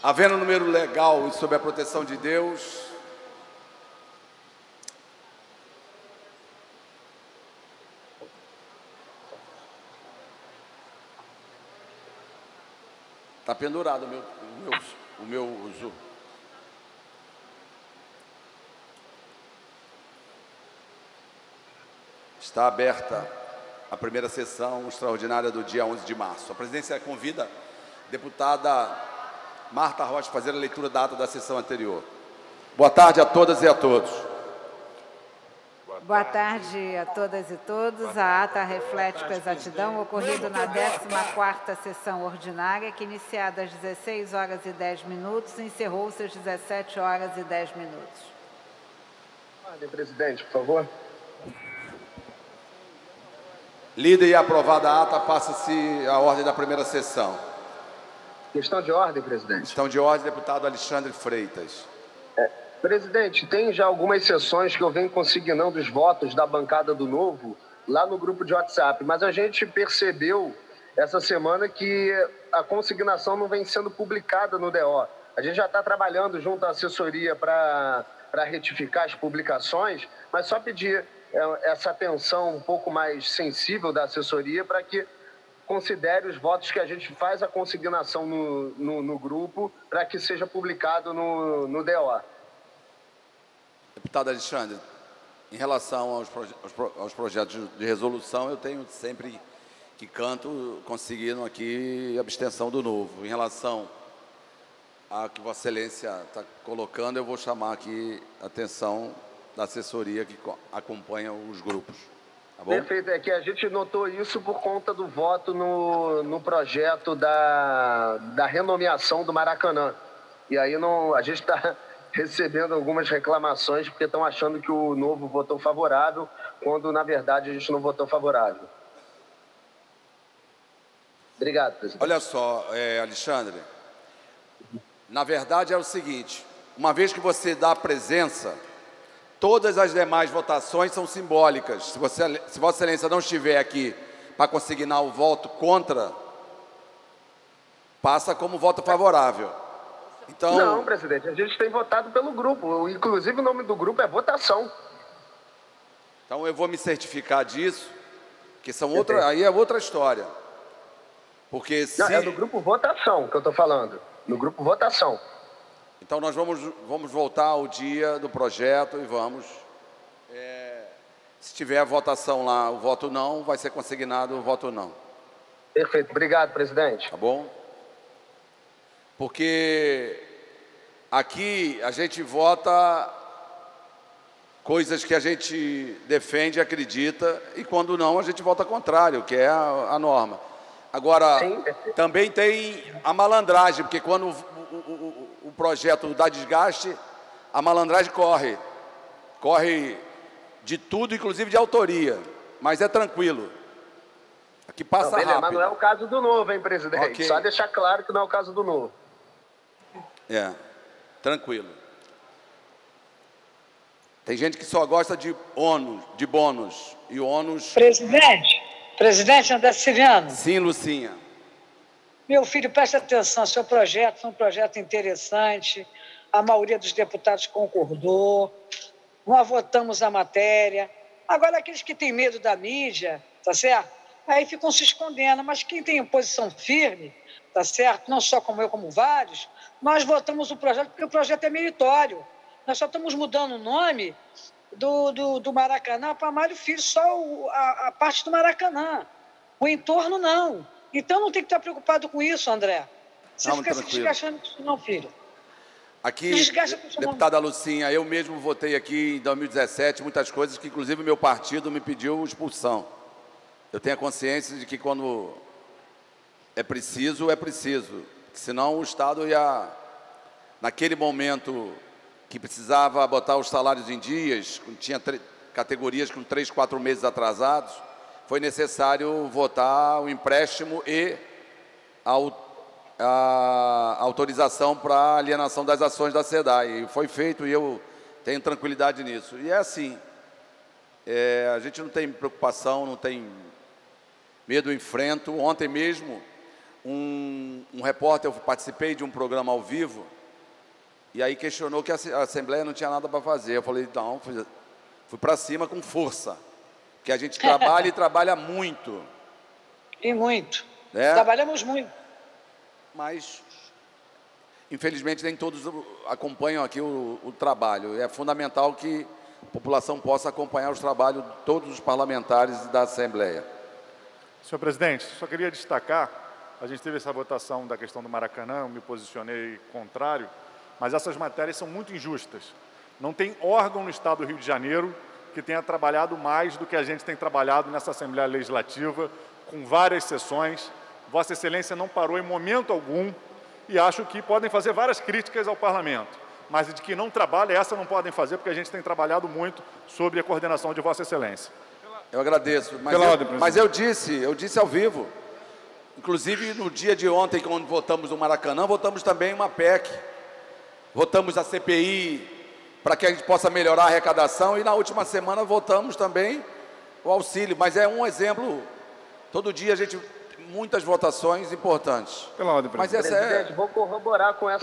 Havendo número legal e sob a proteção de Deus, está pendurado o meu uso. Está aberta a primeira sessão extraordinária do dia 11 de março. A presidência convida a deputada Marta Rocha a fazer a leitura da ata da sessão anterior. Boa tarde a todas e a todos. Boa tarde a todas e todos. A ata reflete com exatidão o ocorrido na 14ª sessão ordinária, que, iniciada às 16 horas e 10 minutos, encerrou-se às 17 horas e 10 minutos. Ordem, presidente, por favor. Lida e aprovada a ata, passa-se a ordem da primeira sessão. Questão de ordem, presidente. Questão de ordem, deputado Alexandre Freitas. Presidente, tem já algumas sessões que eu venho consignando os votos da bancada do Novo lá no grupo de WhatsApp, mas a gente percebeu essa semana que a consignação não vem sendo publicada no DO. A gente já está trabalhando junto à assessoria para retificar as publicações, mas só pedir essa atenção um pouco mais sensível da assessoria para que considere os votos que a gente faz a consignação no grupo para que seja publicado no DO. Deputado Alexandre, em relação aos projetos de resolução, eu tenho sempre que canto conseguindo aqui a abstenção do Novo. Em relação a que Vossa Excelência está colocando, eu vou chamar aqui a atenção da assessoria que acompanha os grupos. Tá bom? Perfeito, é que a gente notou isso por conta do voto no projeto da renomeação do Maracanã. E aí a gente está recebendo algumas reclamações porque estão achando que o Novo votou favorável, quando, na verdade, a gente não votou favorável. Obrigado, presidente. Olha só, Alexandre, na verdade é o seguinte, uma vez que você dá a presença, todas as demais votações são simbólicas. Se Vossa Excelência não estiver aqui para consignar o voto contra, passa como voto favorável. Então, não, presidente, a gente tem votado pelo grupo. Inclusive, o nome do grupo é votação. Então, eu vou me certificar disso, que aí é outra história. Porque se... Não, é do grupo votação que eu estou falando. No grupo votação. Então, nós vamos voltar ao dia do projeto e vamos... se tiver a votação lá, o voto não, vai ser consignado o voto não. Perfeito. Obrigado, presidente. Tá bom? Porque aqui a gente vota coisas que a gente defende, acredita, e quando não, a gente vota contrário, que é a norma. Agora, sim, também tem a malandragem, porque quando o projeto dá desgaste, a malandragem corre de tudo, inclusive de autoria, mas é tranquilo. Aqui passa rápido. Mas não é o caso do Novo, hein, presidente? Okay. Só deixar claro que não é o caso do Novo. Tranquilo. Tem gente que só gosta de bônus, e ônus... Presidente André Siciliano. Sim, Lucinha. Meu filho, preste atenção, seu projeto foi um projeto interessante, a maioria dos deputados concordou, nós votamos a matéria. Agora, aqueles que têm medo da mídia, tá certo? Aí ficam se escondendo, mas quem tem posição firme, tá certo? Não só como eu, como vários, nós votamos o projeto porque o projeto é meritório. Nós só estamos mudando o nome do Maracanã para Mário Filho, só a parte do Maracanã. O entorno, não. Então, não tem que estar preocupado com isso, André. Você não, fica se desgastando com isso, não, filho. Aqui, deputada Lucinha, eu mesmo votei aqui em 2017 muitas coisas que, inclusive, o meu partido me pediu expulsão. Eu tenho a consciência de que quando é preciso, senão o Estado ia, naquele momento que precisava botar os salários em dias, tinha categorias com 3, 4 meses atrasados, foi necessário votar o empréstimo e a autorização para a alienação das ações da SEDAI. E foi feito e eu tenho tranquilidade nisso. E é assim, a gente não tem preocupação, não tem medo, enfrento. Ontem mesmo, um um repórter, eu participei de um programa ao vivo, e aí questionou que a Assembleia não tinha nada para fazer. Eu falei, não, fui para cima com força, que a gente trabalha e trabalha muito. E muito. Trabalhamos muito. Mas, infelizmente, nem todos acompanham aqui o trabalho. É fundamental que a população possa acompanhar os trabalhos de todos os parlamentares da Assembleia. Senhor presidente, só queria destacar, a gente teve essa votação da questão do Maracanã, eu me posicionei contrário, mas essas matérias são muito injustas. Não tem órgão no Estado do Rio de Janeiro que tenha trabalhado mais do que a gente tem trabalhado nessa Assembleia Legislativa, com várias sessões. Vossa Excelência não parou em momento algum e acho que podem fazer várias críticas ao Parlamento, mas de que não trabalha, essa não podem fazer, porque a gente tem trabalhado muito sobre a coordenação de Vossa Excelência. Eu agradeço, mas eu disse ao vivo, inclusive no dia de ontem, quando votamos no Maracanã, votamos também uma PEC, votamos a CPI, para que a gente possa melhorar a arrecadação, e na última semana votamos também o auxílio, mas é um exemplo, todo dia a gente, muitas votações importantes. Pela ordem, presidente. Mas presidente, vou corroborar com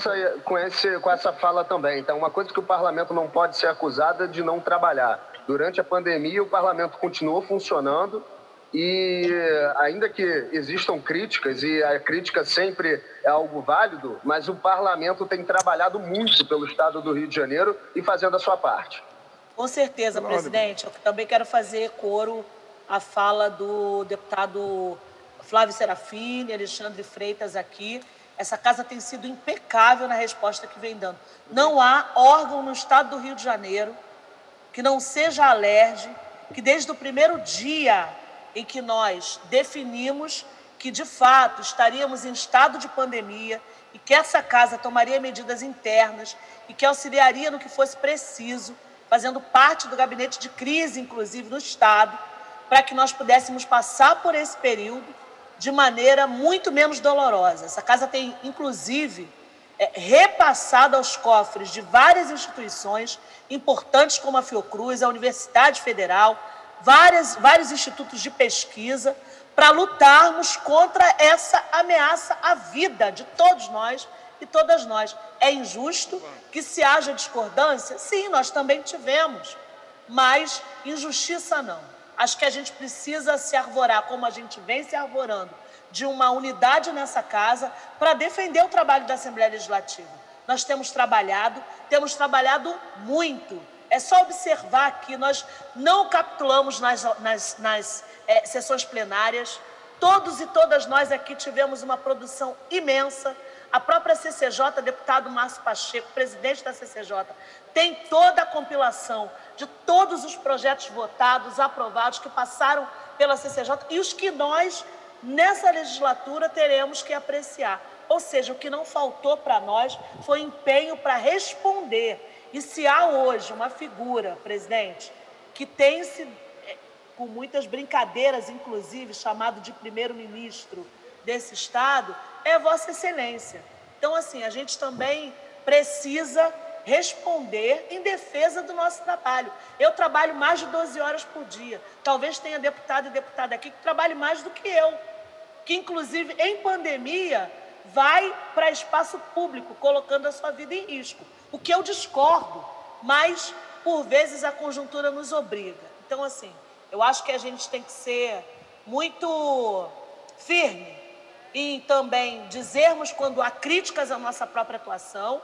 essa fala também. Então, uma coisa que o parlamento não pode ser acusado é de não trabalhar. Durante a pandemia, o parlamento continuou funcionando e, ainda que existam críticas, e a crítica sempre é algo válido, mas o parlamento tem trabalhado muito pelo Estado do Rio de Janeiro e fazendo a sua parte. Com certeza, presidente. Eu também quero fazer coro à fala do deputado Flávio Serafini, Alexandre Freitas aqui. Essa casa tem sido impecável na resposta que vem dando. Não há órgão no Estado do Rio de Janeiro que não seja alérgico, que desde o primeiro dia em que nós definimos que, de fato, estaríamos em estado de pandemia e que essa casa tomaria medidas internas e que auxiliaria no que fosse preciso, fazendo parte do gabinete de crise, inclusive, no Estado, para que nós pudéssemos passar por esse período de maneira muito menos dolorosa. Essa casa tem, inclusive, repassado aos cofres de várias instituições importantes como a Fiocruz, a Universidade Federal, vários institutos de pesquisa, para lutarmos contra essa ameaça à vida de todos nós e todas nós. É injusto que se haja discordância? Sim, nós também tivemos, mas injustiça não. Acho que a gente precisa se arvorar, como a gente vem se arvorando, de uma unidade nessa casa para defender o trabalho da Assembleia Legislativa. Nós temos trabalhado muito. É só observar que nós não capitulamos nas sessões plenárias. Todos e todas nós aqui tivemos uma produção imensa. A própria CCJ, deputado Márcio Pacheco, presidente da CCJ, tem toda a compilação de todos os projetos votados, aprovados, que passaram pela CCJ e os que nós, nessa legislatura, teremos que apreciar. Ou seja, o que não faltou para nós foi empenho para responder. E se há hoje uma figura, presidente, que tem se, com muitas brincadeiras, inclusive, chamado de primeiro-ministro desse Estado, é Vossa Excelência. Então, assim, a gente também precisa responder em defesa do nosso trabalho. Eu trabalho mais de 12 horas por dia. Talvez tenha deputado e deputada aqui que trabalhe mais do que eu, que, inclusive, em pandemia, vai para espaço público, colocando a sua vida em risco. O que eu discordo, mas, por vezes, a conjuntura nos obriga. Então, assim, eu acho que a gente tem que ser muito firme e também dizermos quando há críticas à nossa própria atuação,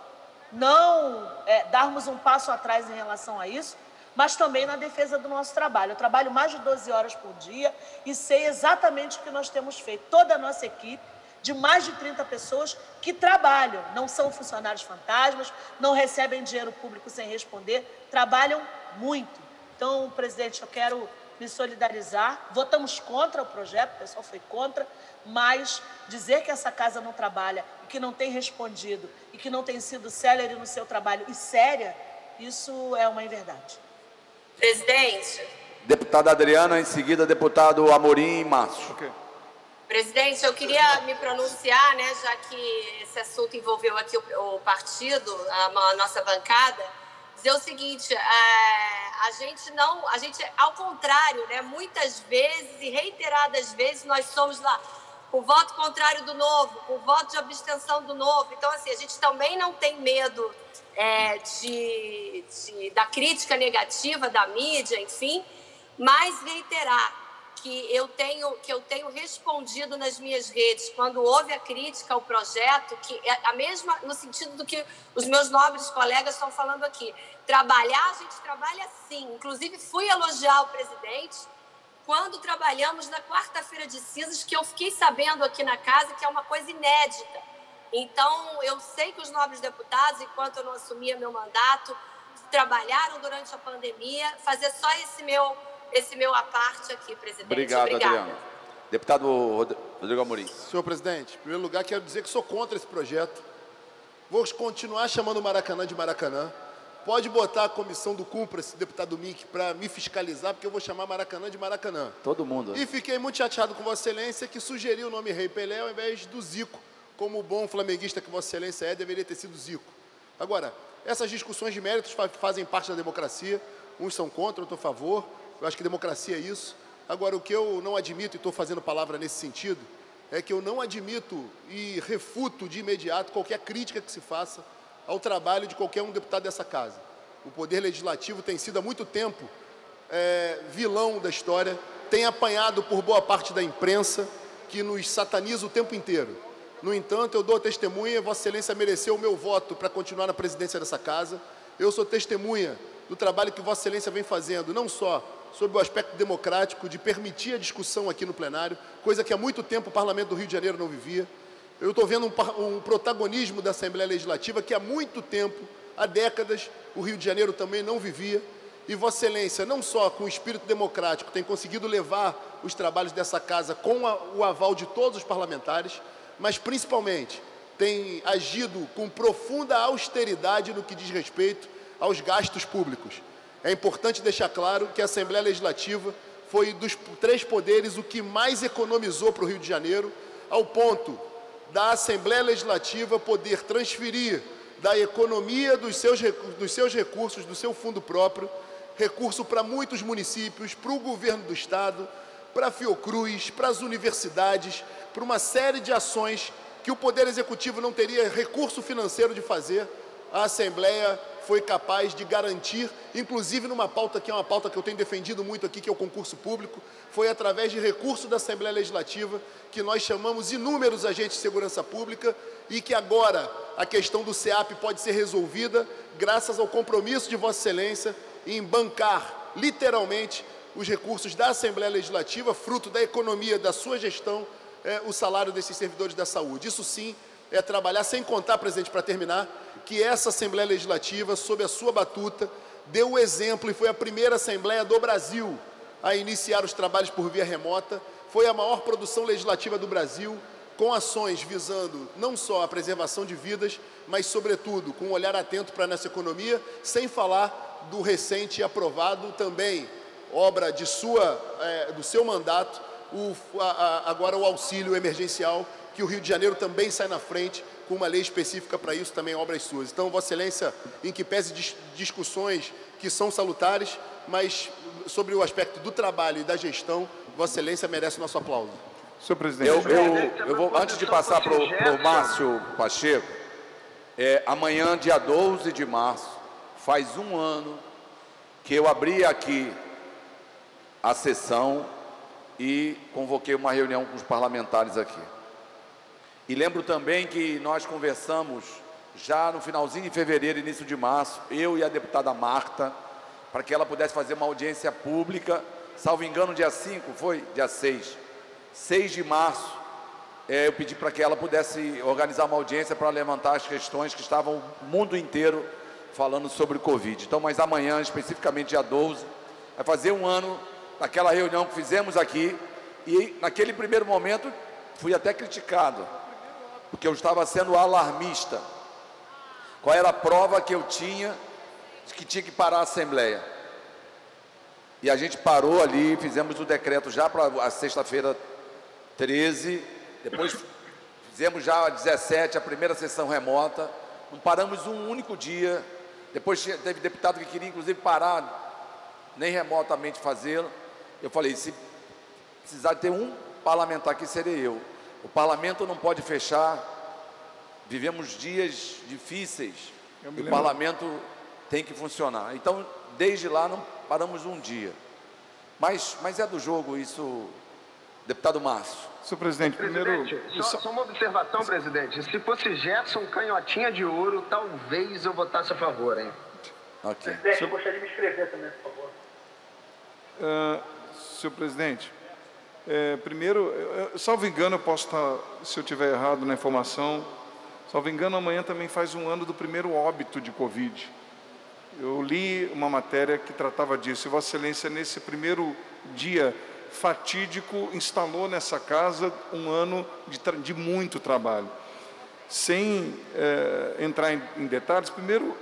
não darmos um passo atrás em relação a isso, mas também na defesa do nosso trabalho. Eu trabalho mais de 12 horas por dia e sei exatamente o que nós temos feito. Toda a nossa equipe, de mais de 30 pessoas que trabalham, não são funcionários fantasmas, não recebem dinheiro público sem responder, trabalham muito. Então, presidente, eu quero me solidarizar. Votamos contra o projeto, o pessoal foi contra, mas dizer que essa casa não trabalha, e que não tem respondido, e que não tem sido célere no seu trabalho e séria, isso é uma inverdade. Presidente. Deputada Adriana, em seguida, deputado Amorim e Márcio. Okay. Presidente, eu queria me pronunciar, né, já que esse assunto envolveu aqui o partido, a nossa bancada, dizer o seguinte, a gente, ao contrário, né, muitas vezes e reiteradas vezes nós somos lá com voto contrário do Novo, com voto de abstenção do Novo. Então, assim, a gente também não tem medo da crítica negativa da mídia, enfim, mas reiterar que eu tenho respondido nas minhas redes, quando houve a crítica ao projeto, que é a mesma, no sentido do que os meus nobres colegas estão falando aqui. Trabalhar, a gente trabalha sim. Inclusive, fui elogiar o presidente quando trabalhamos na quarta-feira de cinzas, que eu fiquei sabendo aqui na casa que é uma coisa inédita. Então, eu sei que os nobres deputados, enquanto eu não assumia meu mandato, trabalharam durante a pandemia. Fazer só esse meu à parte aqui, presidente. Obrigado, Adriana. Deputado Rodrigo Amorim. Senhor presidente, em primeiro lugar, quero dizer que sou contra esse projeto. Vou continuar chamando o Maracanã de Maracanã. Pode botar a comissão do Cumpra-se, deputado Mink, para me fiscalizar, porque eu vou chamar Maracanã de Maracanã. Todo mundo. E fiquei muito chateado com Vossa Excelência, que sugeriu o nome Rei Pelé ao invés do Zico. Como o bom flamenguista que Vossa Excelência deveria ter sido Zico. Agora, essas discussões de méritos fazem parte da democracia. Uns são contra, outros a favor. Eu acho que democracia é isso. Agora, o que eu não admito, e estou fazendo palavra nesse sentido, é que eu não admito e refuto de imediato qualquer crítica que se faça ao trabalho de qualquer um deputado dessa casa. O Poder Legislativo tem sido há muito tempo vilão da história, tem apanhado por boa parte da imprensa, que nos sataniza o tempo inteiro. No entanto, eu dou testemunha, Vossa Excelência mereceu o meu voto para continuar na presidência dessa casa. Eu sou testemunha do trabalho que Vossa Excelência vem fazendo, não só sobre o aspecto democrático, de permitir a discussão aqui no plenário, coisa que há muito tempo o Parlamento do Rio de Janeiro não vivia. Eu estou vendo um protagonismo da Assembleia Legislativa que há muito tempo, há décadas, o Rio de Janeiro também não vivia. E Vossa Excelência, não só com o espírito democrático, tem conseguido levar os trabalhos dessa casa com o aval de todos os parlamentares, mas principalmente tem agido com profunda austeridade no que diz respeito aos gastos públicos. É importante deixar claro que a Assembleia Legislativa foi dos 3 poderes o que mais economizou para o Rio de Janeiro, ao ponto da Assembleia Legislativa poder transferir da economia dos seus recursos, do seu fundo próprio, recurso para muitos municípios, para o governo do Estado, para a Fiocruz, para as universidades, para uma série de ações que o Poder Executivo não teria recurso financeiro de fazer. A Assembleia foi capaz de garantir, inclusive numa pauta que é uma pauta que eu tenho defendido muito aqui, que é o concurso público, foi através de recurso da Assembleia Legislativa que nós chamamos inúmeros agentes de segurança pública e que agora a questão do SEAP pode ser resolvida graças ao compromisso de Vossa Excelência em bancar, literalmente, os recursos da Assembleia Legislativa, fruto da economia da sua gestão, o salário desses servidores da saúde. Isso sim é trabalhar, sem contar, presidente, para terminar, que essa Assembleia Legislativa, sob a sua batuta, deu o exemplo e foi a primeira Assembleia do Brasil a iniciar os trabalhos por via remota, foi a maior produção legislativa do Brasil, com ações visando não só a preservação de vidas, mas, sobretudo, com um olhar atento para a nossa economia, sem falar do recente aprovado, também obra de do seu mandato, agora o auxílio emergencial, que o Rio de Janeiro também sai na frente, com uma lei específica para isso, também obras suas. Então, Vossa Excelência, em que pese discussões que são salutares, mas sobre o aspecto do trabalho e da gestão, Vossa Excelência merece o nosso aplauso. Senhor presidente, eu vou, antes de passar para o Márcio Pacheco, amanhã, dia 12 de março, faz um ano que eu abri aqui a sessão e convoquei uma reunião com os parlamentares aqui. E lembro também que nós conversamos já no finalzinho de fevereiro, início de março, eu e a deputada Marta, para que ela pudesse fazer uma audiência pública, salvo engano, dia 5, foi? Dia 6. 6 de março, eu pedi para que ela pudesse organizar uma audiência para levantar as questões que estavam o mundo inteiro falando sobre o Covid. Então, mas amanhã, especificamente dia 12, vai fazer um ano daquela reunião que fizemos aqui, e naquele primeiro momento fui até criticado, porque eu estava sendo alarmista. Qual era a prova que eu tinha de que tinha que parar a Assembleia? E a gente parou ali, fizemos o decreto já para a sexta-feira 13, depois fizemos já a 17, a primeira sessão remota, não paramos um único dia. Depois teve deputado que queria inclusive parar, nem remotamente fazê-lo. Eu falei, se precisar ter um parlamentar aqui, serei eu. O parlamento não pode fechar. Vivemos dias difíceis. E o parlamento tem que funcionar. Então, desde lá, não paramos um dia. Mas é do jogo isso, deputado Márcio. Senhor presidente, primeiro... Só uma observação, presidente. Se fosse Gerson Canhotinha de Ouro, talvez eu votasse a favor, hein? Ok. Presidente, eu gostaria de me inscrever também, por favor. Senhor presidente, primeiro, salvo engano, eu posso estar, se eu estiver errado na informação, salvo engano, amanhã também faz um ano do primeiro óbito de Covid. Eu li uma matéria que tratava disso, e Vossa Excelência, nesse primeiro dia fatídico, instalou nessa casa um ano de muito trabalho. Sem entrar em detalhes, primeiro,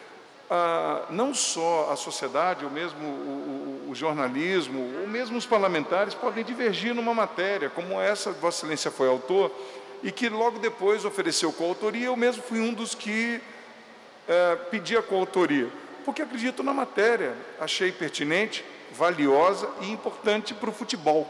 não só a sociedade, ou mesmo o jornalismo, ou mesmo os parlamentares podem divergir numa matéria, como essa, Vossa Excelência foi autor, e que logo depois ofereceu coautoria. Eu mesmo fui um dos que pedi a coautoria, porque acredito na matéria, achei pertinente, valiosa e importante para o futebol.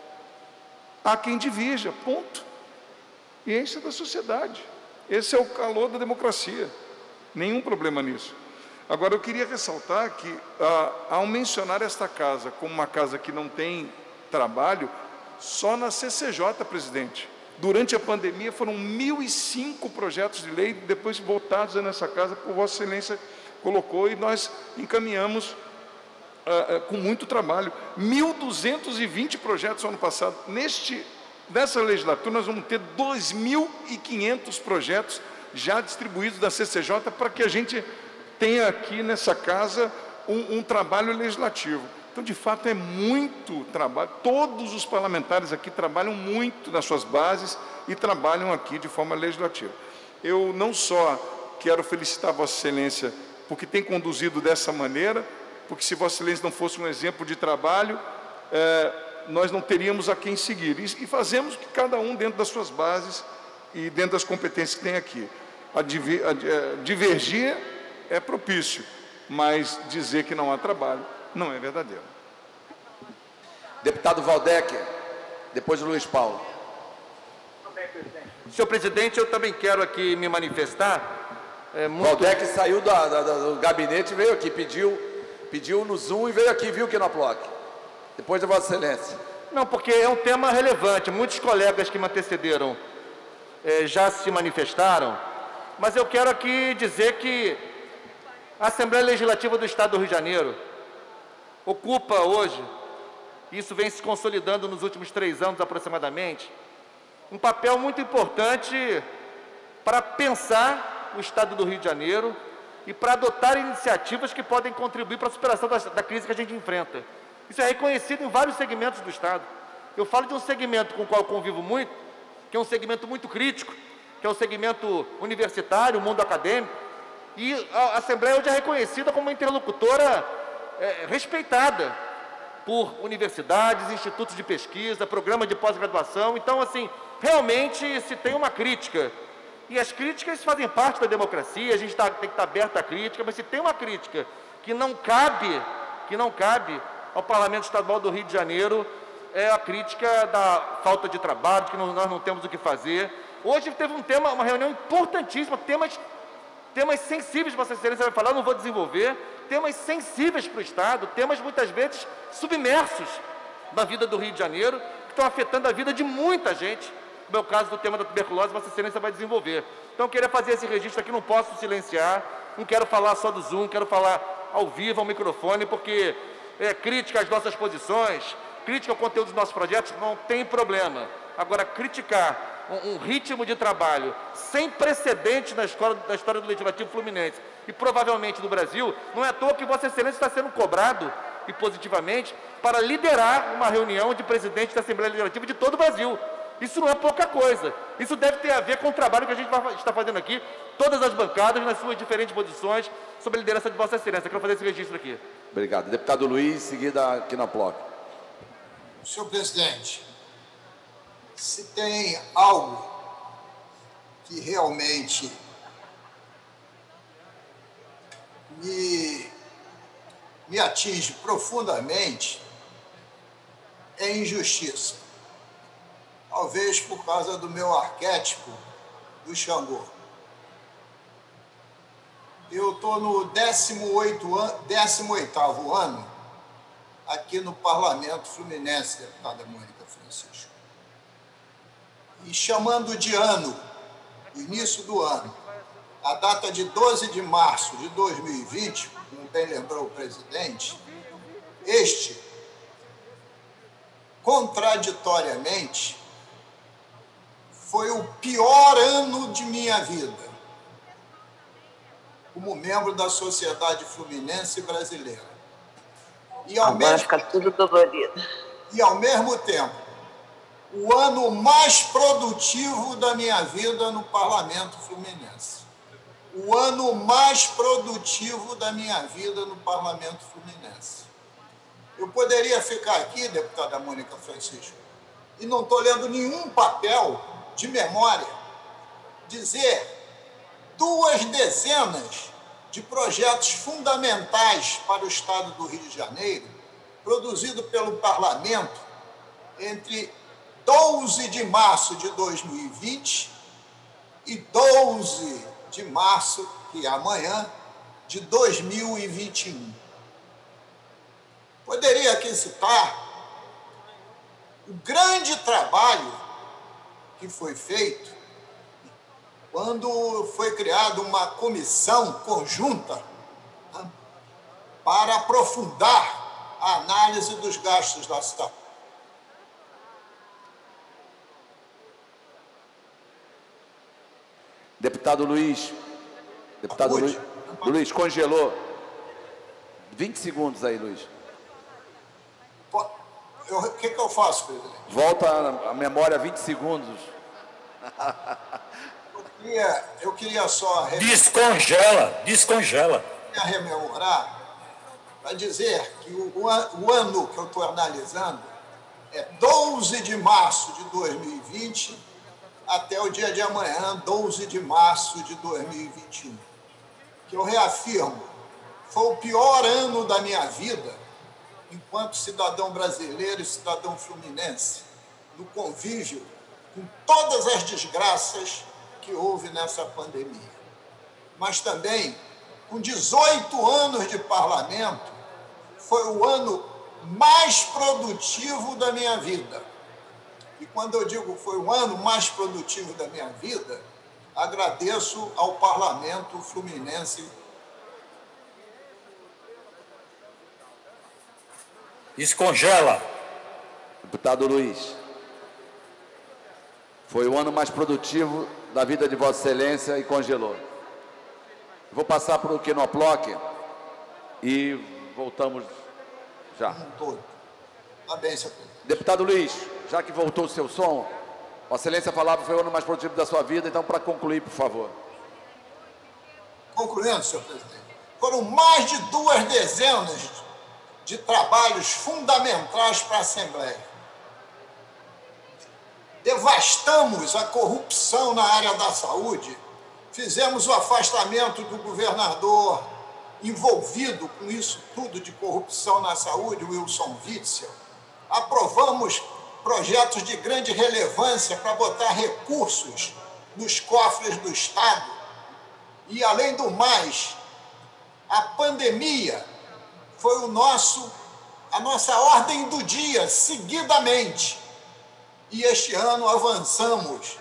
Há quem divirja, ponto. E esse é da sociedade. Esse é o calor da democracia. Nenhum problema nisso. Agora, eu queria ressaltar que, ao mencionar esta casa como uma casa que não tem trabalho, só na CCJ, presidente, durante a pandemia foram 1.005 projetos de lei, depois votados nessa casa, por Vossa Excelência colocou, e nós encaminhamos com muito trabalho. 1.220 projetos no ano passado. Nessa legislatura, nós vamos ter 2.500 projetos já distribuídos da CCJ, para que a gente tenha aqui nessa casa um trabalho legislativo. Então, de fato, é muito trabalho. Todos os parlamentares aqui trabalham muito nas suas bases e trabalham aqui de forma legislativa. Eu não só quero felicitar Vossa Excelência porque tem conduzido dessa maneira, porque se Vossa Excelência não fosse um exemplo de trabalho, nós não teríamos a quem seguir. E fazemos que cada um dentro das suas bases e dentro das competências que tem aqui. Divergir é propício, mas dizer que não há trabalho não é verdadeiro. Deputado Valdec, depois Luiz Paulo. Senhor presidente, eu também quero aqui me manifestar. Valdec saiu do gabinete e veio aqui, pediu no Zoom e veio aqui, viu, que na Ploc. Depois de Vossa Excelência. Não, porque é um tema relevante. Muitos colegas que me antecederam já se manifestaram, mas eu quero aqui dizer que a Assembleia Legislativa do Estado do Rio de Janeiro ocupa hoje, isso vem se consolidando nos últimos 3 anos aproximadamente, um papel muito importante para pensar o Estado do Rio de Janeiro e para adotar iniciativas que podem contribuir para a superação da crise que a gente enfrenta. Isso é reconhecido em vários segmentos do Estado. Eu falo de um segmento com o qual eu convivo muito, que é um segmento muito crítico, que é o segmento universitário, o mundo acadêmico, e a Assembleia hoje é reconhecida como uma interlocutora respeitada por universidades, institutos de pesquisa, programas de pós-graduação. Então, assim, realmente se tem uma crítica, e as críticas fazem parte da democracia, a gente tem que estar aberto à crítica, mas se tem uma crítica que não cabe ao Parlamento Estadual do Rio de Janeiro, é a crítica da falta de trabalho, de que nós não temos o que fazer. Hoje teve uma reunião importantíssima, temas sensíveis, Vossa Excelência vai falar, eu não vou desenvolver, temas sensíveis para o Estado, temas muitas vezes submersos na vida do Rio de Janeiro, que estão afetando a vida de muita gente. No meu caso, do tema da tuberculose, Vossa Excelência vai desenvolver. Então, eu queria fazer esse registro aqui, não posso silenciar, não quero falar só do Zoom, quero falar ao vivo, ao microfone, porque crítica às nossas posições, crítica ao conteúdo dos nossos projetos, não tem problema. Agora, criticar um ritmo de trabalho sem precedentes na história do Legislativo Fluminense e provavelmente do Brasil, não é à toa que Vossa Excelência está sendo cobrado, e positivamente, para liderar uma reunião de presidentes da Assembleia Legislativa de todo o Brasil. Isso não é pouca coisa. Isso deve ter a ver com o trabalho que a gente está fazendo aqui, todas as bancadas, nas suas diferentes posições, sob a liderança de Vossa Excelência. Eu quero fazer esse registro aqui. Obrigado. Deputado Luiz, em seguida aqui na Ploc. Senhor presidente, se tem algo que realmente me atinge profundamente, é injustiça. talvez por causa do meu arquétipo do Xangô. Eu estou no 18º ano aqui no Parlamento Fluminense, deputada Mônica Francisco. E chamando de ano, o início do ano, a data de 12 de março de 2020, como bem lembrou o presidente, este, contraditoriamente, foi o pior ano de minha vida como membro da sociedade fluminense brasileira. E Agora fica tudo dolorido. E, ao mesmo tempo, o ano mais produtivo da minha vida no Parlamento Fluminense. O ano mais produtivo da minha vida no Parlamento Fluminense. Eu poderia ficar aqui, deputada Mônica Francisco, e não estou lendo nenhum papel de memória, dizer 2 dezenas de projetos fundamentais para o Estado do Rio de Janeiro, produzido pelo Parlamento entre 12 de março de 2020 e 12 de março, que é amanhã, de 2021. Poderia aqui citar o grande trabalho que foi feito quando foi criada uma comissão conjunta, né, para aprofundar a análise dos gastos da saúde. Deputado Luiz. Deputado Luiz, congelou. 20 segundos aí, Luiz. O que eu faço, presidente? Volta a memória 20 segundos. Eu queria só... Descongela. Queria rememorar para dizer que o ano que eu estou analisando é 12 de março de 2020 até o dia de amanhã, 12 de março de 2021. Que eu reafirmo, foi o pior ano da minha vida enquanto cidadão brasileiro e cidadão fluminense, no convívio com todas as desgraças que houve nessa pandemia. Mas também, com 18 anos de parlamento, foi o ano mais produtivo da minha vida. E quando eu digo foi o ano mais produtivo da minha vida, agradeço ao Parlamento Fluminense. Descongela. Deputado Luiz, foi o ano mais produtivo da vida de Vossa Excelência e congelou. Vou passar para o Quenoploc e voltamos já. Tá bem, senhor presidente. Deputado Luiz, já que voltou o seu som, Vossa Excelência falava que foi o ano mais produtivo da sua vida, então para concluir, por favor. Concluindo, senhor presidente, foram mais de 2 dezenas de trabalhos fundamentais para a Assembleia. Devastamos a corrupção na área da saúde, fizemos o afastamento do governador envolvido com isso tudo de corrupção na saúde, Wilson Witzel. Aprovamos projetos de grande relevância para botar recursos nos cofres do Estado. E, além do mais, a pandemia foi a nossa ordem do dia, seguidamente. E este ano avançamos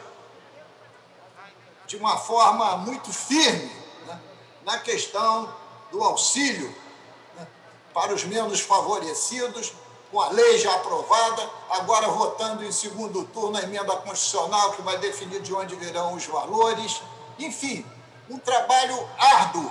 de uma forma muito firme, né, na questão do auxílio, né, para os menos favorecidos, com a lei já aprovada, agora votando em segundo turno a emenda constitucional que vai definir de onde virão os valores. Enfim, um trabalho árduo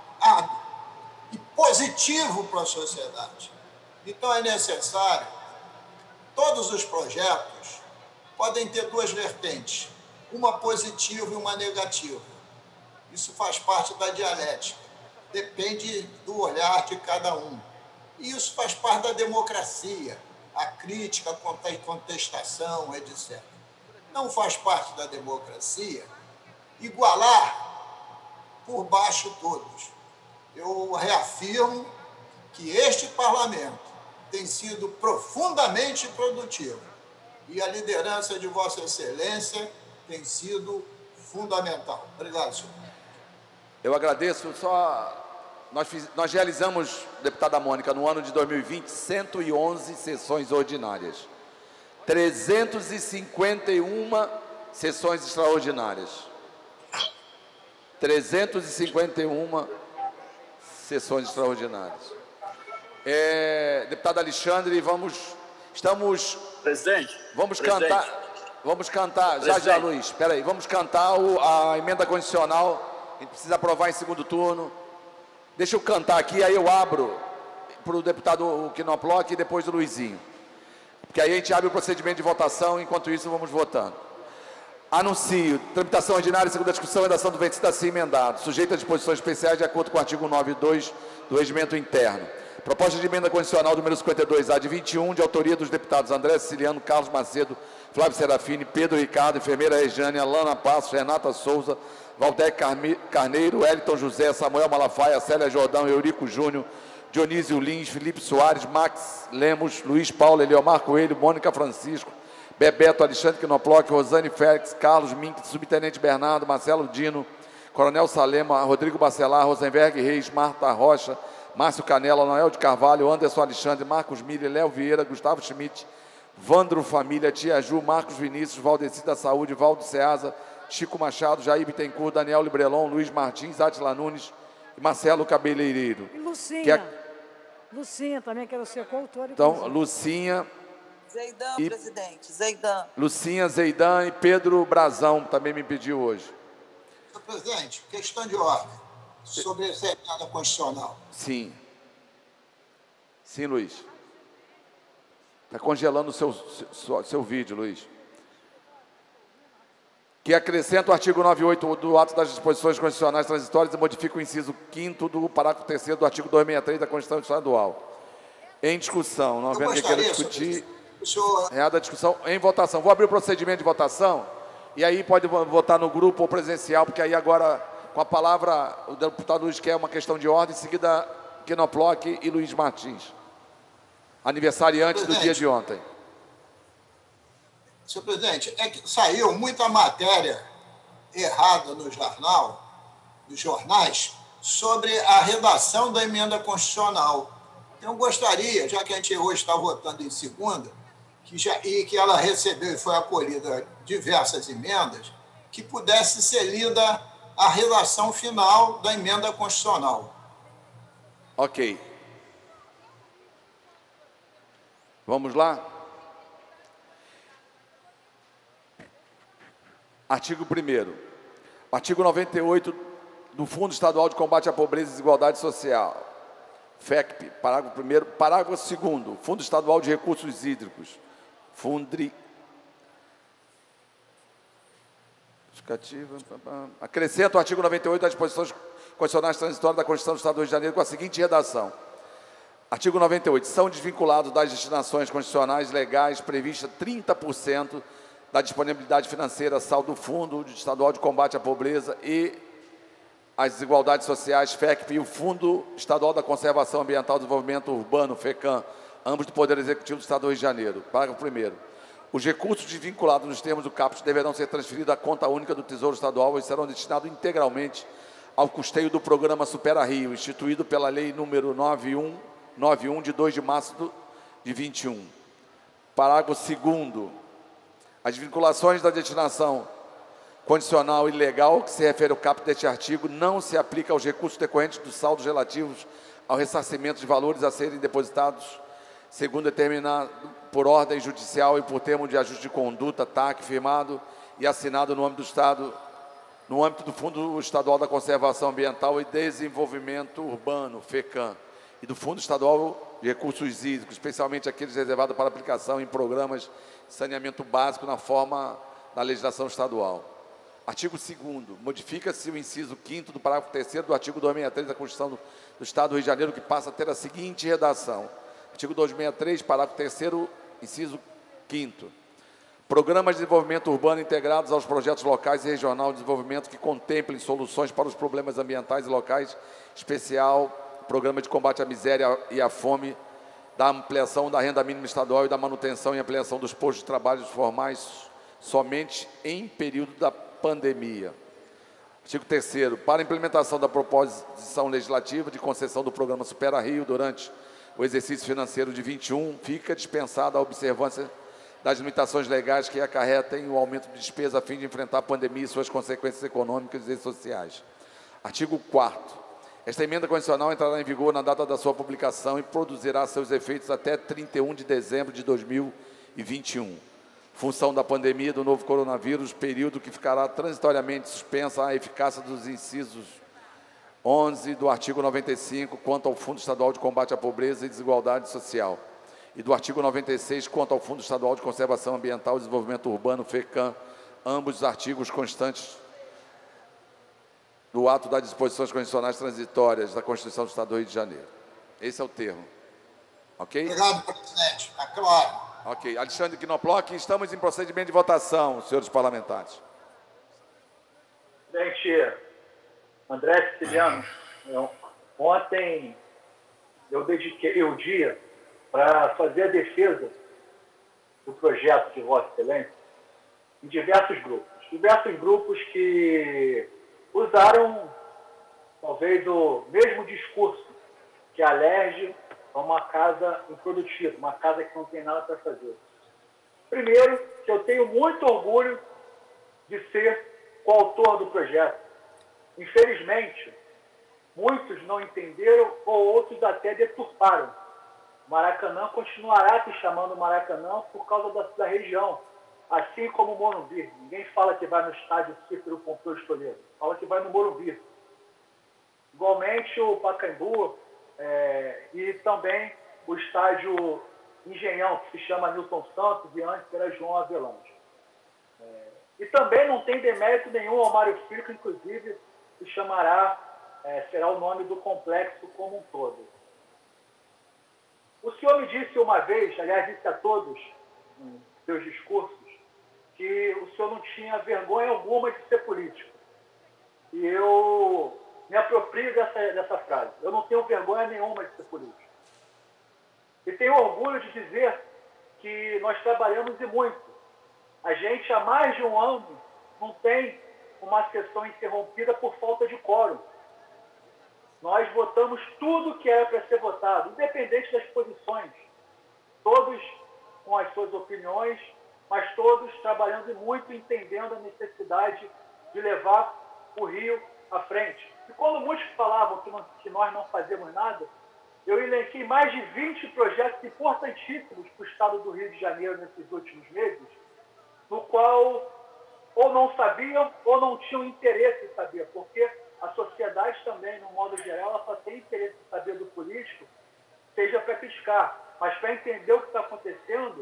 e positivo para a sociedade. Então é necessário, todos os projetos podem ter 2 vertentes, uma positiva e uma negativa. Isso faz parte da dialética, depende do olhar de cada um. E isso faz parte da democracia, a crítica, a contestação, etc. Não faz parte da democracia igualar por baixo todos. Eu reafirmo que este parlamento tem sido profundamente produtivo E a liderança de Vossa Excelência tem sido fundamental. Obrigado, senhor. Eu agradeço. Nós realizamos, deputada Mônica, no ano de 2020, 111 sessões ordinárias. 351 sessões extraordinárias. 351 sessões extraordinárias. Deputado Alexandre, Presidente. Vamos cantar, já, Luiz, espera aí, vamos cantar a emenda constitucional, a gente precisa aprovar em segundo turno. Deixa eu cantar aqui, aí eu abro para o deputado Quinoploc e depois do Luizinho. Porque aí a gente abre o procedimento de votação, enquanto isso vamos votando. Anuncio, tramitação ordinária, segunda discussão, redação do vencido assim emendado, sujeito a disposições especiais de acordo com o artigo 9.2 do Regimento Interno. Proposta de emenda condicional número 52A de 21, de autoria dos deputados André Siciliano, Carlos Macedo, Flávio Serafini, Pedro Ricardo, enfermeira Rejane, Alana Passos, Renata Souza, Valdec Carneiro, Wellington José, Samuel Malafaia, Célia Jordão, Eurico Júnior, Dionísio Lins, Felipe Soares, Max Lemos, Luiz Paulo, Eliomar Coelho, Mônica Francisco, Bebeto, Alexandre Quinoploc, Rosane Félix, Carlos Mink, Subtenente Bernardo, Marcelo Dino, Coronel Salema, Rodrigo Bacelar, Rosenberg Reis, Marta Rocha, Márcio Canela, Noel de Carvalho, Anderson Alexandre, Marcos Miller, Léo Vieira, Gustavo Schmidt, Vandro Família, Tia Ju, Marcos Vinícius, Valdeci da Saúde, Valdo Ceasa, Chico Machado, Jair Bittencourt, Daniel Librelon, Luiz Martins, Átila Nunes e Marcelo Cabeleireiro. E Lucinha. Lucinha também, quero ser coautora. Então, Lucinha. Zeidan, presidente, Zeidan. Lucinha, Zeidan e Pedro Brazão também me pediu hoje. Senhor presidente, questão de ordem sobre essa emenda constitucional. Sim. Sim, Luiz. Está congelando o seu vídeo, Luiz. Que acrescenta o artigo 98 do ato das disposições constitucionais transitórias e modifica o inciso 5º do parágrafo 3º do artigo 263 da Constituição Estadual. Em discussão, não havendo que queira discutir, reada a discussão em votação. Vou abrir o procedimento de votação e aí pode votar no grupo ou presencial, porque aí agora, com a palavra, o deputado Luiz quer uma questão de ordem, em seguida, Quinoploc e Luiz Martins. Aniversariante do dia de ontem. Senhor presidente, é que saiu muita matéria errada no jornal, nos jornais, sobre a redação da emenda constitucional. Então, eu gostaria, já que a gente hoje está votando em segunda, e que ela recebeu e foi acolhida diversas emendas, que pudesse ser lida a redação final da emenda constitucional. Ok. Vamos lá? Artigo 1º. Artigo 98 do Fundo Estadual de Combate à Pobreza e Desigualdade Social. FECP, parágrafo 1º. Parágrafo 2º. Fundo Estadual de Recursos Hídricos. Fundri. Acrescenta o artigo 98 das disposições constitucionais transitórias da Constituição do Estado do Rio de Janeiro com a seguinte redação. Artigo 98. São desvinculados das destinações constitucionais legais previstas 30% da disponibilidade financeira saldo do Fundo Estadual de Combate à Pobreza e às Desigualdades Sociais, FECP, e o Fundo Estadual da Conservação Ambiental e Desenvolvimento Urbano, FECAM, ambos do Poder Executivo do Estado do Rio de Janeiro. Parágrafo 1º. Os recursos desvinculados nos termos do caput deverão ser transferidos à conta única do Tesouro Estadual e serão destinados integralmente ao custeio do programa Supera Rio, instituído pela Lei número 9191, de 2 de março de 21. Parágrafo 2º. As vinculações da destinação condicional e legal que se refere ao caput deste artigo não se aplica aos recursos decorrentes dos saldos relativos ao ressarcimento de valores a serem depositados segundo determinado por ordem judicial e por termo de ajuste de conduta, TAC, firmado e assinado no âmbito do Estado, no âmbito do Fundo Estadual da Conservação Ambiental e Desenvolvimento Urbano, FECAM, e do Fundo Estadual de Recursos Hídricos, especialmente aqueles reservados para aplicação em programas de saneamento básico na forma da legislação estadual. Artigo 2º. Modifica-se o inciso 5º do parágrafo 3º do artigo 263 da Constituição do Estado do Rio de Janeiro, que passa a ter a seguinte redação. Artigo 263, parágrafo 3º, inciso 5º. Programas de desenvolvimento urbano integrados aos projetos locais e regional de desenvolvimento que contemplem soluções para os problemas ambientais e locais, especial Programa de Combate à Miséria e à Fome da ampliação da renda mínima estadual e da manutenção e ampliação dos postos de trabalho formais somente em período da pandemia. Artigo 3º, para a implementação da proposição legislativa de concessão do programa Supera Rio durante o exercício financeiro de 21, fica dispensada a observância das limitações legais que acarretem o aumento de despesa a fim de enfrentar a pandemia e suas consequências econômicas e sociais. Artigo 4º, esta emenda condicional entrará em vigor na data da sua publicação e produzirá seus efeitos até 31 de dezembro de 2021. Função da pandemia do novo coronavírus, período que ficará transitoriamente suspensa a eficácia dos incisos 11 do artigo 95, quanto ao Fundo Estadual de Combate à Pobreza e Desigualdade Social, e do artigo 96, quanto ao Fundo Estadual de Conservação Ambiental e Desenvolvimento Urbano, FECAM, ambos os artigos constantes do ato das disposições constitucionais transitórias da Constituição do Estado do Rio de Janeiro. Esse é o termo. Ok? Obrigado, presidente. Está claro. Ok. Alexandre Knoploch, estamos em procedimento de votação, senhores parlamentares. Presidente André Siciliano, ontem eu dediquei o dia para fazer a defesa do projeto de Vossa Excelência em diversos grupos que usaram talvez o mesmo discurso que alerge a uma casa improdutiva, uma casa que não tem nada para fazer. Primeiro, que eu tenho muito orgulho de ser coautor do projeto. Infelizmente, muitos não entenderam ou outros até deturparam. Maracanã continuará se chamando Maracanã por causa da região, assim como o Morumbi. Ninguém fala que vai no estádio Cícero Pompeu de Toledo, fala que vai no Morumbi. Igualmente o Pacaembu e também o estádio Engenhão, que se chama Nilton Santos e antes era João Avelange. E também não tem demérito nenhum ao Mário Filho, que inclusive se chamará, será o nome do complexo como um todo. O senhor me disse uma vez, aliás, disse a todos em seus discursos, que o senhor não tinha vergonha alguma de ser político. E eu me aproprio dessa frase. Eu não tenho vergonha nenhuma de ser político. E tenho orgulho de dizer que nós trabalhamos e muito. A gente, há mais de um ano, não tem uma sessão interrompida por falta de quórum. Nós votamos tudo que era para ser votado, independente das posições. Todos com as suas opiniões, mas todos trabalhando muito, entendendo a necessidade de levar o Rio à frente. E quando muitos falavam que nós não fazemos nada, eu elenquei mais de 20 projetos importantíssimos para o Estado do Rio de Janeiro nesses últimos meses, no qual ou não sabiam ou não tinham interesse em saber, porque a sociedade também, no modo geral, ela só tem interesse em saber do político, seja para criticar, mas para entender o que está acontecendo,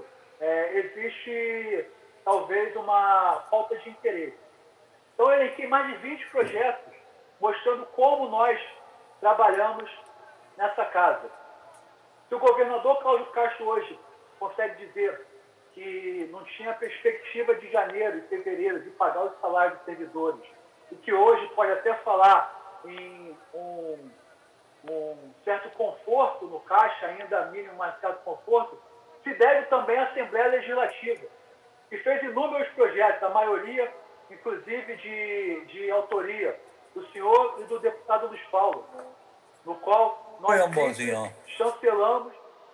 existe talvez uma falta de interesse. Então, eu elenquei mais de 20 projetos, mostrando como nós trabalhamos nessa casa. Se o governador Cláudio Castro hoje consegue dizer que não tinha perspectiva de janeiro e fevereiro de pagar os salários dos servidores, e que hoje pode até falar em um certo conforto no caixa, ainda mínimo, mas certo conforto, se deve também à Assembleia Legislativa, que fez inúmeros projetos, a maioria, inclusive, de autoria do senhor e do deputado Luiz Paulo, no qual nós chancelamos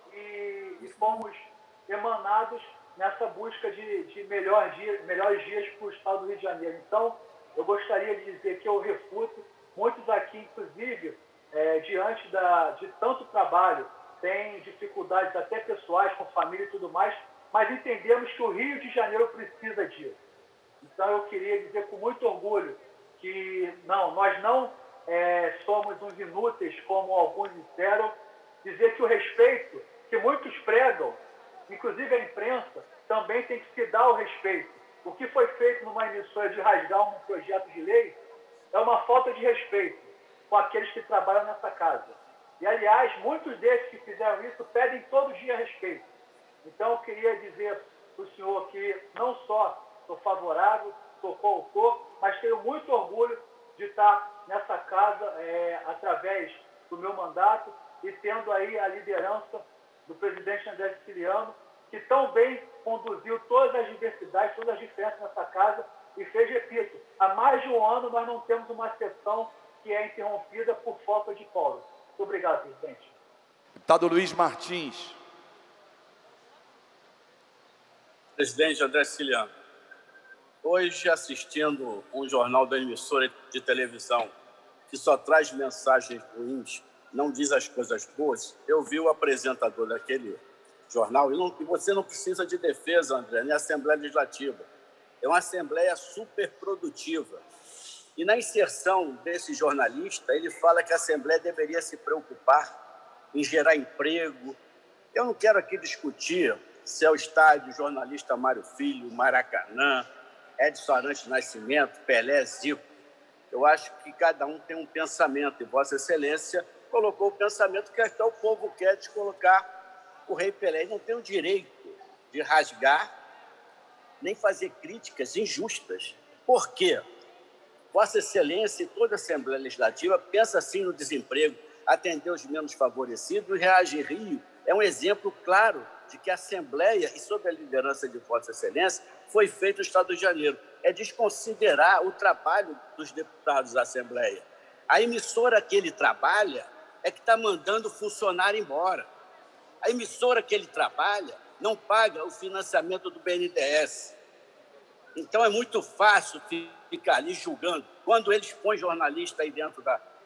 e fomos emanados nessa busca de melhores dias para o Estado do Rio de Janeiro. Então, eu gostaria de dizer que eu refuto, muitos aqui, inclusive, diante de tanto trabalho, têm dificuldades até pessoais, com família e tudo mais, mas entendemos que o Rio de Janeiro precisa disso. Então, eu queria dizer com muito orgulho que nós não somos uns inúteis, como alguns disseram, dizer que o respeito que muitos pregam, inclusive a imprensa, também tem que se dar o respeito. O que foi feito numa emissora de rasgar um projeto de lei é uma falta de respeito com aqueles que trabalham nessa casa. E, aliás, muitos desses que fizeram isso pedem todo dia respeito. Então, eu queria dizer para o senhor que não só sou favorável, sou coautor, mas tenho muito orgulho de estar nessa casa através do meu mandato e tendo aí a liderança do presidente André Siciliano, que tão bem conduziu todas as diversidades, todas as diferenças nessa casa e fez, repito, há mais de um ano nós não temos uma sessão que é interrompida por falta de quórum. Muito obrigado, presidente. Deputado Luiz Martins. Presidente André Siciliano, hoje assistindo um jornal da emissora de televisão que só traz mensagens ruins, não diz as coisas boas, eu vi o apresentador daquele jornal, e você não precisa de defesa, André, nem Assembleia Legislativa. É uma Assembleia super produtiva. E na inserção desse jornalista, ele fala que a Assembleia deveria se preocupar em gerar emprego. Eu não quero aqui discutir se é o estádio jornalista Mário Filho, Maracanã, Edson Arantes Nascimento, Pelé, Zico. Eu acho que cada um tem um pensamento, e Vossa Excelência colocou o pensamento que até o povo quer de colocar o Rei Pelé. Ele não tem o direito de rasgar, nem fazer críticas injustas. Por quê? Vossa Excelência e toda a Assembleia Legislativa pensa assim no desemprego, atender os menos favorecidos, e Reagir Rio é um exemplo claro de que a Assembleia, e sob a liderança de Vossa Excelência, foi feito no Estado do Rio de Janeiro. É desconsiderar o trabalho dos deputados da Assembleia. A emissora que ele trabalha é que está mandando o funcionário embora. A emissora que ele trabalha não paga o financiamento do BNDES. Então é muito fácil ficar ali julgando. Quando eles põem jornalista aí dentro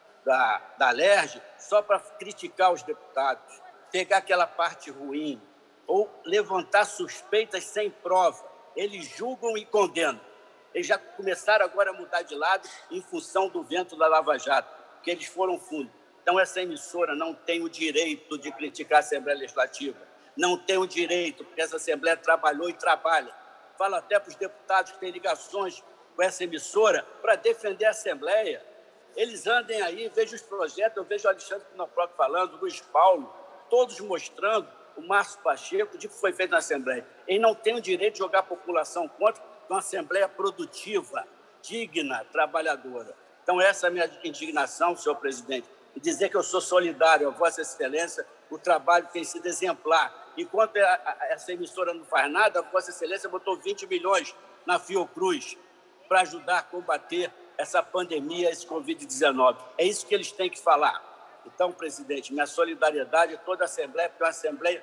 da LERJ só para criticar os deputados, pegar aquela parte ruim ou levantar suspeitas sem prova, eles julgam e condenam. Eles já começaram agora a mudar de lado em função do vento da Lava Jato, porque eles foram fundo. Então, essa emissora não tem o direito de criticar a Assembleia Legislativa. Não tem o direito, porque essa Assembleia trabalhou e trabalha. Falo até para os deputados que têm ligações com essa emissora para defender a Assembleia. Eles andem aí, vejam os projetos, eu vejo o Alexandre Pinopróquio falando, o Luiz Paulo, todos mostrando, o Márcio Pacheco, de que foi feito na Assembleia. Eles não têm o direito de jogar a população contra uma Assembleia produtiva, digna, trabalhadora. Então, essa é a minha indignação, senhor presidente, e dizer que eu sou solidário a Vossa Excelência, o trabalho tem sido exemplar. Enquanto essa emissora não faz nada, Vossa Excelência botou 20 milhões na Fiocruz para ajudar a combater essa pandemia, esse Covid-19. É isso que eles têm que falar. Então, presidente, minha solidariedade a toda a Assembleia, porque é uma Assembleia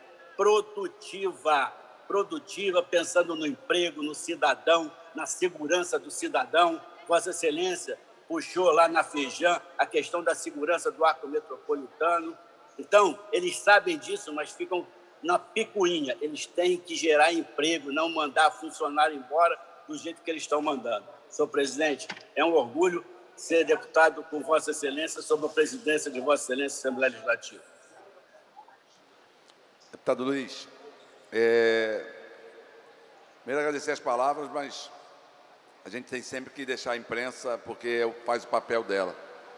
produtiva, pensando no emprego, no cidadão, na segurança do cidadão. Vossa Excelência puxou lá na Feijão a questão da segurança do arco metropolitano. Então, eles sabem disso, mas ficam na picuinha. Eles têm que gerar emprego, não mandar funcionário embora do jeito que eles estão mandando. Senhor presidente, é um orgulho ser deputado com Vossa Excelência sob a presidência de Vossa Excelência Assembleia Legislativa. Deputado Luiz, primeiro agradecer as palavras, mas a gente tem sempre que deixar a imprensa, porque faz o papel dela.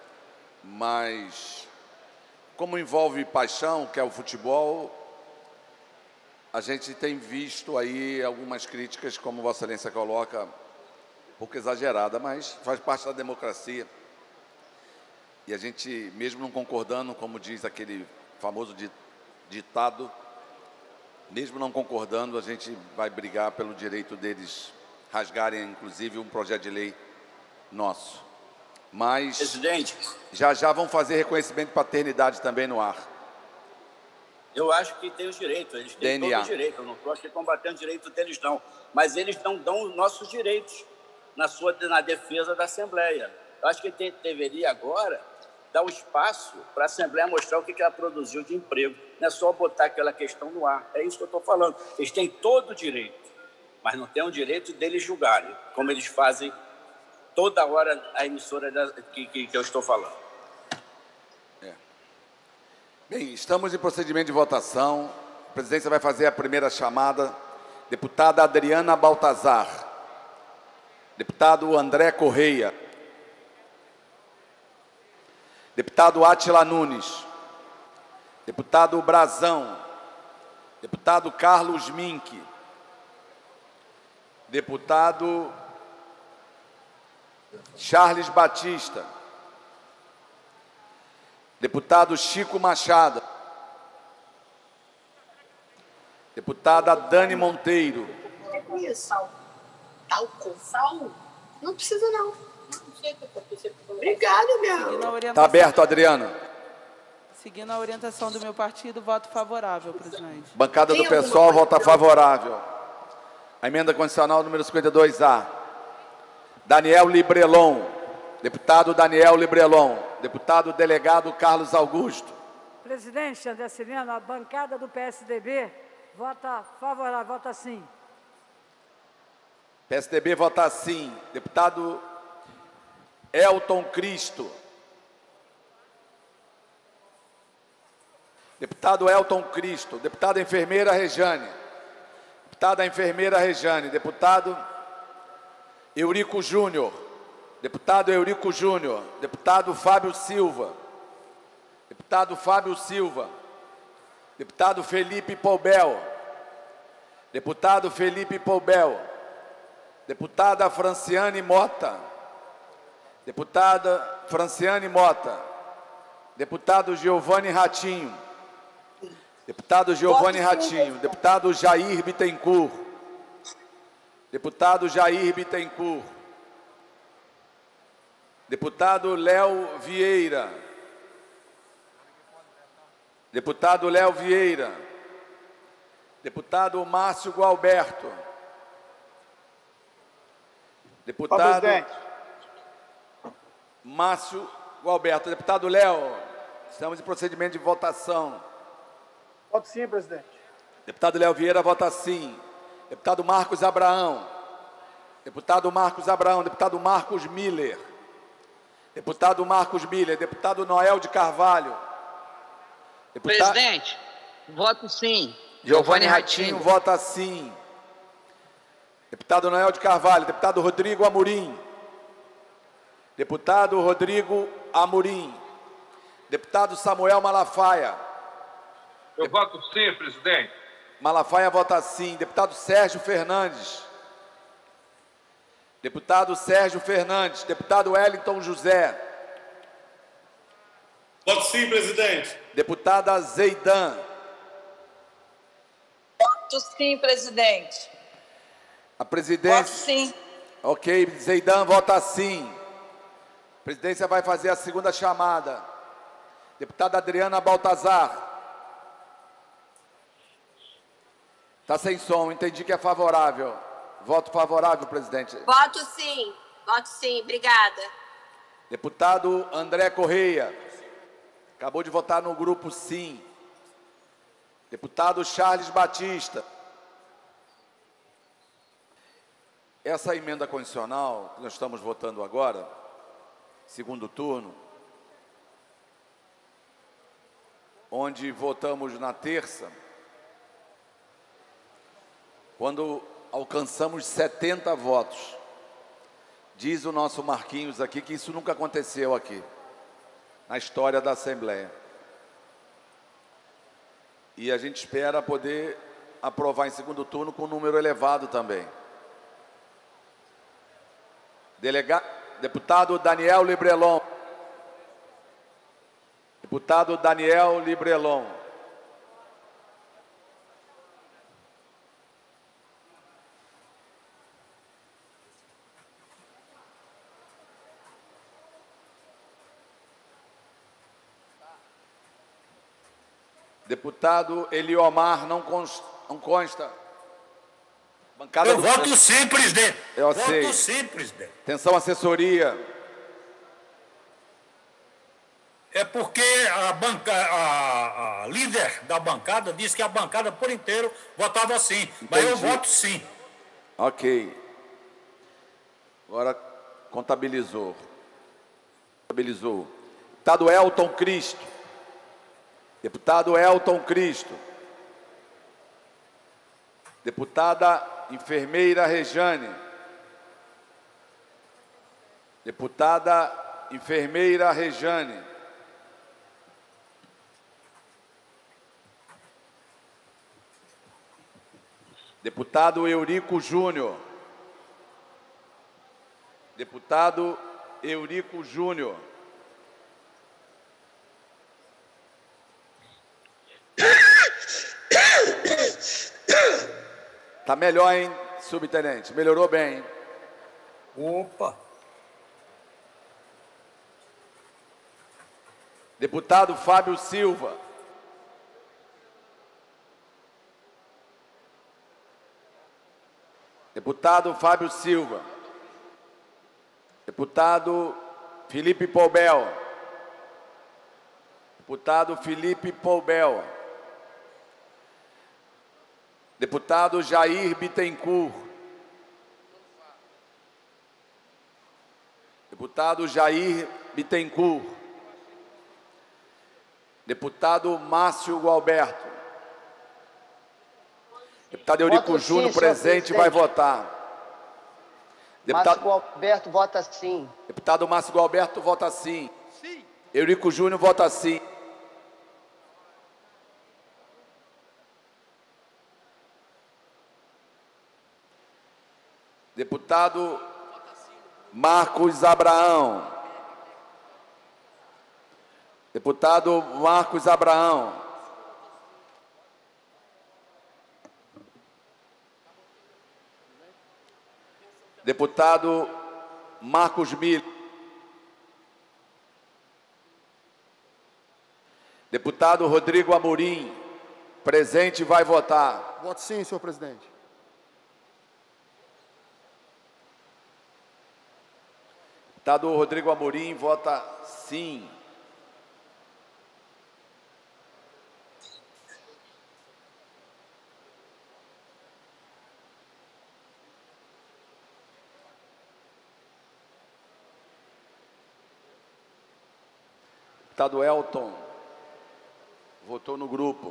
Mas, como envolve paixão, que é o futebol, a gente tem visto aí algumas críticas, como Vossa Excelência coloca, um pouco exagerada, mas faz parte da democracia. E a gente, mesmo não concordando, como diz aquele famoso ditado, mesmo não concordando, a gente vai brigar pelo direito deles rasgarem, inclusive, um projeto de lei nosso. Mas, presidente, já vão fazer reconhecimento de paternidade também no ar. Eu acho que tem os direitos, eles têm todo o direito. Eu não estou aqui combatendo o direito deles, não. Mas eles não dão os nossos direitos na defesa da Assembleia. Eu acho que deveria agora dar um espaço para a Assembleia mostrar o que ela produziu de emprego. Não é só botar aquela questão no ar. É isso que eu estou falando. Eles têm todo o direito, mas não têm o direito deles julgarem, como eles fazem toda hora a emissora que eu estou falando. Bem, estamos em procedimento de votação. A presidência vai fazer a primeira chamada. Deputada Adriana Baltazar. Deputado André Correia. Deputado Átila Nunes. Deputado Brazão. Deputado Carlos Mink. Deputado Charles Batista. Deputado Chico Machado. Deputada Dani Monteiro. Sal. Talco. Sal? Não precisa, não. Obrigada, meu. Está aberto, Adriana. Seguindo a orientação do meu partido, voto favorável, presidente. Bancada do PSOL, vota favorável. A emenda constitucional número 52A. Daniel Librelon. Deputado Daniel Librelon. Deputado delegado Carlos Augusto. Presidente André Ciliano, a bancada do PSDB vota favorável, vota sim. PSDB vota sim. Deputado Elton Cristo. Deputado Elton Cristo. Deputada enfermeira Rejane. Deputada enfermeira Rejane. Deputado Eurico Júnior. Deputado Eurico Júnior. Deputado Fábio Silva. Deputado Fábio Silva. Deputado Felipe Poubel. Deputado Felipe Poubel. Deputada Franciane Mota. Deputada Franciane Mota. Deputado Giovanni Ratinho. Deputado Giovanni Ratinho. Deputado Jair Bittencourt. Deputado Jair Bittencourt. Deputado Léo Vieira. Deputado Léo Vieira. Deputado Márcio Gualberto. Deputado Márcio Gualberto. Deputado Léo, estamos em procedimento de votação. Voto sim, presidente. Deputado Léo Vieira vota sim. Deputado Marcos Abraão. Deputado Marcos Abraão. Deputado Marcos Miller. Deputado Marcos Miller. Deputado Noel de Carvalho. Presidente, voto sim. Giovanni Ratinho vota sim. Deputado Noel de Carvalho. Deputado Rodrigo Amorim. Deputado Rodrigo Amorim. Deputado Samuel Malafaia. Eu voto sim, presidente. Malafaia vota sim. Deputado Sérgio Fernandes. Deputado Sérgio Fernandes. Deputado Wellington José. Voto sim, presidente. Deputada Zeidan. Voto sim, presidente. A presidência... Voto sim. Ok, Zeidan vota sim. A presidência vai fazer a segunda chamada. Deputada Adriana Baltazar. Está sem som, entendi que é favorável. Voto favorável, presidente. Voto sim. Voto sim. Obrigada. Deputado André Correia. Acabou de votar no grupo sim. Deputado Charles Batista. Essa emenda constitucional que nós estamos votando agora, segundo turno, onde votamos na terça, quando alcançamos 70 votos. Diz o nosso Marquinhos aqui que isso nunca aconteceu aqui, na história da Assembleia. E a gente espera poder aprovar em segundo turno com um número elevado também. Deputado Daniel Librelon. Deputado Daniel Librelon. Deputado Eliomar, não consta. Bancada Eu voto sim, presidente. Eu sei. Voto sim, presidente. Atenção, assessoria. É porque a líder da bancada disse que a bancada por inteiro votava sim. Entendi. Mas eu voto sim. Ok. Agora contabilizou. Deputado Elton Cristo. Deputado Elton Cristo. Deputada enfermeira Rejane. Deputada enfermeira Rejane. Deputado Eurico Júnior. Deputado Eurico Júnior. Tá melhor, hein, subtenente? Melhorou bem, hein? Opa! Deputado Fábio Silva. Deputado Fábio Silva. Deputado Felipe Poubel. Deputado Felipe Poubel. Deputado Jair Bittencourt. Deputado Jair Bittencourt. Deputado Márcio Gualberto. Deputado Eurico Júnior, presente, vai votar. Márcio Gualberto vota sim. Deputado Márcio Gualberto vota sim. Sim. Eurico Júnior vota sim. Deputado Marcos Abraão. Deputado Marcos Abraão. Deputado Marcos Miller. Deputado Rodrigo Amorim, presente, vai votar. Voto sim, senhor presidente. Deputado Rodrigo Amorim vota sim. Deputado Elton votou no grupo.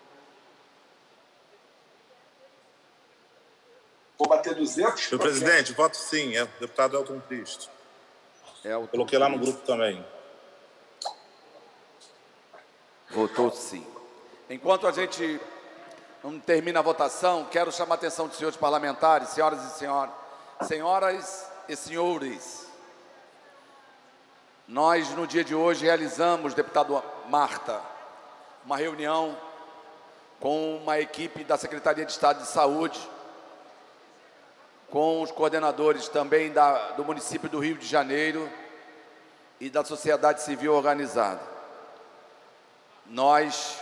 Vou bater 200? Senhor presidente, voto sim. É o deputado Elton Cristo. Coloquei lá no grupo também. Votou sim. Enquanto a gente não termina a votação, quero chamar a atenção dos senhores parlamentares, senhoras e senhores. Nós, no dia de hoje, realizamos, deputado Marta, uma reunião com uma equipe da Secretaria de Estado de Saúde, com os coordenadores também do município do Rio de Janeiro e da sociedade civil organizada. Nós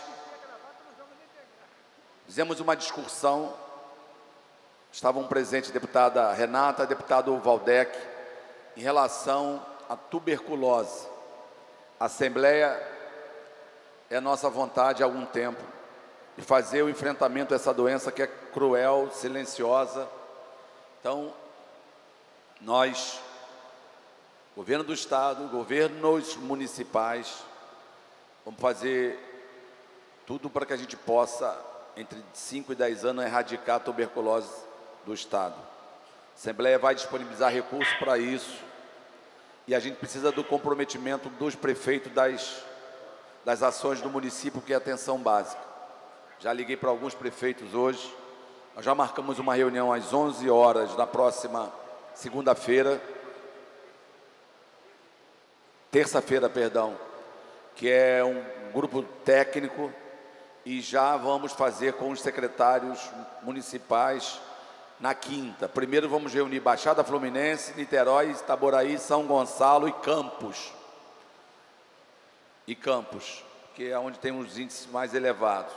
fizemos uma discussão, estavam presentes a deputada Renata, deputado Valdec, em relação à tuberculose. A Assembleia é nossa vontade há algum tempo de fazer o enfrentamento a essa doença que é cruel, silenciosa. Então, nós, governo do Estado, governos municipais, vamos fazer tudo para que a gente possa, entre 5 e 10 anos, erradicar a tuberculose do Estado. A Assembleia vai disponibilizar recursos para isso e a gente precisa do comprometimento dos prefeitos das ações do município, que é a atenção básica. Já liguei para alguns prefeitos hoje. Nós já marcamos uma reunião às 11 horas na próxima terça-feira, que é um grupo técnico, e já vamos fazer com os secretários municipais na quinta. Primeiro vamos reunir Baixada Fluminense, Niterói, Itaboraí, São Gonçalo e Campos. Que é onde tem os índices mais elevados.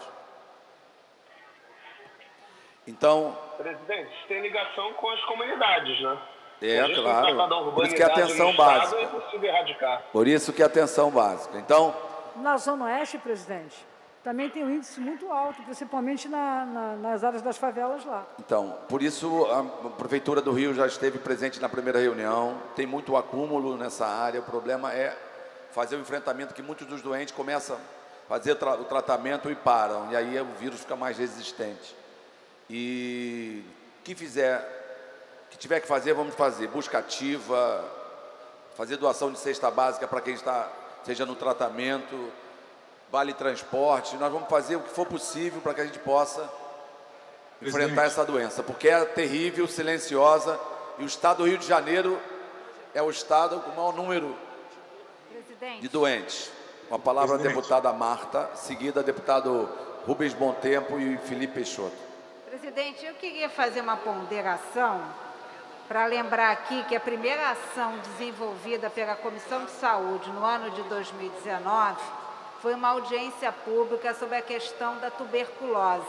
Então, presidente, tem ligação com as comunidades, né? Claro. Por isso que é atenção básica. É possível erradicar. Por isso que é atenção básica. Então, na Zona Oeste, presidente, também tem um índice muito alto, principalmente nas áreas das favelas lá. Então, por isso a Prefeitura do Rio já esteve presente na primeira reunião. Tem muito acúmulo nessa área. O problema é fazer o enfrentamento, que muitos dos doentes começam a fazer o tratamento e param. E aí o vírus fica mais resistente. E quem tiver que fazer, vamos fazer. Busca ativa, fazer doação de cesta básica para quem seja no tratamento, vale transporte. Nós vamos fazer o que for possível para que a gente possa enfrentar essa doença, porque é terrível, silenciosa, e o estado do Rio de Janeiro é o estado com o maior número de doentes. Com a palavra a deputada Marta, seguida deputado Rubens Bom Tempo e Felipe Peixoto. Presidente, eu queria fazer uma ponderação para lembrar aqui que a primeira ação desenvolvida pela Comissão de Saúde no ano de 2019 foi uma audiência pública sobre a questão da tuberculose.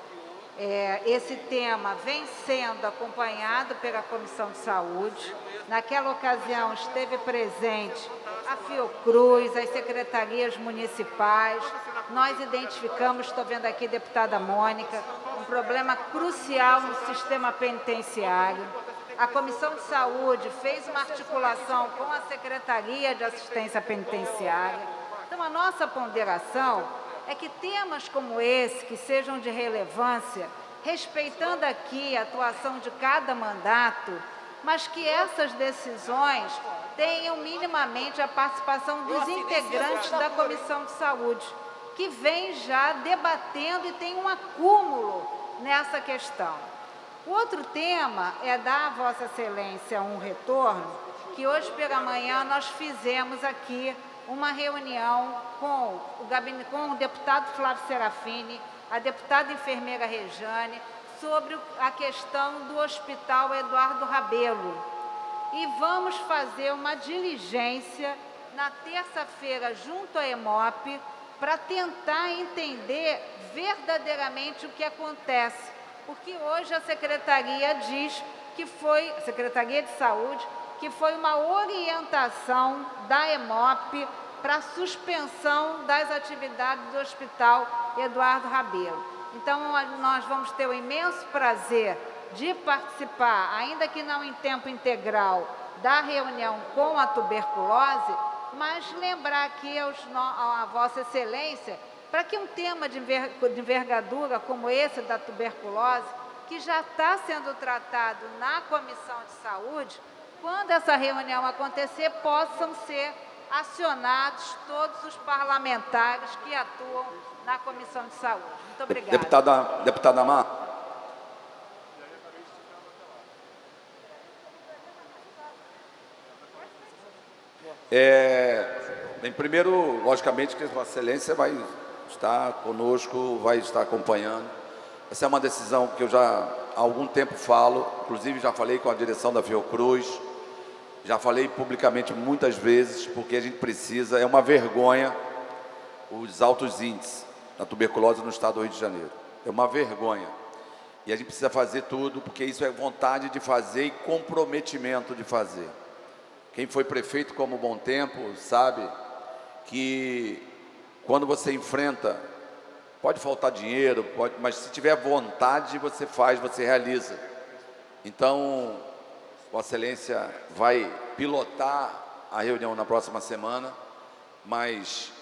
Esse tema vem sendo acompanhado pela Comissão de Saúde. Naquela ocasião esteve presente a Fiocruz, as secretarias municipais. Nós identificamos, estou vendo aqui a deputada Mônica, um problema crucial no sistema penitenciário. A Comissão de Saúde fez uma articulação com a Secretaria de Assistência Penitenciária. Então, a nossa ponderação é que temas como esse, que sejam de relevância, respeitando aqui a atuação de cada mandato, mas que essas decisões tenham minimamente a participação dos integrantes da Comissão de Saúde, que vem já debatendo e tem um acúmulo nessa questão. O outro tema é dar a Vossa Excelência um retorno, que hoje pela manhã nós fizemos aqui uma reunião com o deputado Flávio Serafini, a deputada enfermeira Rejane, sobre a questão do Hospital Eduardo Rabelo. E vamos fazer uma diligência na terça-feira junto à EMOP para tentar entender verdadeiramente o que acontece. Porque hoje a Secretaria diz que foi, a Secretaria de Saúde, que foi uma orientação da EMOP para a suspensão das atividades do Hospital Eduardo Rabelo. Então, nós vamos ter o imenso prazer de participar, ainda que não em tempo integral, da reunião com a tuberculose, mas lembrar aqui a Vossa Excelência, para que um tema de envergadura como esse da tuberculose, que já está sendo tratado na Comissão de Saúde, quando essa reunião acontecer, possam ser acionados todos os parlamentares que atuam na Comissão de Saúde. Muito obrigada. Deputada Mar. Bem, primeiro, logicamente, que Vossa Excelência vai estar conosco, vai estar acompanhando. Essa é uma decisão que eu já há algum tempo falo, inclusive já falei com a direção da Fiocruz, já falei publicamente muitas vezes, porque a gente precisa, é uma vergonha os altos índices da tuberculose no estado do Rio de Janeiro. É uma vergonha. E a gente precisa fazer tudo, porque isso é vontade de fazer e comprometimento de fazer. Quem foi prefeito como Bom Tempo sabe que quando você enfrenta, pode faltar dinheiro, mas se tiver vontade, você faz, você realiza. Então, Vossa Excelência vai pilotar a reunião na próxima semana, mas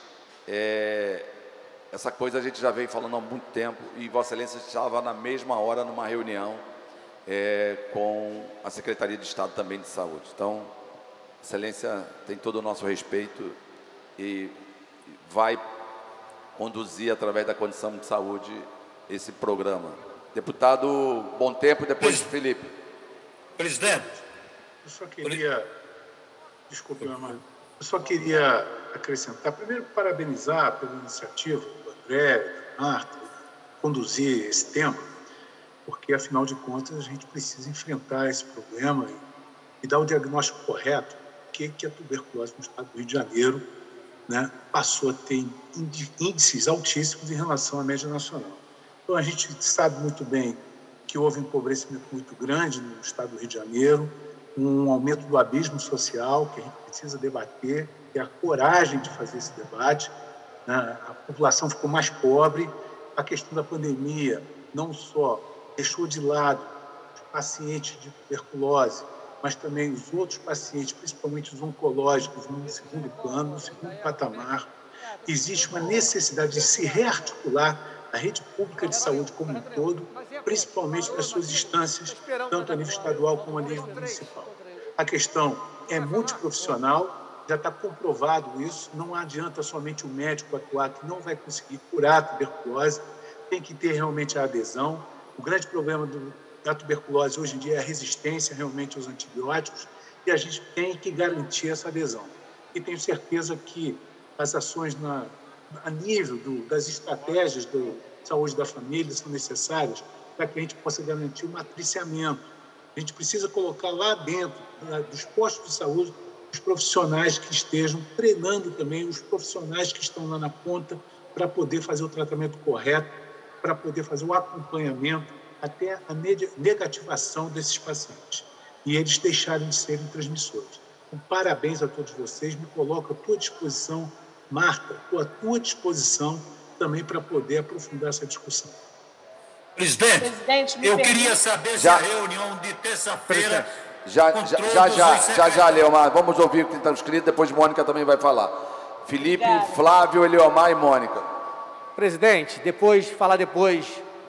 essa coisa a gente já vem falando há muito tempo e Vossa Excelência estava na mesma hora numa reunião com a Secretaria de Estado também de Saúde. Então, Excelência tem todo o nosso respeito e vai conduzir através da Comissão de Saúde esse programa. Deputado Bom Tempo e depois Felipe. Presidente. Eu só queria, desculpe, meu irmão, eu só queria acrescentar, primeiro parabenizar pela iniciativa do André, da Marta, conduzir esse tema, porque afinal de contas a gente precisa enfrentar esse problema e dar o diagnóstico correto, que a tuberculose no estado do Rio de Janeiro, né, passou a ter índices altíssimos em relação à média nacional. Então, a gente sabe muito bem que houve um empobrecimento muito grande no estado do Rio de Janeiro, um aumento do abismo social que a gente precisa debater, ter a coragem de fazer esse debate, né? A população ficou mais pobre, a questão da pandemia não só deixou de lado os pacientes de tuberculose, mas também os outros pacientes, principalmente os oncológicos, no segundo plano, no segundo patamar. Existe uma necessidade de se rearticular a rede pública de saúde como um todo, principalmente nas suas instâncias, tanto a nível estadual como a nível municipal. A questão é multiprofissional, já está comprovado isso, não adianta somente o médico atuar, que não vai conseguir curar a tuberculose, tem que ter realmente a adesão. O grande problema da tuberculose hoje em dia é a resistência realmente aos antibióticos e a gente tem que garantir essa adesão. E tenho certeza que as ações a nível das estratégias de saúde da família são necessárias para que a gente possa garantir o matriciamento. A gente precisa colocar lá dentro dos postos de saúde os profissionais que estejam treinando também, os profissionais que estão lá na ponta para poder fazer o tratamento correto, para poder fazer o acompanhamento até a negativação desses pacientes e eles deixarem de serem transmissores. Então, parabéns a todos vocês, me coloco à tua disposição, Marta, estou à tua disposição também para poder aprofundar essa discussão. Presidente, eu queria saber se a reunião de terça-feira... Já, Eliomar, vamos ouvir o que está escrito, depois Mônica também vai falar. Felipe, Flávio, Eliomar e Mônica. Presidente, falar depois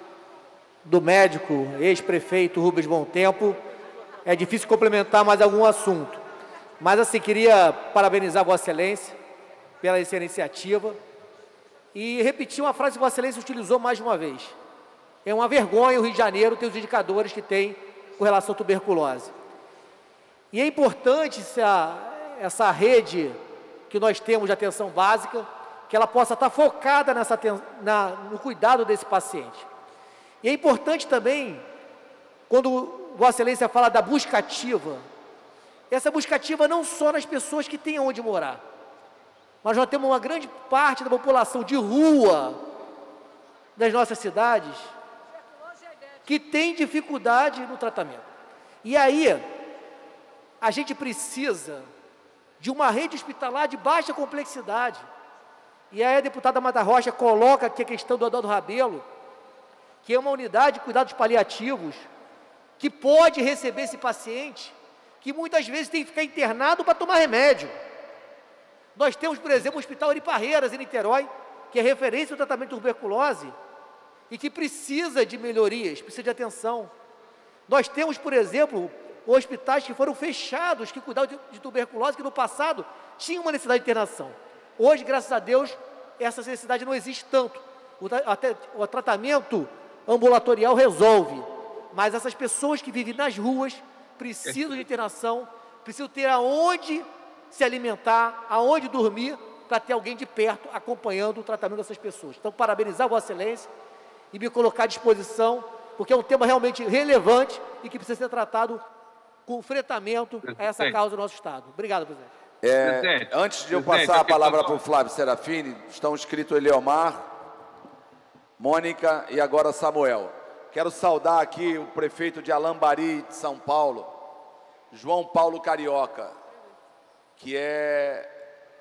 do médico, ex-prefeito Rubens Bom Tempo, é difícil complementar mais algum assunto. Mas, assim, queria parabenizar Vossa Excelência pela essa iniciativa e repetir uma frase que Vossa Excelência utilizou mais de uma vez. É uma vergonha o Rio de Janeiro ter os indicadores que tem com relação à tuberculose. E é importante essa rede que nós temos de atenção básica, que ela possa estar focada no cuidado desse paciente. E é importante também, quando Vossa Excelência fala da busca ativa, essa busca ativa não só nas pessoas que têm onde morar, mas nós temos uma grande parte da população de rua das nossas cidades que tem dificuldade no tratamento. E aí, a gente precisa de uma rede hospitalar de baixa complexidade. E aí a deputada Marta Rocha coloca aqui a questão do Adalto Rabelo, que é uma unidade de cuidados paliativos, que pode receber esse paciente, que muitas vezes tem que ficar internado para tomar remédio. Nós temos, por exemplo, o Hospital Ari Parreiras, em Niterói, que é referência no tratamento de tuberculose, e que precisa de melhorias, precisa de atenção. Nós temos, por exemplo, hospitais que foram fechados, que cuidavam de tuberculose, que no passado tinham uma necessidade de internação. Hoje, graças a Deus, essa necessidade não existe tanto. O tratamento ambulatorial resolve, mas essas pessoas que vivem nas ruas precisam de internação, precisam ter aonde se alimentar, aonde dormir, para ter alguém de perto acompanhando o tratamento dessas pessoas. Então, parabenizar Vossa Excelência e me colocar à disposição, porque é um tema realmente relevante e que precisa ser tratado com enfrentamento a essa causa do nosso Estado. Obrigado, presidente. Antes de eu passar a palavra para o Flávio Serafini, estão escritos Eliomar, Mônica e agora Samuel. Quero saudar aqui o prefeito de Alambari, de São Paulo, João Paulo Carioca, que é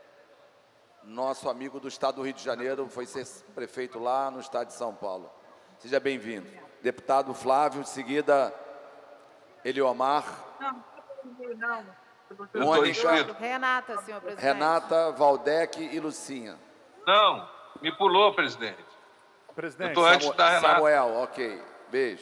nosso amigo do Estado do Rio de Janeiro, foi ser prefeito lá no Estado de São Paulo. Seja bem-vindo. Deputado Flávio, em seguida, Eliomar. Não. Mônica, Renata, senhor presidente. Renata, Valdec e Lucinha. Não, me pulou, presidente. Presidente. Eu estou antes da Renata. Samuel, ok. Beijo.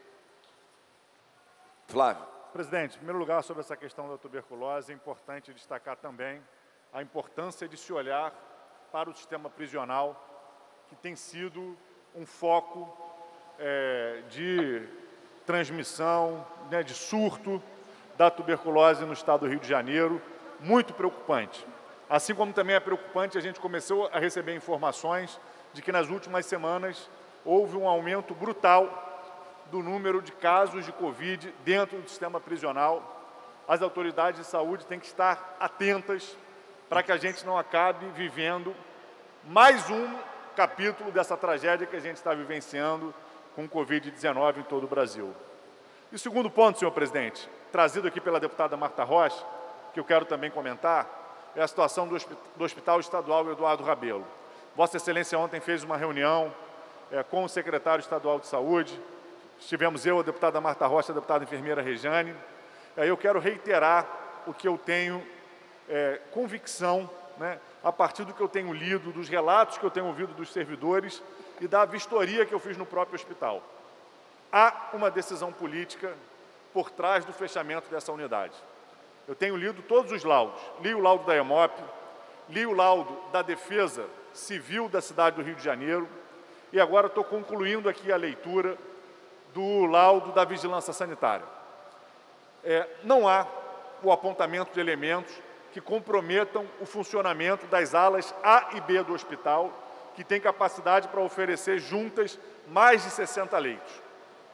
Flávio. Presidente, em primeiro lugar, sobre essa questão da tuberculose, é importante destacar também a importância de se olhar para o sistema prisional, que tem sido um foco de transmissão, de surto da tuberculose no estado do Rio de Janeiro, muito preocupante. Assim como também é preocupante, a gente começou a receber informações de que nas últimas semanas houve um aumento brutal do número de casos de Covid dentro do sistema prisional. As autoridades de saúde têm que estar atentas para que a gente não acabe vivendo mais um capítulo dessa tragédia que a gente está vivenciando com o Covid-19 em todo o Brasil. E o segundo ponto, senhor presidente, trazido aqui pela deputada Marta Rocha, que eu quero também comentar, é a situação do Hospital Estadual Eduardo Rabelo. Vossa Excelência ontem fez uma reunião com o secretário estadual de Saúde, estivemos eu, a deputada Marta Rocha, a deputada enfermeira Rejane. Eu quero reiterar o que eu tenho convicção, a partir do que eu tenho lido, dos relatos que eu tenho ouvido dos servidores e da vistoria que eu fiz no próprio hospital. Há uma decisão política por trás do fechamento dessa unidade. Eu tenho lido todos os laudos. Li o laudo da EMOP, li o laudo da Defesa Civil da cidade do Rio de Janeiro e agora estou concluindo aqui a leitura do laudo da Vigilância Sanitária. Não há o apontamento de elementos que comprometam o funcionamento das alas A e B do hospital, que tem capacidade para oferecer juntas mais de 60 leitos.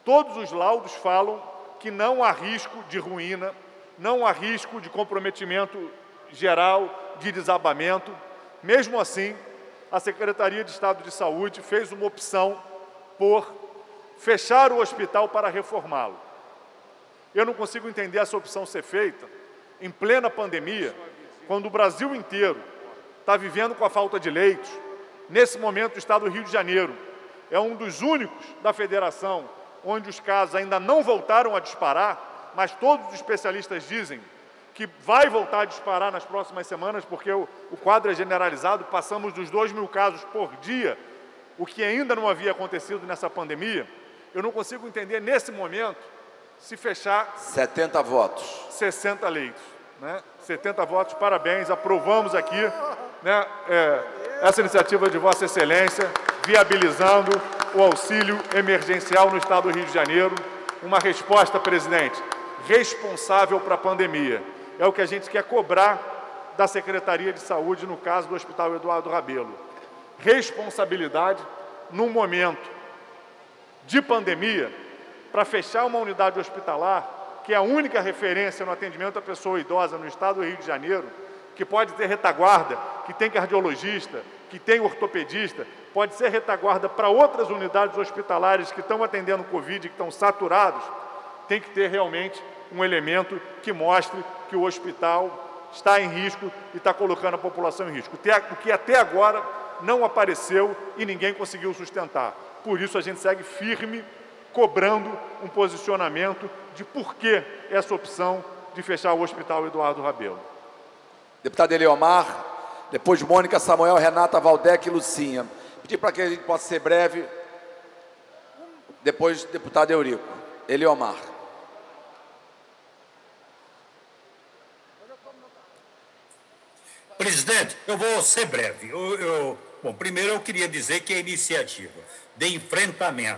Todos os laudos falam que não há risco de ruína, não há risco de comprometimento geral, de desabamento. Mesmo assim, a Secretaria de Estado de Saúde fez uma opção por fechar o hospital para reformá-lo. Eu não consigo entender essa opção ser feita em plena pandemia, quando o Brasil inteiro está vivendo com a falta de leitos. Nesse momento, o Estado do Rio de Janeiro é um dos únicos da federação onde os casos ainda não voltaram a disparar, mas todos os especialistas dizem que vai voltar a disparar nas próximas semanas, porque o quadro é generalizado, passamos dos 2.000 casos por dia, o que ainda não havia acontecido nessa pandemia. Eu não consigo entender, nesse momento, se fechar... 70 votos. 60 leitos. Né? 70 votos, parabéns, aprovamos aqui, né, essa iniciativa de Vossa Excelência, viabilizando o auxílio emergencial no Estado do Rio de Janeiro. Uma resposta, presidente, responsável para a pandemia. É o que a gente quer cobrar da Secretaria de Saúde, no caso do Hospital Eduardo Rabelo. Responsabilidade num momento de pandemia para fechar uma unidade hospitalar, que é a única referência no atendimento à pessoa idosa no Estado do Rio de Janeiro, que pode ter retaguarda, que tem cardiologista, que tem ortopedista, pode ser retaguarda para outras unidades hospitalares que estão atendendo Covid, que estão saturados, tem que ter realmente um elemento que mostre que o hospital está em risco e está colocando a população em risco. O que até agora não apareceu e ninguém conseguiu sustentar. Por isso a gente segue firme, cobrando um posicionamento de por que essa opção de fechar o Hospital Eduardo Rabelo. Deputado Eliomar, depois Mônica, Samuel, Renata, Valdec e Lucinha. Pedir para que a gente possa ser breve. Depois, deputado Eurico. Eliomar. Presidente, eu vou ser breve. Bom, primeiro eu queria dizer que a iniciativa de enfrentamento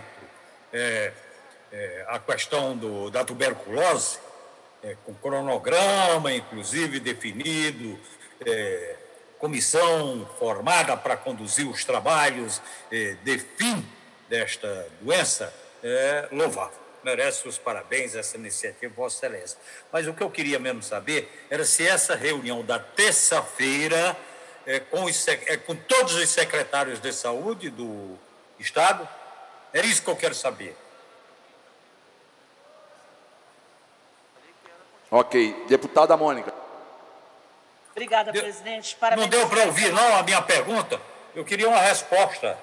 à questão da tuberculose, com cronograma, inclusive, definido, comissão formada para conduzir os trabalhos de fim desta doença, é louvável. Merece os parabéns essa iniciativa, Vossa Excelência. Mas o que eu queria mesmo saber era se essa reunião da terça-feira, com todos os secretários de saúde do Estado, é isso que eu quero saber. Ok. Deputada Mônica. Obrigada, presidente. Parabéns. Não deu para ouvir, não, a minha pergunta? Eu queria uma resposta.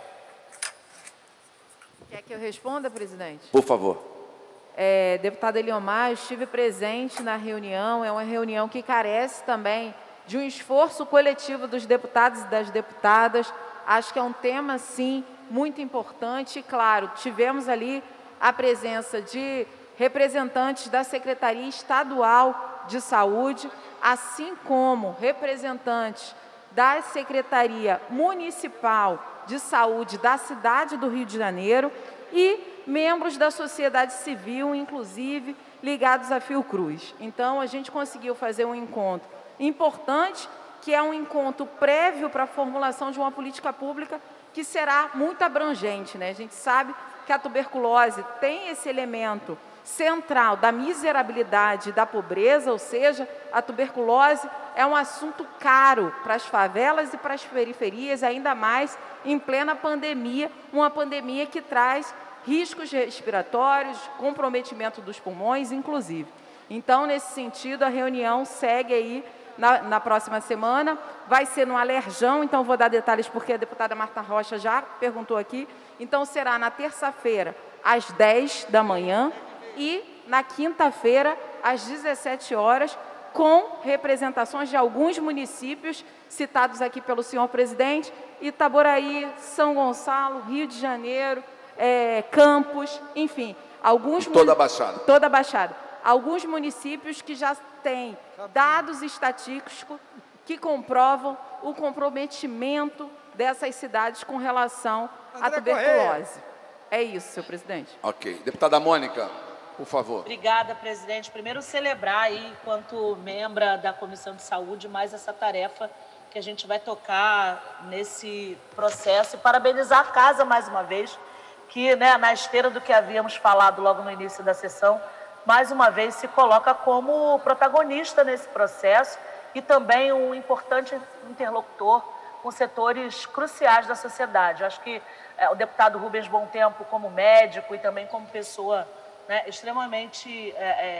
Quer que eu responda, presidente? Por favor. Deputado Eliomar, eu estive presente na reunião, é uma reunião que carece também de um esforço coletivo dos deputados e das deputadas. Acho que é um tema, sim, muito importante. Claro, tivemos ali a presença de representantes da Secretaria Estadual de Saúde, assim como representantes da Secretaria Municipal de Saúde da cidade do Rio de Janeiro e membros da sociedade civil, inclusive ligados à Fiocruz. Então, a gente conseguiu fazer um encontro importante, que é um encontro prévio para a formulação de uma política pública que será muito abrangente, né? A gente sabe que a tuberculose tem esse elemento central da miserabilidade e da pobreza, ou seja, a tuberculose é um assunto caro para as favelas e para as periferias, ainda mais em plena pandemia, uma pandemia que traz riscos respiratórios, comprometimento dos pulmões, inclusive. Então, nesse sentido, a reunião segue aí na próxima semana, vai ser no Alerjão, então vou dar detalhes porque a deputada Marta Rocha já perguntou aqui. Então, será na terça-feira, às 10 da manhã, e na quinta-feira, às 17 horas, com representações de alguns municípios citados aqui pelo senhor presidente, Itaboraí, São Gonçalo, Rio de Janeiro, Campos, enfim, alguns... Toda a Baixada. Toda a Baixada. Alguns municípios que já têm dados estatísticos que comprovam o comprometimento dessas cidades com relação à tuberculose. É isso, senhor presidente. Ok. Deputada Mônica, por favor. Obrigada, presidente. Primeiro, celebrar aí, enquanto membra da Comissão de Saúde, mais essa tarefa que a gente vai tocar nesse processo e parabenizar a casa, mais uma vez, que, né, na esteira do que havíamos falado logo no início da sessão, mais uma vez se coloca como protagonista nesse processo e também um importante interlocutor com setores cruciais da sociedade. Eu acho que o deputado Rubens Bom Tempo, como médico e também como pessoa, né, extremamente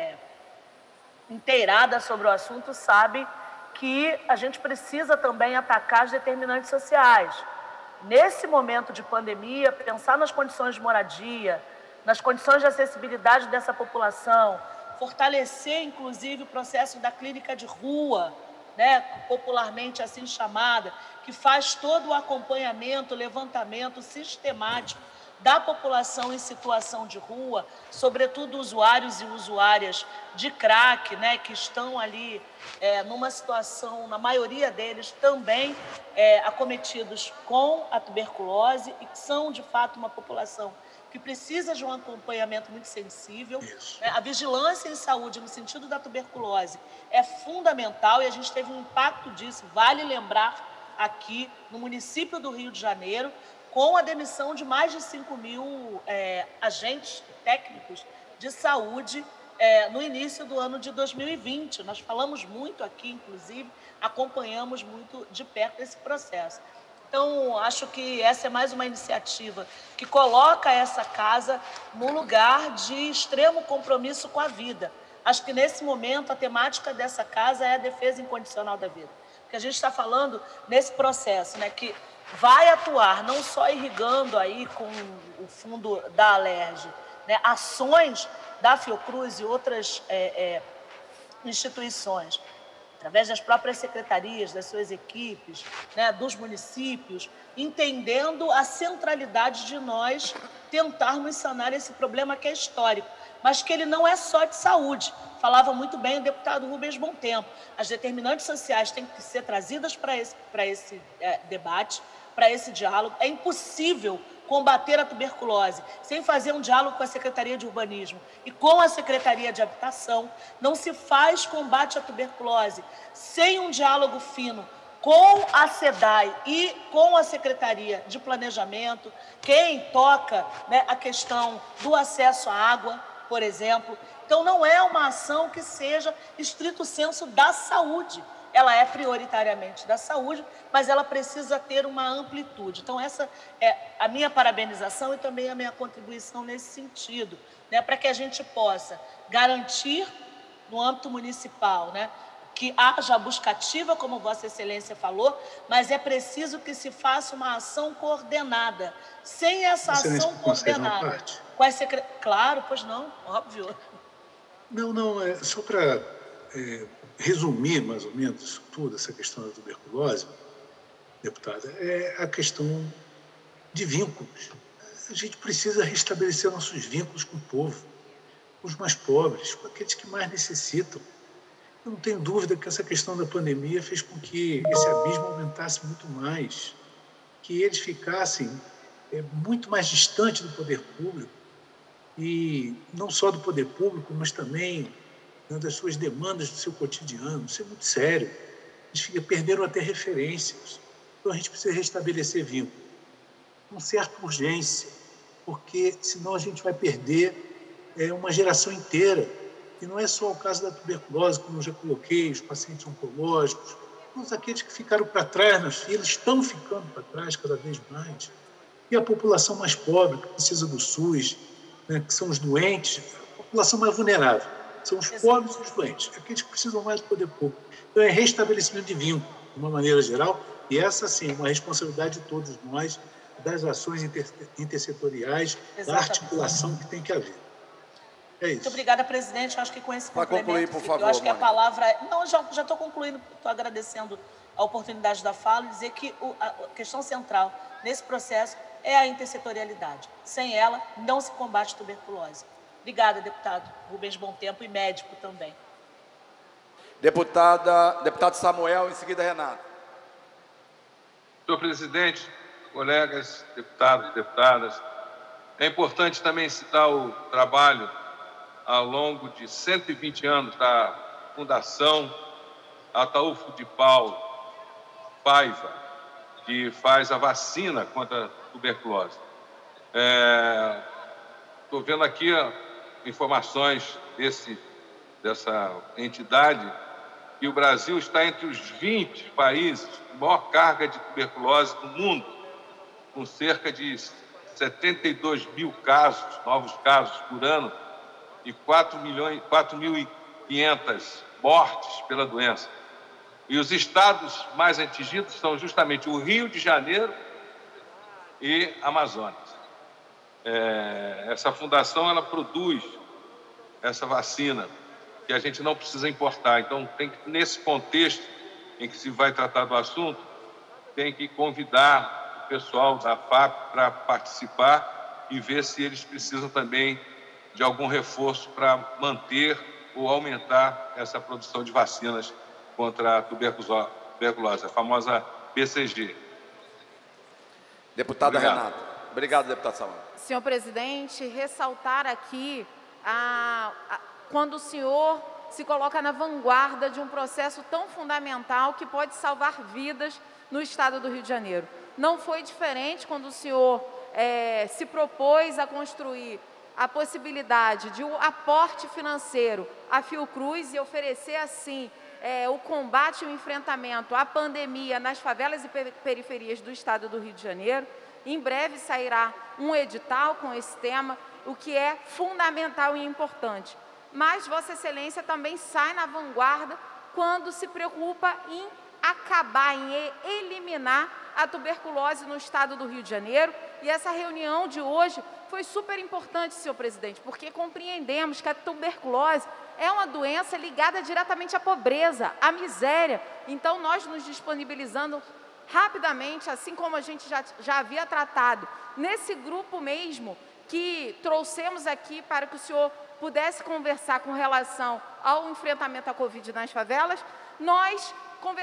inteirada sobre o assunto, sabe que a gente precisa também atacar as determinantes sociais. Nesse momento de pandemia, pensar nas condições de moradia, nas condições de acessibilidade dessa população, fortalecer, inclusive, o processo da clínica de rua, né, popularmente assim chamada, que faz todo o acompanhamento, levantamento sistemático da população em situação de rua, sobretudo usuários e usuárias de crack, né, que estão ali numa situação, na maioria deles, também acometidos com a tuberculose e que são, de fato, uma população que precisa de um acompanhamento muito sensível. A vigilância em saúde, no sentido da tuberculose, é fundamental e a gente teve um impacto disso, vale lembrar, aqui no município do Rio de Janeiro, com a demissão de mais de 5.000 agentes técnicos de saúde no início do ano de 2020. Nós falamos muito aqui, inclusive, acompanhamos muito de perto esse processo. Então, acho que essa é mais uma iniciativa que coloca essa casa no lugar de extremo compromisso com a vida. Acho que, nesse momento, a temática dessa casa é a defesa incondicional da vida. Porque a gente está falando nesse processo, né, que vai atuar não só irrigando aí com o fundo da Alerj, né, ações da Fiocruz e outras instituições, através das próprias secretarias, das suas equipes, né, dos municípios, entendendo a centralidade de nós tentarmos sanar esse problema que é histórico, mas que ele não é só de saúde. Falava muito bem o deputado Rubens Bom Tempo. As determinantes sociais têm que ser trazidas para esse debate, para esse diálogo. É impossível combater a tuberculose sem fazer um diálogo com a Secretaria de Urbanismo e com a Secretaria de Habitação. Não se faz combate à tuberculose sem um diálogo fino com a SEDAI e com a Secretaria de Planejamento, quem toca, né, a questão do acesso à água, por exemplo. Então, não é uma ação que seja estrito senso da saúde. Ela é prioritariamente da saúde, mas ela precisa ter uma amplitude. Então, essa é a minha parabenização e também a minha contribuição nesse sentido, né, para que a gente possa garantir, no âmbito municipal, né, que haja a busca ativa, como Vossa Excelência falou, mas é preciso que se faça uma ação coordenada. Sem essa ação coordenada... Claro, pois não, óbvio. Não, é só para resumir mais ou menos isso tudo, essa questão da tuberculose, deputada, é a questão de vínculos. A gente precisa restabelecer nossos vínculos com o povo, com os mais pobres, com aqueles que mais necessitam. Eu não tenho dúvida que essa questão da pandemia fez com que esse abismo aumentasse muito mais, que eles ficassem muito mais distantes do poder público, e não só do poder público, mas também, né, das suas demandas do seu cotidiano. Isso é muito sério. Eles perderam até referências. Então, a gente precisa restabelecer vínculo com certa urgência, porque senão a gente vai perder uma geração inteira. E não é só o caso da tuberculose, como eu já coloquei, os pacientes oncológicos, todos aqueles que ficaram para trás nas filas, estão ficando para trás cada vez mais. E a população mais pobre, que precisa do SUS, né, que são os doentes, a população mais vulnerável, são os pobres e os doentes, aqueles que precisam mais do poder público. Então, é restabelecimento de vínculo, de uma maneira geral, e essa, sim, é uma responsabilidade de todos nós, das ações intersetoriais, da articulação que tem que haver. É isso. Muito obrigada, presidente. Eu acho que com esse complemento... Para concluir, por favor, eu acho que a Mônica. palavra... Não, já estou concluindo, estou agradecendo a oportunidade da fala e dizer que a questão central nesse processo é a intersetorialidade. Sem ela, não se combate tuberculose. Obrigada, deputado Rubens Bom Tempo, e médico também. Deputado Samuel, em seguida, Renato. Senhor presidente, colegas, deputados e deputadas, é importante também citar o trabalho ao longo de 120 anos da Fundação Ataúfo de Paulo Paiva, que faz a vacina contra a tuberculose. Estou vendo aqui informações dessa entidade que o Brasil está entre os 20 países com maior carga de tuberculose do mundo, com cerca de 72 mil casos, novos casos por ano, e 4.500 mortes pela doença. E os estados mais atingidos são justamente o Rio de Janeiro e Amazonas. Essa fundação, ela produz essa vacina que a gente não precisa importar. Então, nesse contexto em que se vai tratar do assunto, tem que convidar o pessoal da FAP para participar e ver se eles precisam também de algum reforço para manter ou aumentar essa produção de vacinas contra a tuberculose, a famosa BCG. Deputada Renata. Obrigado, deputada Samara. Senhor presidente, ressaltar aqui quando o senhor se coloca na vanguarda de um processo tão fundamental que pode salvar vidas no estado do Rio de Janeiro. Não foi diferente quando o senhor se propôs a construir a possibilidade de um aporte financeiro à Fiocruz e oferecer, assim, o combate e o enfrentamento à pandemia nas favelas e periferias do estado do Rio de Janeiro. Em breve sairá um edital com esse tema, o que é fundamental e importante. Mas Vossa Excelência também sai na vanguarda quando se preocupa em acabar, em eliminar a tuberculose no estado do Rio de Janeiro. E essa reunião de hoje foi super importante, senhor presidente, porque compreendemos que a tuberculose é uma doença ligada diretamente à pobreza, à miséria. Então, nós nos disponibilizando rapidamente, assim como a gente já havia tratado, nesse grupo mesmo que trouxemos aqui para que o senhor pudesse conversar com relação ao enfrentamento à Covid nas favelas, nós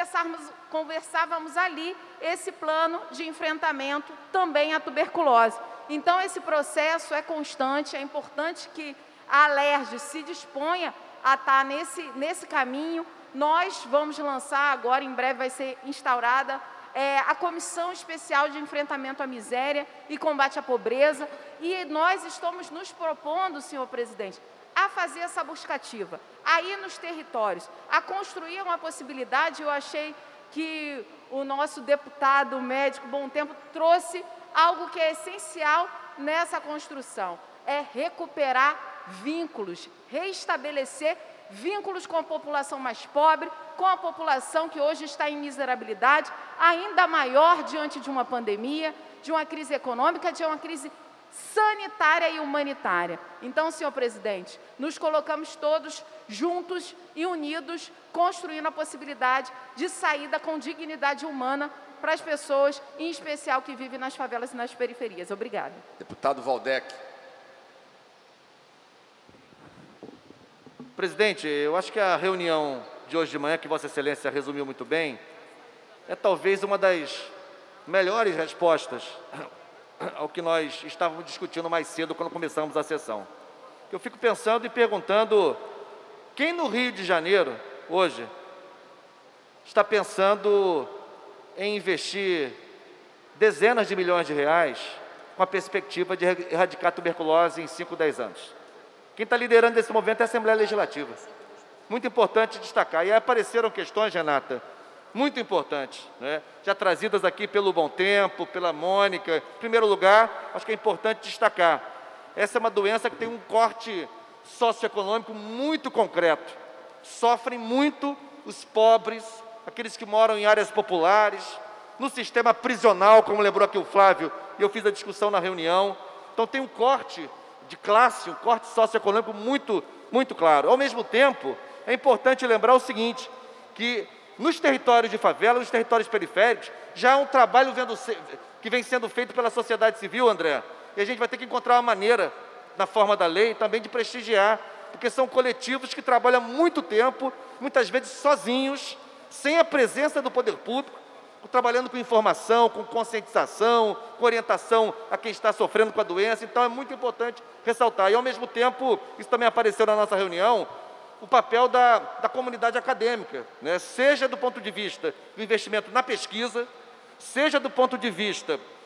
conversávamos ali esse plano de enfrentamento também à tuberculose. Então, esse processo é constante, é importante que a Alerj se disponha a estar nesse caminho. Nós vamos lançar agora, em breve vai ser instaurada a Comissão Especial de Enfrentamento à Miséria e Combate à Pobreza, e nós estamos nos propondo, senhor presidente, a fazer essa buscativa, a ir nos territórios, a construir uma possibilidade. Eu achei que o nosso deputado médico Bom Tempo trouxe algo que é essencial nessa construção, é recuperar vínculos, reestabelecer vínculos com a população mais pobre, com a população que hoje está em miserabilidade, ainda maior diante de uma pandemia, de uma crise econômica, de uma crise sanitária e humanitária. Então, senhor presidente, nos colocamos todos juntos e unidos, construindo a possibilidade de saída com dignidade humana para as pessoas, em especial que vivem nas favelas e nas periferias. Obrigada. Deputado Valdec. Presidente, eu acho que a reunião de hoje de manhã, que Vossa Excelência resumiu muito bem, é talvez uma das melhores respostas ao que nós estávamos discutindo mais cedo quando começamos a sessão. Eu fico pensando e perguntando, quem no Rio de Janeiro, hoje, está pensando em investir dezenas de milhões de reais com a perspectiva de erradicar a tuberculose em 5, 10 anos? Quem está liderando esse movimento é a Assembleia Legislativa. Muito importante destacar. E aí apareceram questões, Renata, muito importantes, né? Já trazidas aqui pelo Bom Tempo, pela Mônica. Em primeiro lugar, acho que é importante destacar. Essa é uma doença que tem um corte socioeconômico muito concreto. Sofrem muito os pobres, aqueles que moram em áreas populares, no sistema prisional, como lembrou aqui o Flávio, e eu fiz a discussão na reunião. Então tem um corte de classe, um corte socioeconômico muito, muito claro. Ao mesmo tempo, é importante lembrar o seguinte, que nos territórios de favela, nos territórios periféricos, já há um trabalho que vem sendo feito pela sociedade civil, André, e a gente vai ter que encontrar uma maneira, na forma da lei, também de prestigiar, porque são coletivos que trabalham há muito tempo, muitas vezes sozinhos, sem a presença do poder público, trabalhando com informação, com conscientização, com orientação a quem está sofrendo com a doença. Então é muito importante ressaltar. E ao mesmo tempo, isso também apareceu na nossa reunião, o papel da comunidade acadêmica, né? Seja do ponto de vista do investimento na pesquisa, seja do ponto de vista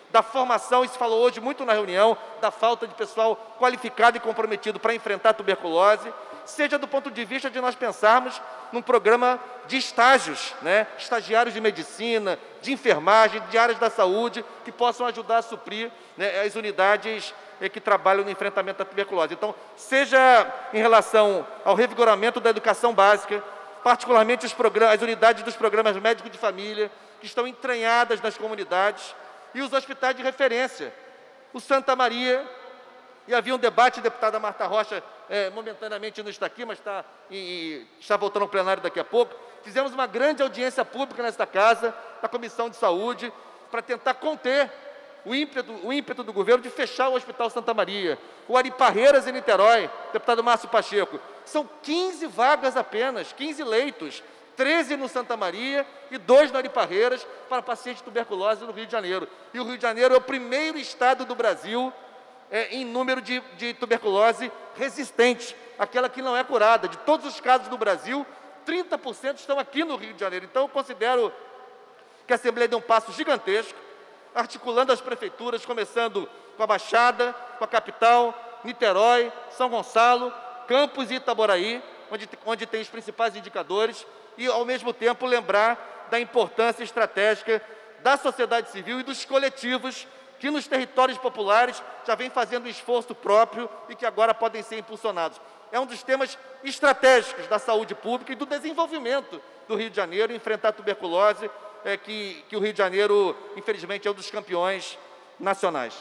da formação, isso falou hoje muito na reunião, da falta de pessoal qualificado e comprometido para enfrentar a tuberculose, seja do ponto de vista de nós pensarmos num programa de estágios, né? Estagiários de medicina, de enfermagem, de áreas da saúde, que possam ajudar a suprir, né, as unidades que trabalham no enfrentamento da tuberculose. Então, seja em relação ao revigoramento da educação básica, particularmente as unidades dos programas médicos de família, que estão entranhadas nas comunidades, e os hospitais de referência, o Santa Maria, e havia um debate, a deputada Marta Rocha, momentaneamente não está aqui, mas está voltando ao plenário daqui a pouco. Fizemos uma grande audiência pública nesta casa, na Comissão de Saúde, para tentar conter o ímpeto do governo de fechar o Hospital Santa Maria. O Ari Parreiras, em Niterói, deputado Márcio Pacheco, são 15 vagas apenas, 15 leitos, 13 no Santa Maria e 2 no Ari Parreiras para pacientes de tuberculose no Rio de Janeiro. E o Rio de Janeiro é o primeiro estado do Brasil em número de tuberculose resistente, aquela que não é curada. De todos os casos do Brasil, 30% estão aqui no Rio de Janeiro. Então, eu considero que a Assembleia deu um passo gigantesco, articulando as prefeituras, começando com a Baixada, com a capital, Niterói, São Gonçalo, Campos e Itaboraí, onde tem os principais indicadores, e, ao mesmo tempo, lembrar da importância estratégica da sociedade civil e dos coletivos que nos territórios populares já vem fazendo um esforço próprio e que agora podem ser impulsionados. É um dos temas estratégicos da saúde pública e do desenvolvimento do Rio de Janeiro, enfrentar a tuberculose, que o Rio de Janeiro, infelizmente, é um dos campeões nacionais.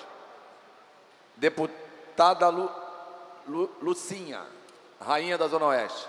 Deputada Lucinha, rainha da Zona Oeste.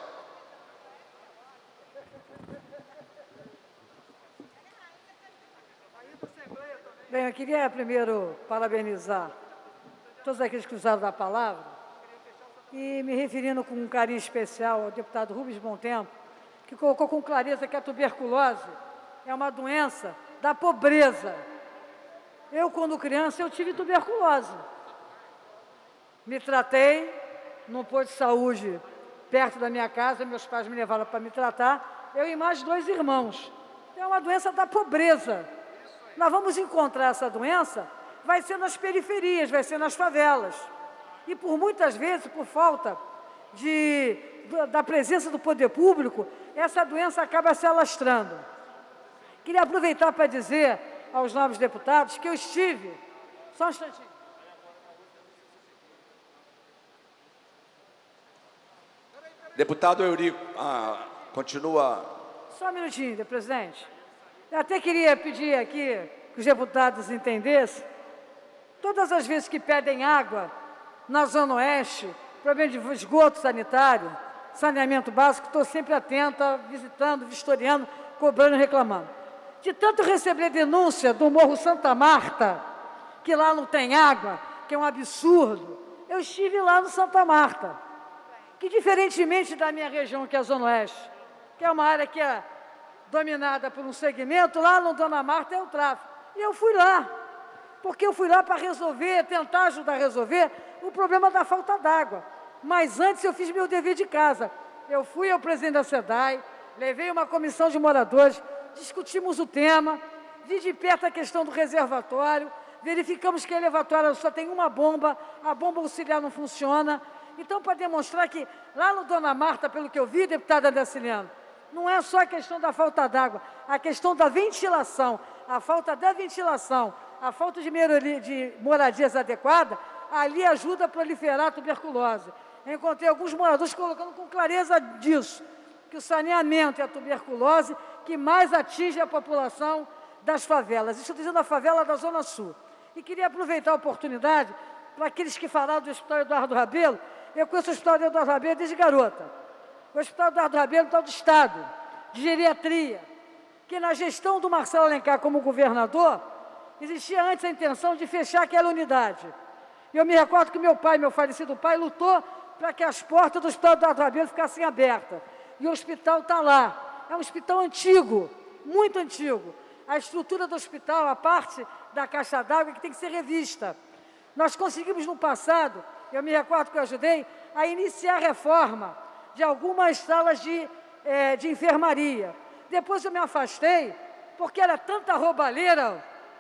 Bem, eu queria primeiro parabenizar todos aqueles que usaram da palavra e me referindo com um carinho especial ao deputado Rubens Bontempo, que colocou com clareza que a tuberculose é uma doença da pobreza. Eu, quando criança, eu tive tuberculose. Me tratei num posto de saúde perto da minha casa, meus pais me levaram para me tratar, eu e mais 2 irmãos. É uma doença da pobreza. Nós vamos encontrar essa doença, vai ser nas periferias, vai ser nas favelas. E por muitas vezes, por falta da presença do poder público, essa doença acaba se alastrando. Queria aproveitar para dizer aos novos deputados que eu estive... Só um instantinho. Deputado Eurico, continua. Só um minutinho, presidente. Eu até queria pedir aqui que os deputados entendessem, todas as vezes que pedem água na Zona Oeste, problema de esgoto sanitário, saneamento básico, estou sempre atenta, visitando, vistoriando, cobrando e reclamando. De tanto receber denúncia do Morro Santa Marta, que lá não tem água, que é um absurdo, eu estive lá no Santa Marta, que diferentemente da minha região, que é a Zona Oeste, que é uma área que é dominada por um segmento, lá no Dona Marta é o tráfico. E eu fui lá, porque eu fui lá para resolver, tentar ajudar a resolver o problema da falta d'água. Mas antes eu fiz meu dever de casa. Eu fui ao presidente da SEDAI, levei uma comissão de moradores, discutimos o tema, vi de perto a questão do reservatório, verificamos que a elevatória só tem uma bomba, a bomba auxiliar não funciona. Então, para demonstrar que lá no Dona Marta, pelo que eu vi, deputada Adaciliano, não é só a questão da falta d'água, a questão da ventilação, a falta da ventilação, a falta de moradias adequadas, ali ajuda a proliferar a tuberculose. Eu encontrei alguns moradores colocando com clareza disso, que o saneamento é a tuberculose que mais atinge a população das favelas. Estou dizendo a favela da Zona Sul. E queria aproveitar a oportunidade para aqueles que falaram do Hospital Eduardo Rabelo. Eu conheço o Hospital Eduardo Rabelo desde garota. O Hospital Eduardo Rabelo é um tal de Estado, de geriatria, que na gestão do Marcelo Alencar como governador, existia antes a intenção de fechar aquela unidade. Eu me recordo que meu falecido pai, lutou para que as portas do Hospital Eduardo Rabelo ficassem abertas. E o hospital está lá. É um hospital antigo, muito antigo. A estrutura do hospital, a parte da caixa d'água que tem que ser revista. Nós conseguimos no passado, eu me recordo que eu ajudei, a iniciar a reforma de algumas salas de enfermaria. Depois eu me afastei, porque era tanta roubalheira,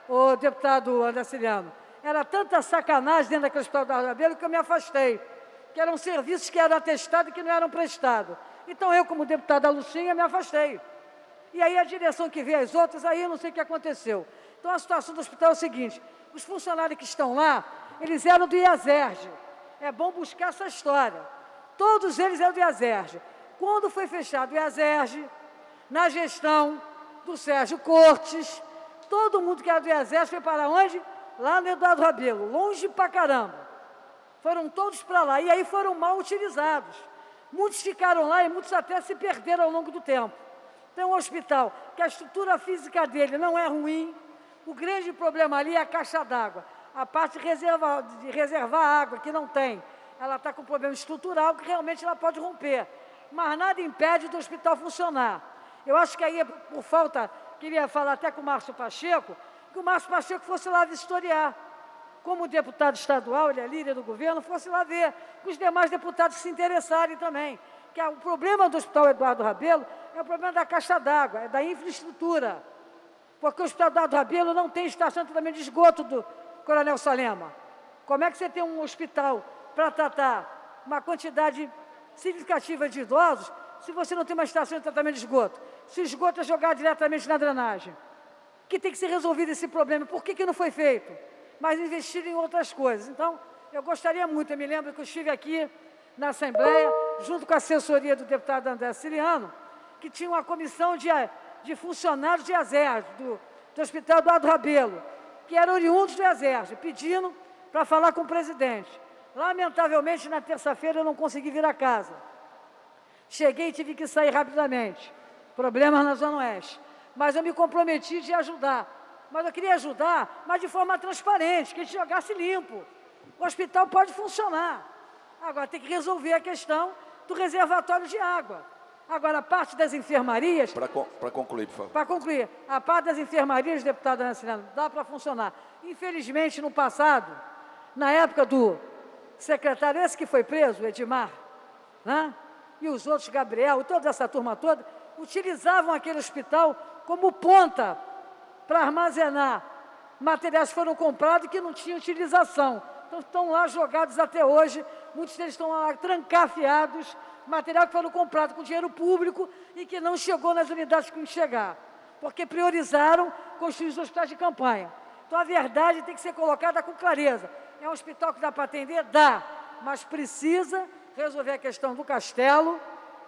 o deputado André Ciliano. Era tanta sacanagem dentro daquele Hospital Eduardo Rabelo que eu me afastei, que eram serviços que eram atestados e que não eram prestados. Então, eu, como deputada Lucinha, me afastei. E aí, a direção que vê as outras, aí eu não sei o que aconteceu. Então, a situação do hospital é o seguinte, os funcionários que estão lá, eles eram do IASERJ. É bom buscar essa história. Todos eles eram do IASERJ. Quando foi fechado o IASERJ, na gestão do Sérgio Cortes, todo mundo que era do IASERJ foi para onde? Lá no Eduardo Rabelo, longe pra caramba. Foram todos para lá, e aí foram mal utilizados. Muitos ficaram lá e muitos até se perderam ao longo do tempo. Então, um hospital que a estrutura física dele não é ruim, o grande problema ali é a caixa d'água. A parte de reservar água, que não tem, ela está com problema estrutural, que realmente ela pode romper. Mas nada impede do hospital funcionar. Eu acho que aí, por falta, queria falar até com o Márcio Pacheco, que o Márcio Pacheco fosse lá vistoriar. Como deputado estadual, ele é líder do governo, fosse lá ver, que os demais deputados se interessarem também. Que o problema do Hospital Eduardo Rabelo é o problema da caixa d'água, é da infraestrutura. Porque o Hospital Eduardo Rabelo não tem estação de tratamento de esgoto do Coronel Salema. Como é que você tem um hospital para tratar uma quantidade significativa de idosos se você não tem uma estação de tratamento de esgoto? Se o esgoto é jogado diretamente na drenagem. Que tem que ser resolvido esse problema. Por que não foi feito? Mas investir em outras coisas. Então, eu gostaria muito, eu me lembro que eu estive aqui na Assembleia, junto com a assessoria do deputado André Ciliano, que tinha uma comissão de funcionários de IASERJ, do Hospital Eduardo Rabelo, que eram oriundos do IASERJ, pedindo para falar com o presidente. Lamentavelmente, na terça-feira, eu não consegui vir a casa. Cheguei e tive que sair rapidamente. Problemas na Zona Oeste. Mas eu me comprometi de ajudar. Mas eu queria ajudar, mas de forma transparente, que a gente jogasse limpo. O hospital pode funcionar. Agora, tem que resolver a questão do reservatório de água. Agora, a parte das enfermarias... Para concluir, por favor. Para concluir, a parte das enfermarias, deputado Ana Ciliano, dá para funcionar. Infelizmente, no passado, na época do secretário, esse que foi preso, o Edmar, né? E os outros, Gabriel, toda essa turma toda, utilizavam aquele hospital como ponta para armazenar materiais que foram comprados e que não tinham utilização. Então, estão lá jogados até hoje, muitos deles estão lá trancafiados, material que foram comprados com dinheiro público e que não chegou nas unidades que tinha que chegar, porque priorizaram construir os hospitais de campanha. Então, a verdade tem que ser colocada com clareza. É um hospital que dá para atender? Dá, mas precisa resolver a questão do castelo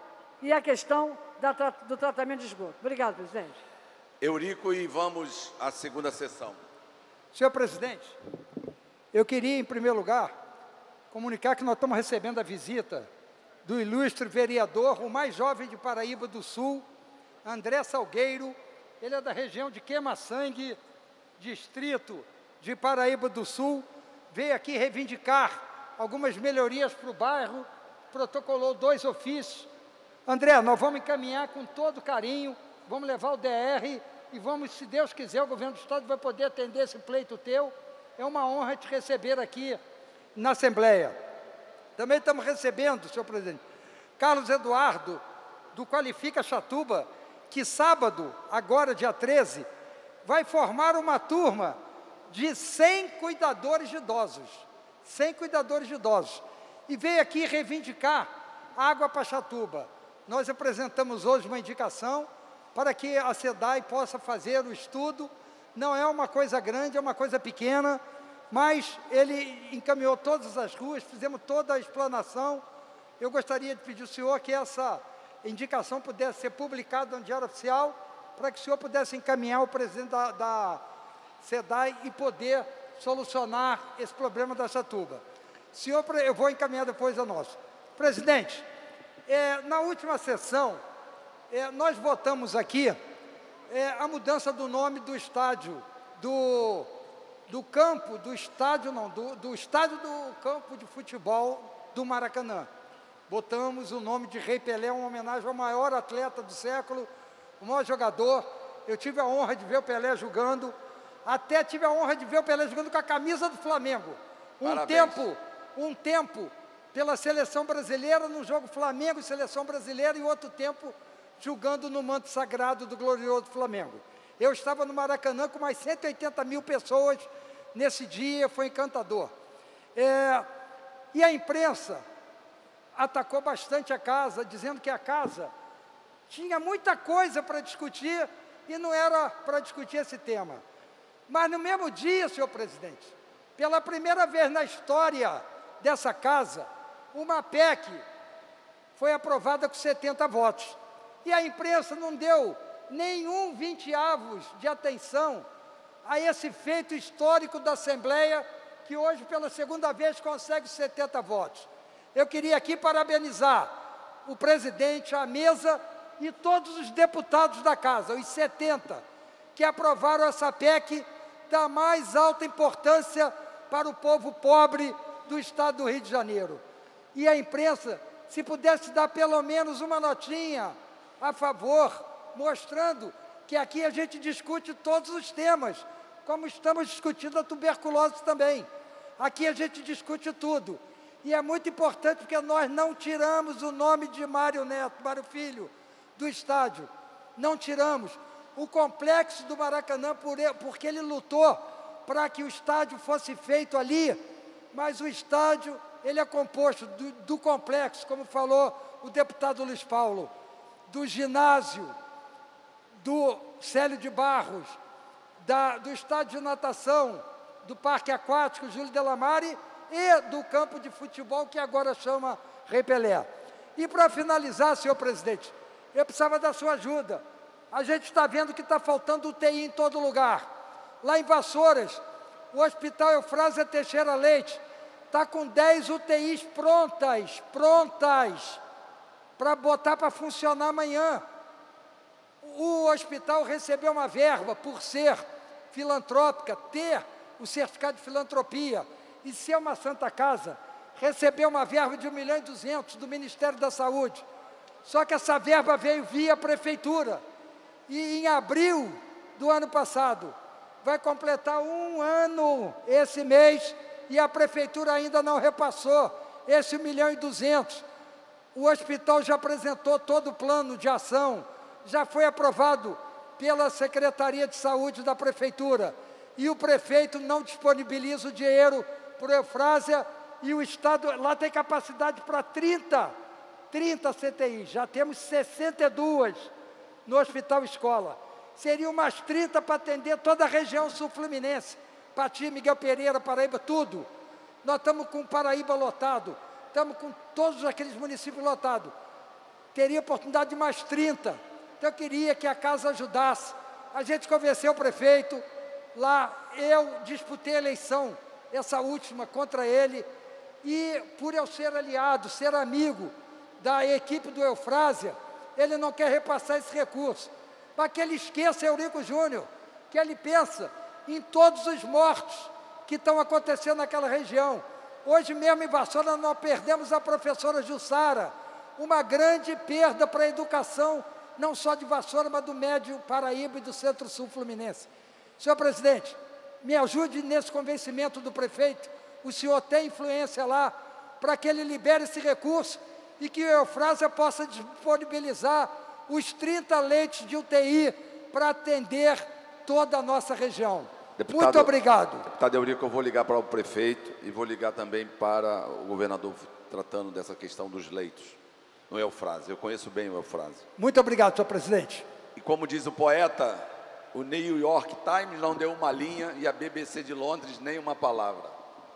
e a questão do tratamento de esgoto. Obrigado, presidente. Eurico, e vamos à segunda sessão. Senhor presidente, eu queria, em primeiro lugar, comunicar que nós estamos recebendo a visita do ilustre vereador, o mais jovem de Paraíba do Sul, André Salgueiro. Ele é da região de Queima-Sangue, distrito de Paraíba do Sul. Veio aqui reivindicar algumas melhorias para o bairro, protocolou 2 ofícios. André, nós vamos encaminhar com todo carinho, vamos levar o DR e vamos, se Deus quiser, o governo do Estado vai poder atender esse pleito teu. É uma honra te receber aqui na Assembleia. Também estamos recebendo, senhor presidente, Carlos Eduardo, do Qualifica Chatuba, que sábado, agora dia 13, vai formar uma turma de 100 cuidadores de idosos. 100 cuidadores de idosos. E veio aqui reivindicar água para Chatuba. Nós apresentamos hoje uma indicação para que a SEDAI possa fazer o estudo. Não é uma coisa grande, é uma coisa pequena, mas ele encaminhou todas as ruas, fizemos toda a explanação. Eu gostaria de pedir ao senhor que essa indicação pudesse ser publicada no Diário Oficial, para que o senhor pudesse encaminhar o presidente da SEDAI e poder solucionar esse problema da Chatuba. Senhor, eu vou encaminhar depois a nossa. Presidente, na última sessão, nós votamos aqui a mudança do nome do estádio, do campo, do estádio não, do estádio do campo de futebol do Maracanã. Botamos o nome de Rei Pelé, uma homenagem ao maior atleta do século, o maior jogador. Eu tive a honra de ver o Pelé jogando, até tive a honra de ver o Pelé jogando com a camisa do Flamengo. Um tempo pela seleção brasileira, no jogo Flamengo e seleção brasileira, e outro tempo jogando no manto sagrado do glorioso Flamengo. Eu estava no Maracanã com mais 180 mil pessoas nesse dia, foi encantador. E a imprensa atacou bastante a casa, dizendo que a casa tinha muita coisa para discutir e não era para discutir esse tema. Mas no mesmo dia, senhor presidente, pela primeira vez na história dessa casa, uma PEC foi aprovada com 70 votos. E a imprensa não deu nenhum 20avos de atenção a esse feito histórico da Assembleia, que hoje, pela segunda vez, consegue 70 votos. Eu queria aqui parabenizar o presidente, a mesa e todos os deputados da casa, os 70, que aprovaram essa PEC da mais alta importância para o povo pobre do estado do Rio de Janeiro. E a imprensa, se pudesse dar pelo menos uma notinha a favor, mostrando que aqui a gente discute todos os temas, como estamos discutindo a tuberculose também. Aqui a gente discute tudo. E é muito importante porque nós não tiramos o nome de Mário Neto, Mário Filho, do estádio. Não tiramos. O complexo do Maracanã, porque ele lutou para que o estádio fosse feito ali, mas o estádio, ele é composto do complexo, como falou o deputado Luiz Paulo, do ginásio, do Célio de Barros, do estádio de natação, do parque aquático Júlio Delamare e do campo de futebol que agora chama Rei Pelé. E para finalizar, senhor presidente, eu precisava da sua ajuda. A gente está vendo que está faltando UTI em todo lugar. Lá em Vassouras, o Hospital Eufrásia Teixeira Leite está com 10 UTIs prontas para botar para funcionar amanhã. O hospital recebeu uma verba por ser filantrópica, ter o certificado de filantropia e ser uma Santa Casa, recebeu uma verba de 1.200.000 do Ministério da Saúde. Só que essa verba veio via prefeitura. E em abril do ano passado, vai completar 1 ano esse mês e a prefeitura ainda não repassou esse 1.200.000. O hospital já apresentou todo o plano de ação, já foi aprovado pela Secretaria de Saúde da Prefeitura. E o prefeito não disponibiliza o dinheiro para a Eufrásia e o Estado, lá tem capacidade para 30 CTIs, já temos 62 no Hospital Escola. Seriam umas 30 para atender toda a região sul-fluminense, Pati, Miguel Pereira, Paraíba, tudo. Nós estamos com Paraíba lotado, estamos com todos aqueles municípios lotados. Teria oportunidade de mais 30. Então eu queria que a casa ajudasse. A gente convenceu o prefeito, lá eu disputei a eleição, essa última, contra ele, e por eu ser aliado, ser amigo da equipe do Eufrásia, ele não quer repassar esse recurso. Mas que ele esqueça Eurico Júnior, que ele pensa em todos os mortos que estão acontecendo naquela região. Hoje mesmo em Vassoura nós perdemos a professora Jussara, uma grande perda para a educação, não só de Vassoura, mas do Médio Paraíba e do Centro-Sul Fluminense. Senhor presidente, me ajude nesse convencimento do prefeito, o senhor tem influência lá, para que ele libere esse recurso e que o Eufrásia possa disponibilizar os 30 leitos de UTI para atender toda a nossa região. Deputado, muito obrigado. Deputado Eurico, eu vou ligar para o prefeito e vou ligar também para o governador tratando dessa questão dos leitos no Eufrásia. Eu conheço bem o Eufrásia. Muito obrigado, senhor presidente. E como diz o poeta, o New York Times não deu uma linha e a BBC de Londres nem uma palavra.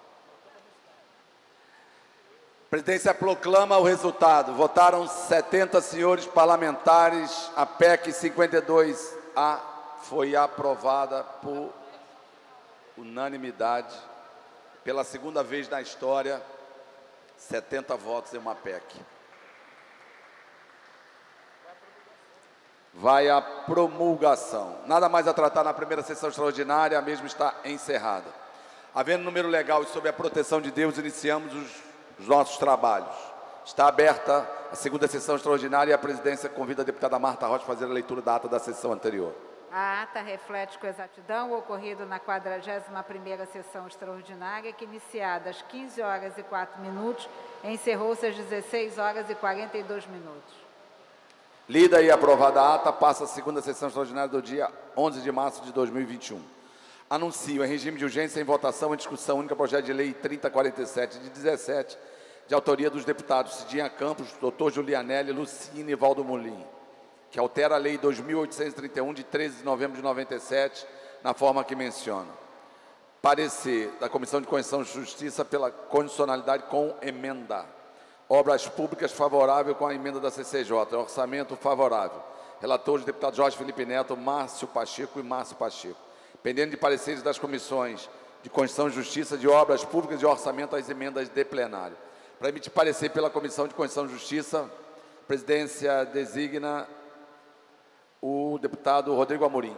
A presidência proclama o resultado. Votaram 70 senhores parlamentares. A PEC 52A foi aprovada por unanimidade. Pela segunda vez na história, 70 votos em uma PEC. Vai à promulgação. Nada mais a tratar na primeira sessão extraordinária, a mesma está encerrada. Havendo número legal e sob a proteção de Deus, iniciamos os nossos trabalhos. Está aberta a segunda sessão extraordinária e a presidência convida a deputada Marta Rocha a fazer a leitura da ata da sessão anterior. A ata reflete com exatidão o ocorrido na 41ª sessão extraordinária, que iniciada às 15h04, encerrou-se às 16h42. Lida e aprovada a ata, passa a segunda sessão extraordinária do dia 11 de março de 2021. Anuncio em regime de urgência em votação em discussão única projeto de lei 3047 de 17, de autoria dos deputados Cidinha Campos, Dr. Julianelli, Lucine e Valdo Molim, que altera a lei 2.831 de 13 de novembro de 97, na forma que menciono. Parecer da Comissão de Constituição e Justiça pela condicionalidade com emenda. Obras públicas favorável com a emenda da CCJ. Orçamento favorável. Relatores, deputados Jorge Felipe Neto, Márcio Pacheco e Márcio Pacheco. Pendendo de pareceres das comissões de Constituição e Justiça, de Obras Públicas e Orçamento às emendas de plenário. Para emitir parecer pela Comissão de Constituição e Justiça, a presidência designa o deputado Rodrigo Amorim.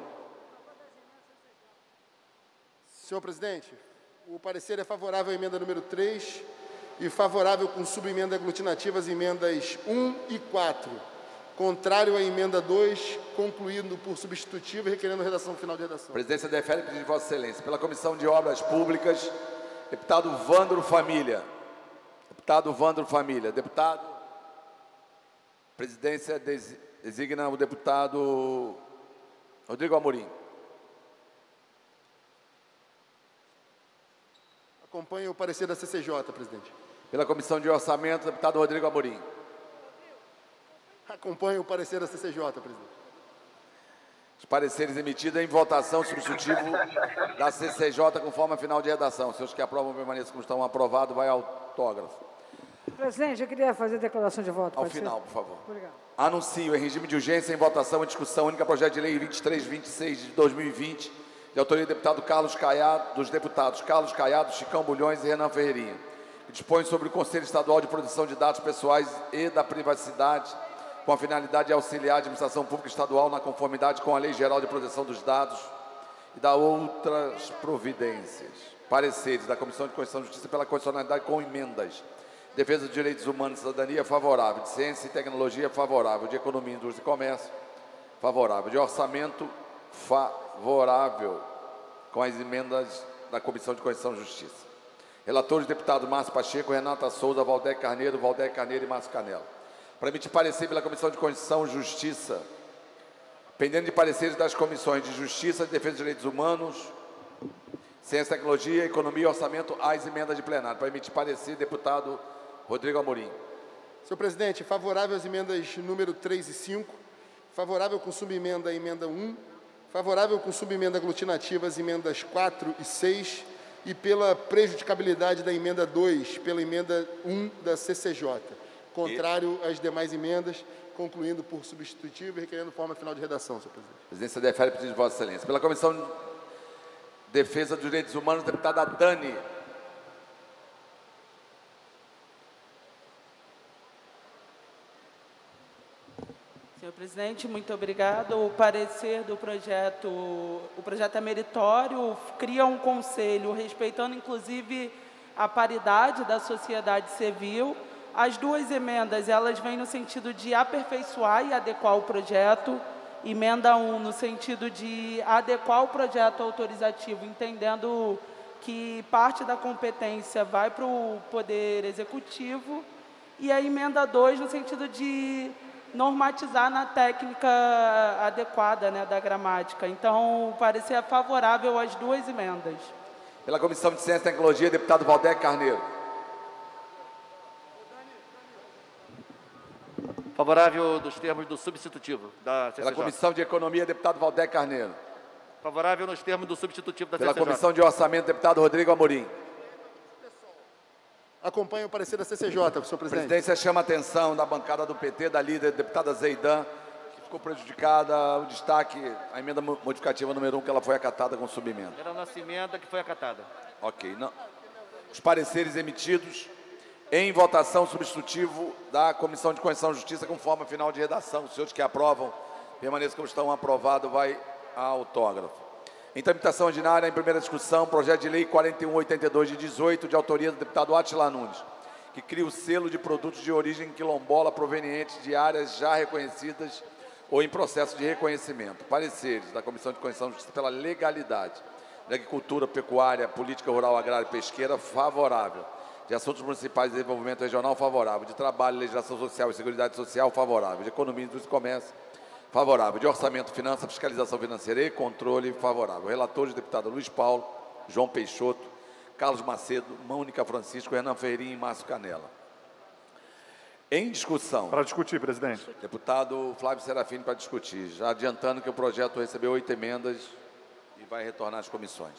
Senhor presidente, o parecer é favorável à emenda número 3 e favorável com subemenda aglutinativa às emendas 1 e 4. Contrário à emenda 2, concluindo por substitutivo e requerendo redação final de redação. A presidência defere o pedido de Vossa Excelência. Pela Comissão de Obras Públicas, deputado Vândro Família. Deputado Vândro Família. Deputado. Presidência designa o deputado Rodrigo Amorim. Acompanho o parecer da CCJ, presidente. Pela Comissão de Orçamento, deputado Rodrigo Amorim. Acompanho o parecer da CCJ, presidente. Os pareceres emitidos em votação substitutivo da CCJ com forma final de redação. Os senhores que aprovam permaneçam como estão aprovados, vai autógrafo. Presidente, eu queria fazer a declaração de voto. Ao final, por favor. Obrigado. Anuncio em regime de urgência em votação e discussão única projeto de lei 2326 de 2020, de autoria do deputado Carlos Caiado, dos deputados Carlos Caiado, Chicão Bulhões e Renan Ferreirinha, que dispõe sobre o Conselho Estadual de Proteção de Dados Pessoais e da Privacidade, com a finalidade de auxiliar a administração pública estadual na conformidade com a Lei Geral de Proteção dos Dados e da outras providências. Pareceres da Comissão de Constituição e Justiça pela condicionalidade com emendas. Defesa dos Direitos Humanos e Cidadania, favorável. De Ciência e Tecnologia, favorável. De Economia, Indústria e Comércio, favorável. De Orçamento, favorável, com as emendas da Comissão de Constituição e Justiça. Relatores, deputados Márcio Pacheco, Renata Souza, Valdec Carneiro e Márcio Canela. Para emitir parecer pela Comissão de Constituição e Justiça, pendendo de pareceres das Comissões de Justiça, de Defesa dos Direitos Humanos, Ciência, Tecnologia, Economia e Orçamento, às emendas de plenário. Para emitir parecer, deputado Rodrigo Amorim. Senhor presidente, favorável às emendas número 3 e 5, favorável com subemenda à emenda 1, favorável com subemenda aglutinativa às emendas 4 e 6 e pela prejudicabilidade da emenda 2, pela emenda 1 da CCJ. Contrário às demais emendas, concluindo por substitutivo e requerendo forma final de redação, senhor presidente. A presidência defere o pedido de Vossa Excelência. Pela Comissão de Defesa dos Direitos Humanos, deputada Dani. Senhor presidente, muito obrigado. O parecer do projeto, o projeto é meritório, cria um conselho, respeitando inclusive a paridade da sociedade civil. As duas emendas, elas vêm no sentido de aperfeiçoar e adequar o projeto. Emenda 1, no sentido de adequar o projeto autorizativo, entendendo que parte da competência vai para o Poder Executivo. E a emenda 2, no sentido de normatizar na técnica adequada, né, da gramática. Então, o parecer é favorável às duas emendas. Pela Comissão de Ciência e Tecnologia, deputado Valdec Carneiro. Favorável dos termos do substitutivo da CCJ. Pela Comissão de Economia, deputado Valdec Carneiro. Favorável nos termos do substitutivo da Pela CCJ. Comissão de Orçamento, deputado Rodrigo Amorim. Acompanho o parecer da CCJ, senhor A presidente. presidência chama a atenção da bancada do PT, da líder, deputada Zeidan, que ficou prejudicada, o destaque, a emenda modificativa número 1, que ela foi acatada com subemenda. Era a nossa emenda que foi acatada. Ok. Não. Os pareceres emitidos em votação substitutivo da Comissão de Constituição e Justiça com forma final de redação. Os senhores que aprovam, permaneçam como estão aprovados, vai a autógrafo. Em tramitação ordinária, em primeira discussão, projeto de lei 4182 de 18, de autoria do deputado Átila Nunes, que cria o selo de produtos de origem quilombola provenientes de áreas já reconhecidas ou em processo de reconhecimento. Pareceres da Comissão de Constituição e Justiça pela legalidade da agricultura, pecuária, política rural, agrária e pesqueira, favorável. De Assuntos Municipais e Desenvolvimento Regional, favorável. De Trabalho, Legislação Social e Seguridade Social, favorável. De Economia, Indústria e Comércio, favorável. De Orçamento, Finança, Fiscalização Financeira e Controle, favorável. Relatores, deputado Luiz Paulo, João Peixoto, Carlos Macedo, Mônica Francisco, Renan Ferreirinha e Márcio Canela. Em discussão. Para discutir, presidente. Deputado Flávio Serafini para discutir. Já adiantando que o projeto recebeu 8 emendas e vai retornar às comissões.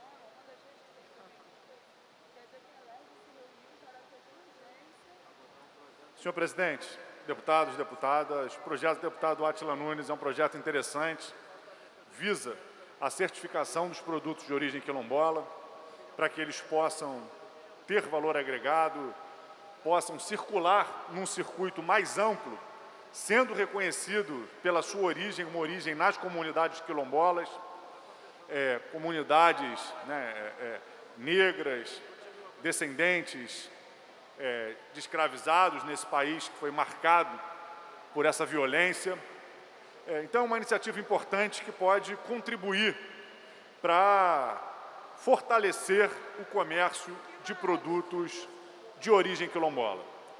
Senhor presidente, deputados e deputadas, o projeto do deputado Átila Nunes é um projeto interessante, visa a certificação dos produtos de origem quilombola, para que eles possam ter valor agregado, possam circular num circuito mais amplo, sendo reconhecido pela sua origem, uma origem nas comunidades quilombolas, comunidades negras, descendentes de escravizados nesse país que foi marcado por essa violência. Então, é uma iniciativa importante que pode contribuir para fortalecer o comércio de produtos de origem quilombola.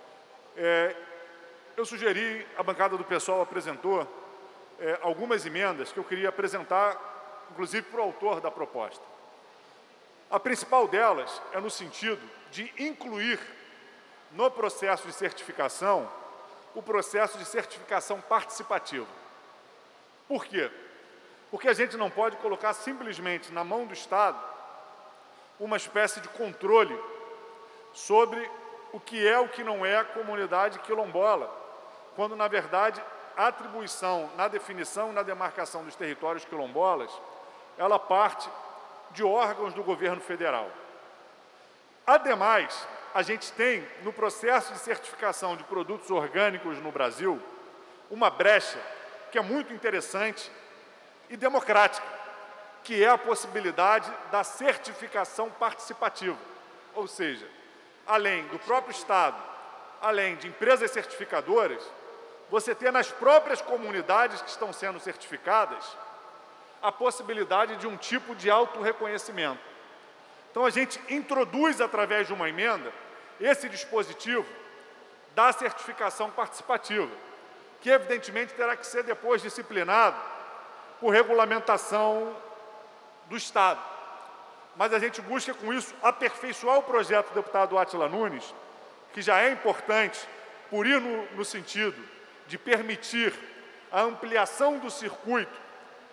Eu sugeri, a bancada do PSOL apresentou algumas emendas que eu queria apresentar, inclusive para o autor da proposta. A principal delas é no sentido de incluir no processo de certificação o processo de certificação participativa. Por quê? Porque a gente não pode colocar simplesmente na mão do Estado uma espécie de controle sobre o que é o que não é a comunidade quilombola, quando, na verdade, a atribuição na definição e na demarcação dos territórios quilombolas, ela parte de órgãos do governo federal. Ademais, a gente tem, no processo de certificação de produtos orgânicos no Brasil, uma brecha que é muito interessante e democrática, que é a possibilidade da certificação participativa. Ou seja, além do próprio Estado, além de empresas certificadoras, você ter nas próprias comunidades que estão sendo certificadas a possibilidade de um tipo de autorreconhecimento. Então, a gente introduz, através de uma emenda, esse dispositivo da certificação participativa, que, evidentemente, terá que ser depois disciplinado por regulamentação do Estado. Mas a gente busca, com isso, aperfeiçoar o projeto do deputado Átila Nunes, que já é importante por ir no sentido de permitir a ampliação do circuito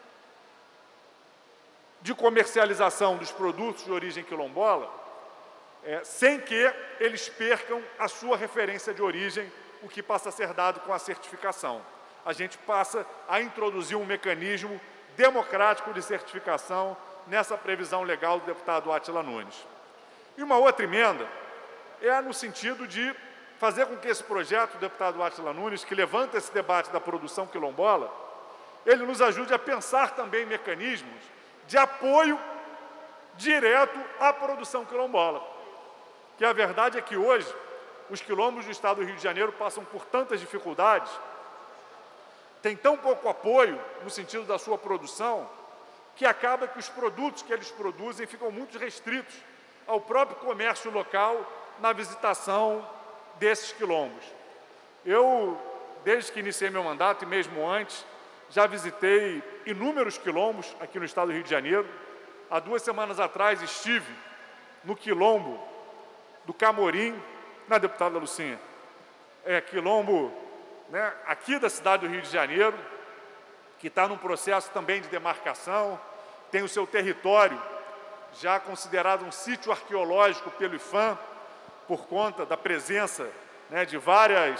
de comercialização dos produtos de origem quilombola, sem que eles percam a sua referência de origem, o que passa a ser dado com a certificação. A gente passa a introduzir um mecanismo democrático de certificação nessa previsão legal do deputado Átila Nunes. E uma outra emenda é no sentido de fazer com que esse projeto do deputado Átila Nunes, que levanta esse debate da produção quilombola, ele nos ajude a pensar também mecanismos de apoio direto à produção quilombola. Que a verdade é que hoje os quilombos do Estado do Rio de Janeiro passam por tantas dificuldades, têm tão pouco apoio no sentido da sua produção, que acaba que os produtos que eles produzem ficam muito restritos ao próprio comércio local na visitação desses quilombos. Eu, desde que iniciei meu mandato e mesmo antes, já visitei inúmeros quilombos aqui no Estado do Rio de Janeiro. Há 2 semanas atrás estive no quilombo do Camorim, na deputada Lucinha, quilombo aqui da cidade do Rio de Janeiro, que está num processo também de demarcação, tem o seu território já considerado um sítio arqueológico pelo IFAM, por conta da presença de várias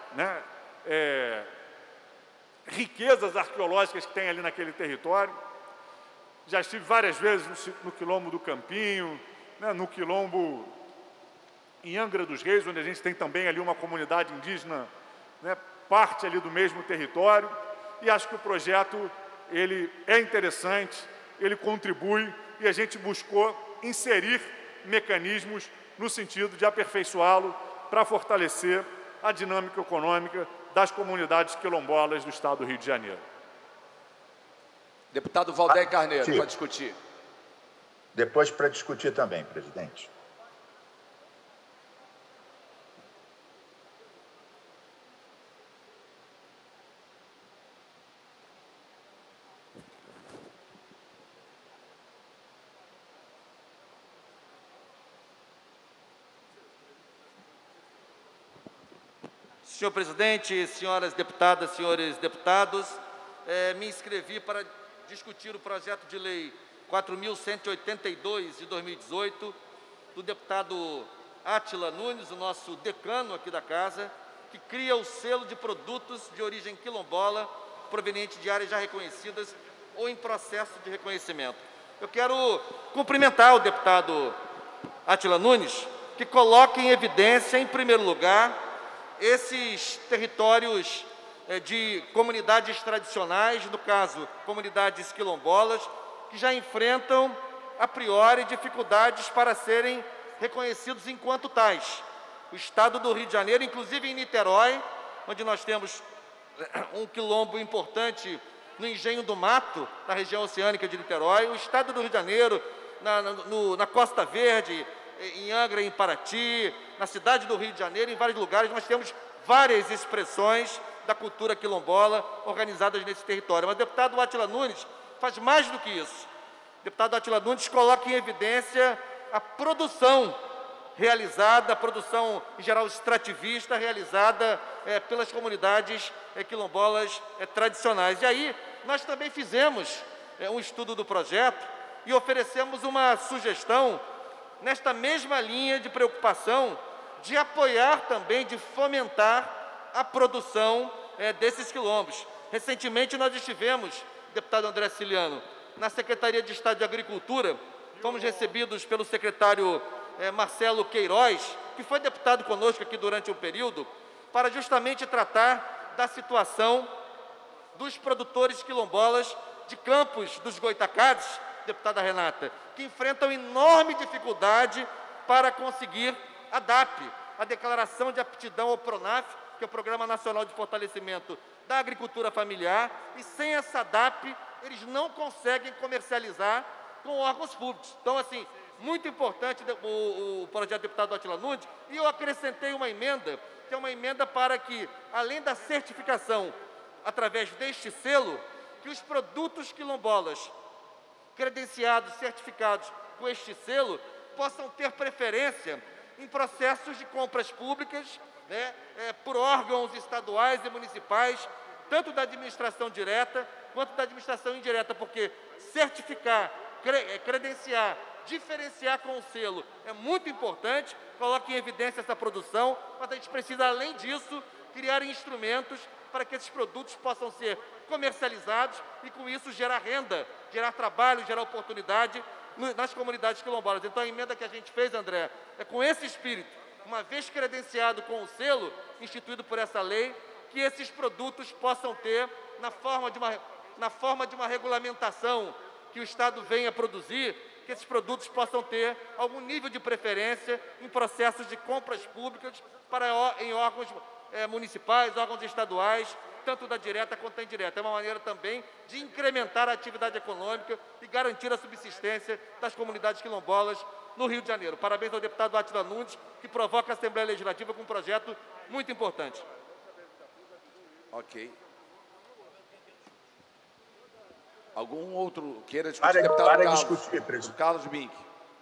riquezas arqueológicas que tem ali naquele território. Já estive várias vezes no quilombo do Campinho, no quilombo em Angra dos Reis, onde a gente tem também ali uma comunidade indígena, parte ali do mesmo território, e acho que o projeto ele é interessante, ele contribui, e a gente buscou inserir mecanismos no sentido de aperfeiçoá-lo para fortalecer a dinâmica econômica das comunidades quilombolas do Estado do Rio de Janeiro. Deputado Valdeir Carneiro, para discutir. Depois para discutir também, presidente. Senhor presidente, senhoras deputadas, senhores deputados, me inscrevi para discutir o projeto de lei 4.182 de 2018, do deputado Átila Nunes, o nosso decano aqui da casa, que cria o selo de produtos de origem quilombola, proveniente de áreas já reconhecidas ou em processo de reconhecimento. Eu quero cumprimentar o deputado Átila Nunes, que coloca em evidência, em primeiro lugar, esses territórios de comunidades tradicionais, no caso, comunidades quilombolas, que já enfrentam, a priori, dificuldades para serem reconhecidos enquanto tais. O Estado do Rio de Janeiro, inclusive em Niterói, onde nós temos um quilombo importante no Engenho do Mato, na região oceânica de Niterói, o Estado do Rio de Janeiro, na Costa Verde, em Angra, em Paraty, na cidade do Rio de Janeiro, em vários lugares, nós temos várias expressões da cultura quilombola organizadas nesse território. Mas o deputado Átila Nunes faz mais do que isso. O deputado Átila Nunes coloca em evidência a produção realizada, a produção, em geral, extrativista, realizada pelas comunidades quilombolas tradicionais. E aí, nós também fizemos um estudo do projeto e oferecemos uma sugestão nesta mesma linha de preocupação de apoiar também, de fomentar a produção desses quilombos. Recentemente, nós estivemos, deputado André Ciliano, na Secretaria de Estado de Agricultura, fomos recebidos pelo secretário Marcelo Queiroz, que foi deputado conosco aqui durante um período, para justamente tratar da situação dos produtores quilombolas de Campos dos Goitacazes, deputada Renata, que enfrentam enorme dificuldade para conseguir a DAP, a Declaração de Aptidão ao PRONAF, que é o Programa Nacional de Fortalecimento da Agricultura Familiar, e sem essa DAP, eles não conseguem comercializar com órgãos públicos. Então, assim, muito importante o projeto do deputado Átila Nunes, e eu acrescentei uma emenda, que é uma emenda para que, além da certificação através deste selo, que os produtos quilombolas credenciados, certificados com este selo, possam ter preferência em processos de compras públicas, por órgãos estaduais e municipais, tanto da administração direta quanto da administração indireta, porque certificar, credenciar, diferenciar com o selo é muito importante, coloca em evidência essa produção, mas a gente precisa, além disso, criar instrumentos para que esses produtos possam ser comercializados e, com isso, gerar renda, gerar trabalho, gerar oportunidade nas comunidades quilombolas. Então, a emenda que a gente fez, André, é com esse espírito, uma vez credenciado com o selo instituído por essa lei, que esses produtos possam ter, na forma de uma regulamentação que o Estado venha a produzir, que esses produtos possam ter algum nível de preferência em processos de compras públicas em órgãos municipais, órgãos estaduais, tanto da direta quanto da indireta. É uma maneira também de incrementar a atividade econômica e garantir a subsistência das comunidades quilombolas no Rio de Janeiro. Parabéns ao deputado Átila Nunes, que provoca a Assembleia Legislativa com um projeto muito importante. Ok. Algum outro queira discutir? Para discutir, presidente. Carlos Bink.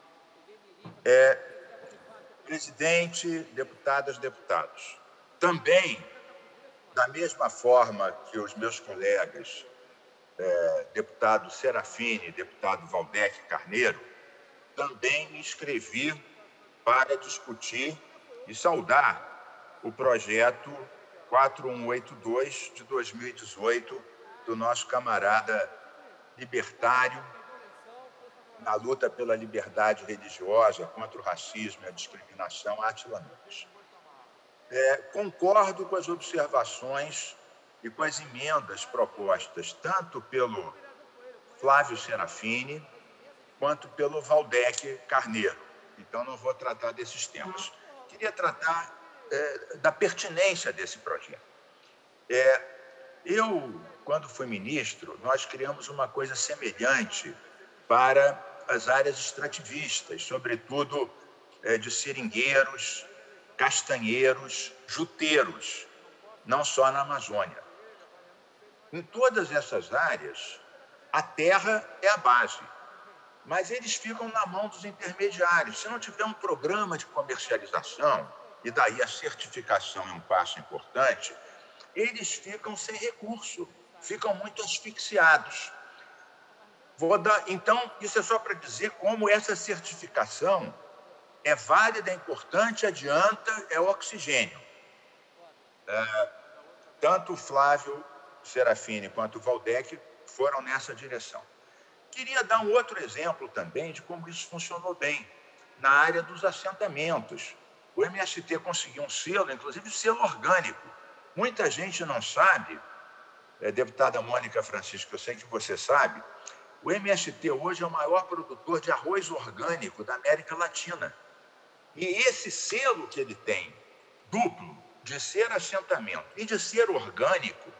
Presidente, deputadas, deputados. Também, da mesma forma que os meus colegas, deputado Serafini, deputado Valdec Carneiro, também me inscrevi para discutir e saudar o projeto 4182 de 2018 do nosso camarada libertário na luta pela liberdade religiosa, contra o racismo e a discriminação, Átila Nunes. Concordo com as observações e com as emendas propostas tanto pelo Flávio Serafini quanto pelo Valdec Carneiro. Então, não vou tratar desses temas. Queria tratar da pertinência desse projeto. Quando fui ministro, nós criamos uma coisa semelhante para as áreas extrativistas, sobretudo de seringueiros, castanheiros, juteiros, não só na Amazônia. Em todas essas áreas, a terra é a base, mas eles ficam na mão dos intermediários. Se não tiver um programa de comercialização, e daí a certificação é um passo importante, eles ficam sem recurso, ficam muito asfixiados. Então, isso é só para dizer como essa certificação é válida, é importante, adianta, é oxigênio. Tanto o Flávio Serafini quanto o Valdec foram nessa direção. Queria dar um outro exemplo também de como isso funcionou bem na área dos assentamentos. O MST conseguiu um selo, inclusive selo orgânico. Muita gente não sabe, deputada Mônica Francisco, eu sei que você sabe, o MST hoje é o maior produtor de arroz orgânico da América Latina. E esse selo que ele tem, duplo, de ser assentamento e de ser orgânico,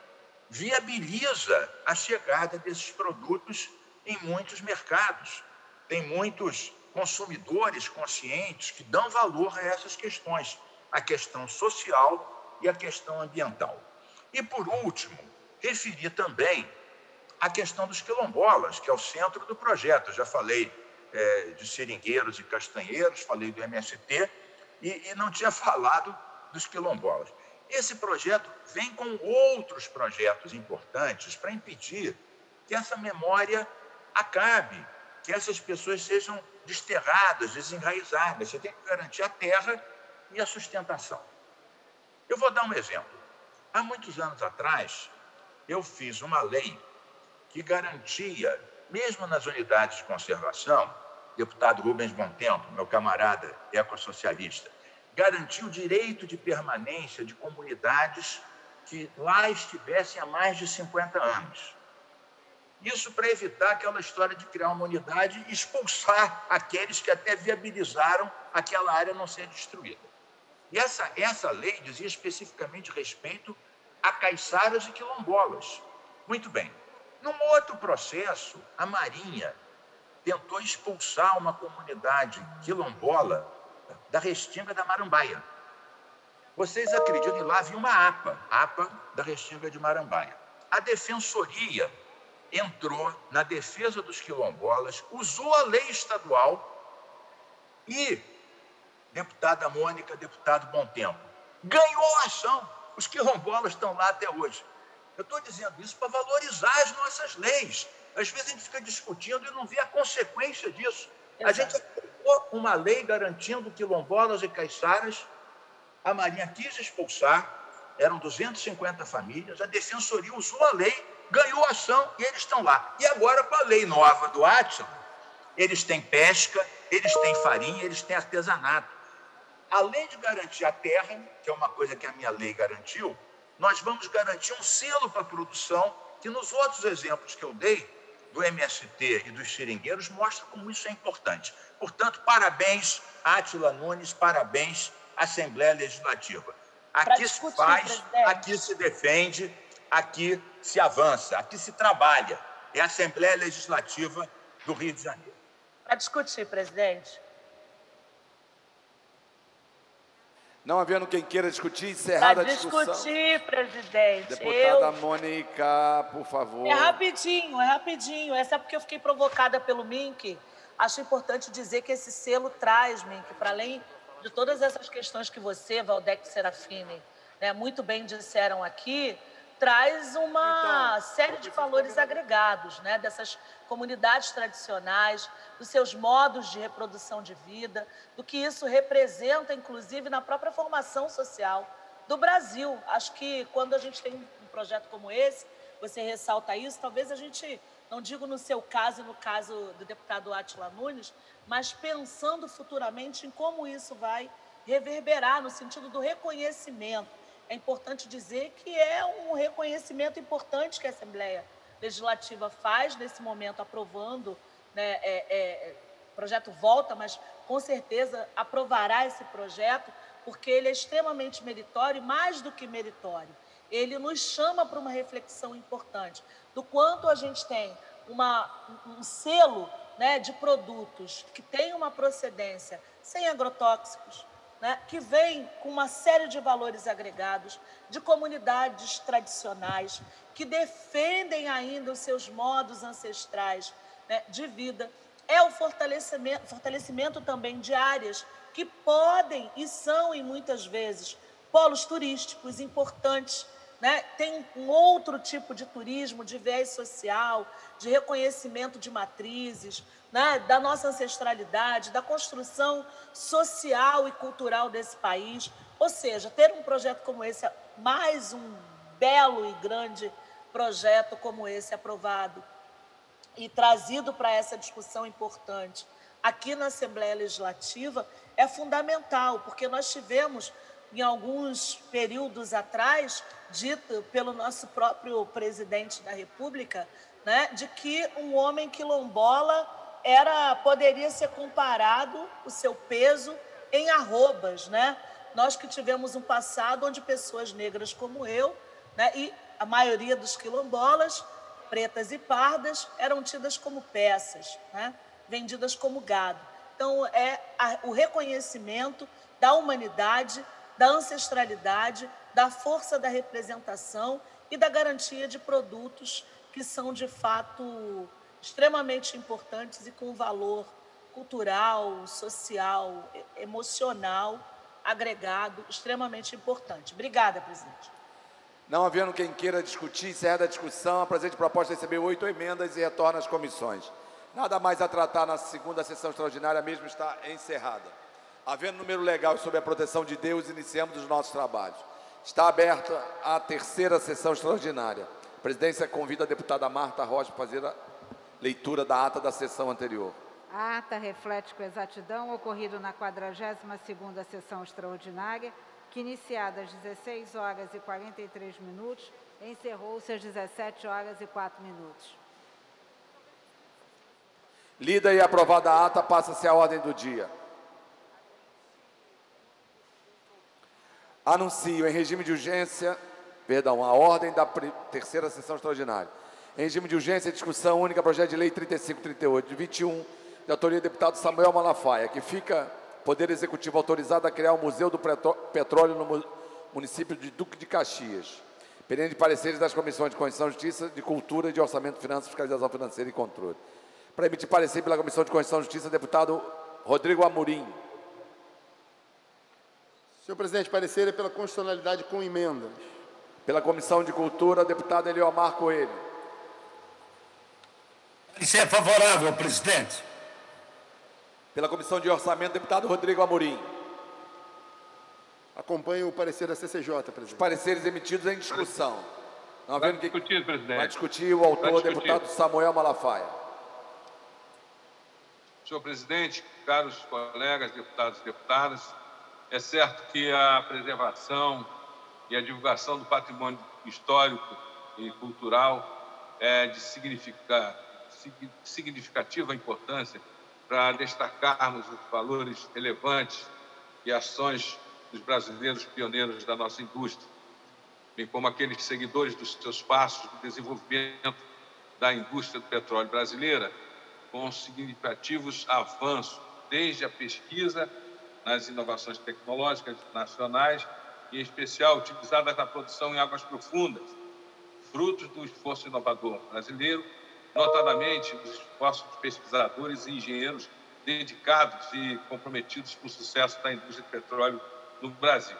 viabiliza a chegada desses produtos em muitos mercados. Tem muitos consumidores conscientes que dão valor a essas questões, a questão social e a questão ambiental. E, por último, referi também a questão dos quilombolas, que é o centro do projeto. Eu já falei de seringueiros e castanheiros, falei do MST e não tinha falado dos quilombolas. Esse projeto vem com outros projetos importantes para impedir que essa memória acabe, que essas pessoas sejam desterradas, desenraizadas. Você tem que garantir a terra e a sustentação. Eu vou dar um exemplo. Há muitos anos atrás, eu fiz uma lei que garantia, mesmo nas unidades de conservação, deputado Rubens Bontempo, meu camarada ecossocialista, garantiu o direito de permanência de comunidades que lá estivessem há mais de 50 anos. Isso para evitar aquela história de criar uma unidade e expulsar aqueles que até viabilizaram aquela área não ser destruída. E essa lei dizia especificamente respeito a caiçaras e quilombolas. Muito bem. Num outro processo, a Marinha tentou expulsar uma comunidade quilombola da Restinga da Marambaia. Vocês acreditam que lá havia uma APA da Restinga de Marambaia. A Defensoria entrou na defesa dos quilombolas, usou a lei estadual e, deputada Mônica, deputado Bontempo, ganhou a ação. Os quilombolas estão lá até hoje. Eu estou dizendo isso para valorizar as nossas leis. Às vezes a gente fica discutindo e não vê a consequência disso. A gente aprovou uma lei garantindo quilombolas e caiçaras, a Marinha quis expulsar, eram 250 famílias, a Defensoria usou a lei, ganhou a ação e eles estão lá. E agora, com a lei nova do Átila, eles têm pesca, eles têm farinha, eles têm artesanato. Além de garantir a terra, que é uma coisa que a minha lei garantiu, nós vamos garantir um selo para a produção, que nos outros exemplos que eu dei, do MST e dos seringueiros, mostra como isso é importante. Portanto, parabéns, Átila Nunes, parabéns, Assembleia Legislativa. Aqui se faz, presidente, aqui se defende, aqui se avança, aqui se trabalha. É a Assembleia Legislativa do Rio de Janeiro. Para discutir, presidente. Não havendo quem queira discutir, encerrada a discussão. Para discutir, presidente. Deputada Mônica, por favor. É rapidinho. Essa é porque eu fiquei provocada pelo Mink. Acho importante dizer que esse selo traz, Mink, para além de todas essas questões que você, Valdec Serafini, muito bem disseram aqui, traz uma série de valores agregados, dessas comunidades tradicionais, dos seus modos de reprodução de vida, do que isso representa, inclusive, na própria formação social do Brasil. Acho que quando a gente tem um projeto como esse, você ressalta isso, talvez a gente, não digo no seu caso e no caso do deputado Átila Nunes, mas pensando futuramente em como isso vai reverberar no sentido do reconhecimento. É importante dizer que é um reconhecimento importante que a Assembleia Legislativa faz nesse momento, aprovando, o projeto volta, mas com certeza aprovará esse projeto, porque ele é extremamente meritório e mais do que meritório. Ele nos chama para uma reflexão importante do quanto a gente tem um selo de produtos que tem uma procedência sem agrotóxicos, que vem com uma série de valores agregados, de comunidades tradicionais, que defendem ainda os seus modos ancestrais de vida. É o fortalecimento também de áreas que podem e são, e muitas vezes, polos turísticos importantes, né? Tem um outro tipo de turismo, de viés social, de reconhecimento de matrizes, né? Da nossa ancestralidade, da construção social e cultural desse país. Ou seja, ter um projeto como esse, mais um belo e grande projeto como esse aprovado e trazido para essa discussão importante aqui na Assembleia Legislativa, é fundamental, porque nós tivemos, em alguns períodos atrás, dito pelo nosso próprio presidente da República, né, de que um homem quilombola poderia ser comparado, o seu peso, em arrobas, né? Nós que tivemos um passado onde pessoas negras como eu, né, e a maioria dos quilombolas, pretas e pardas, eram tidas como peças, né, vendidas como gado. Então, o reconhecimento da humanidade, da ancestralidade, da força da representação e da garantia de produtos que são, de fato, extremamente importantes e com valor cultural, social, emocional, agregado, extremamente importante. Obrigada, presidente. Não havendo quem queira discutir, encerra a discussão. A presente proposta recebeu 8 emendas e retorna às comissões. Nada mais a tratar na segunda sessão extraordinária, mesmo está encerrada. Havendo número legal e sob a proteção de Deus, iniciamos os nossos trabalhos. Está aberta a terceira sessão extraordinária. A presidência convida a deputada Marta Rocha para fazer a leitura da ata da sessão anterior. A ata reflete com exatidão o ocorrido na 42ª sessão extraordinária, que, iniciada às 16 horas e 43 minutos, encerrou-se às 17 horas e 4 minutos. Lida e aprovada a ata, passa-se à ordem do dia. Anuncio em regime de urgência, a ordem da terceira sessão extraordinária. Em regime de urgência, discussão única, projeto de lei 3538, de 21, de autoria do deputado Samuel Malafaia, que fica Poder Executivo autorizado a criar o Museu do Petróleo no município de Duque de Caxias. Pendente de pareceres das comissões de Constituição, Justiça, de Cultura, de Orçamento, Finanças, Fiscalização Financeira e Controle. Para emitir parecer pela Comissão de Constituição e Justiça, deputado Rodrigo Amorim. Senhor presidente, parecer é pela constitucionalidade com emendas. Pela Comissão de Cultura, deputado Eliomar Coelho. Parecer favorável, presidente. Pela Comissão de Orçamento, deputado Rodrigo Amorim. Acompanho o parecer da CCJ, presidente. Os pareceres emitidos em discussão. Não havendo que discutir, presidente. Vai discutir o autor, deputado Samuel Malafaia. Senhor presidente, caros colegas, deputados e deputadas, é certo que a preservação e a divulgação do patrimônio histórico e cultural é de significativa importância para destacarmos os valores relevantes e ações dos brasileiros pioneiros da nossa indústria, bem como aqueles seguidores dos seus passos no desenvolvimento da indústria do petróleo brasileira, com significativos avanços, desde a pesquisa nas inovações tecnológicas nacionais, em especial utilizadas na produção em águas profundas, frutos do esforço inovador brasileiro, notadamente dos esforços de pesquisadores e engenheiros dedicados e comprometidos com o sucesso da indústria de petróleo no Brasil.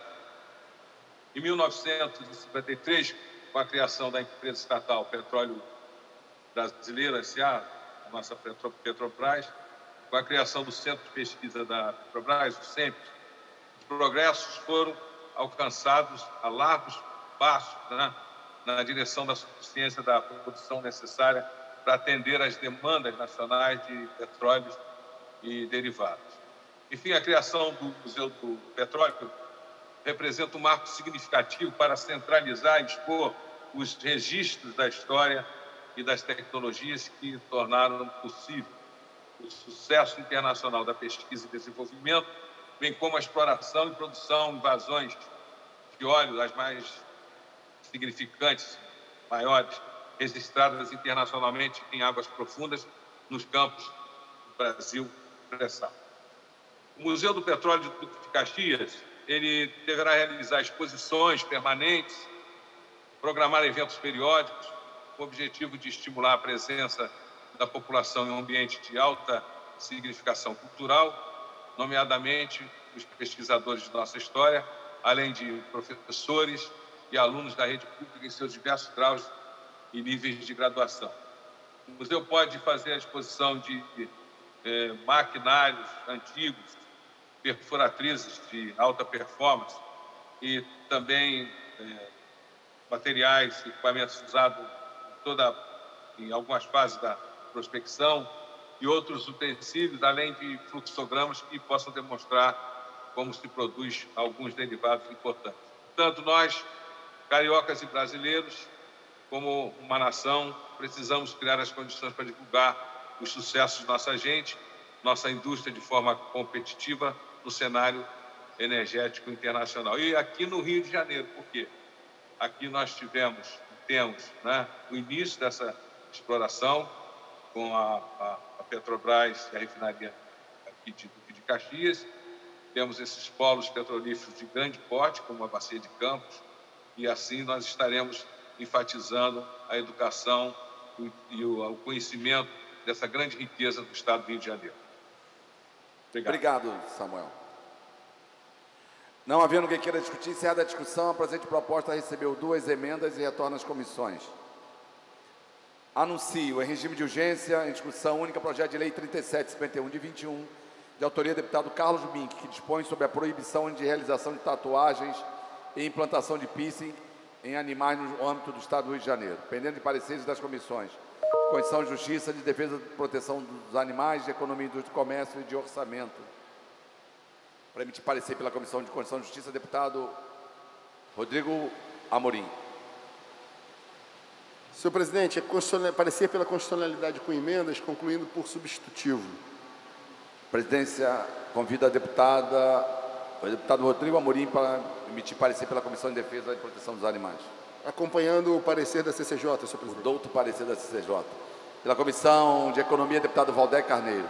Em 1953, com a criação da empresa estatal Petróleo Brasileiro S.A., a nossa Petrobras, com a criação do Centro de Pesquisa da Petrobras, o CEMP, os progressos foram alcançados a largos passos, né, na direção da suficiência da produção necessária para atender às demandas nacionais de petróleos e derivados. Enfim, a criação do Museu do Petróleo representa um marco significativo para centralizar e expor os registros da história e das tecnologias que tornaram possível o sucesso internacional da pesquisa e desenvolvimento, bem como a exploração e produção de vazões de óleo, as mais significantes, maiores, registradas internacionalmente em águas profundas nos campos do Brasil pré-sal. O Museu do Petróleo de Duque de Caxias, ele deverá realizar exposições permanentes, programar eventos periódicos, com o objetivo de estimular a presença da população em um ambiente de alta significação cultural, nomeadamente os pesquisadores de nossa história, além de professores e alunos da rede pública em seus diversos graus e níveis de graduação. O museu pode fazer a exposição de maquinários antigos, perfuratrizes de alta performance e também materiais, equipamentos usados em algumas fases da prospecção e outros utensílios, além de fluxogramas que possam demonstrar como se produz alguns derivados importantes. Tanto nós, cariocas e brasileiros, como uma nação, precisamos criar as condições para divulgar os sucessos de nossa gente, nossa indústria de forma competitiva no cenário energético internacional. E aqui no Rio de Janeiro, por quê? Aqui nós temos o início dessa exploração com a Petrobras e a refinaria aqui de Duque de Caxias. Temos esses polos petrolíferos de grande porte, como a Bacia de Campos, e assim nós estaremos enfatizando a educação e o conhecimento dessa grande riqueza do Estado do Rio de Janeiro. Obrigado, Samuel. Não havendo quem queira discutir, encerrada a discussão, a presente proposta recebeu 2 emendas e retorna às comissões. Anuncio em regime de urgência, em discussão única, projeto de lei 3751 de 21, de autoria do deputado Carlos Mink, que dispõe sobre a proibição de realização de tatuagens e implantação de piercing em animais no âmbito do Estado do Rio de Janeiro, pendendo de pareceres das comissões de Constituição e Justiça, de Defesa e Proteção dos Animais, de Economia, Indústria e Comércio e de Orçamento. Para emitir parecer pela Comissão de Constituição e Justiça, deputado Rodrigo Amorim. Senhor presidente, parecer pela constitucionalidade com emendas, concluindo por substitutivo. A presidência convida o deputado Rodrigo Amorim para emitir parecer pela Comissão de Defesa e Proteção dos Animais. Acompanhando o parecer da CCJ, senhor presidente. O douto parecer da CCJ. Pela Comissão de Economia, deputado Valdé Carneiro.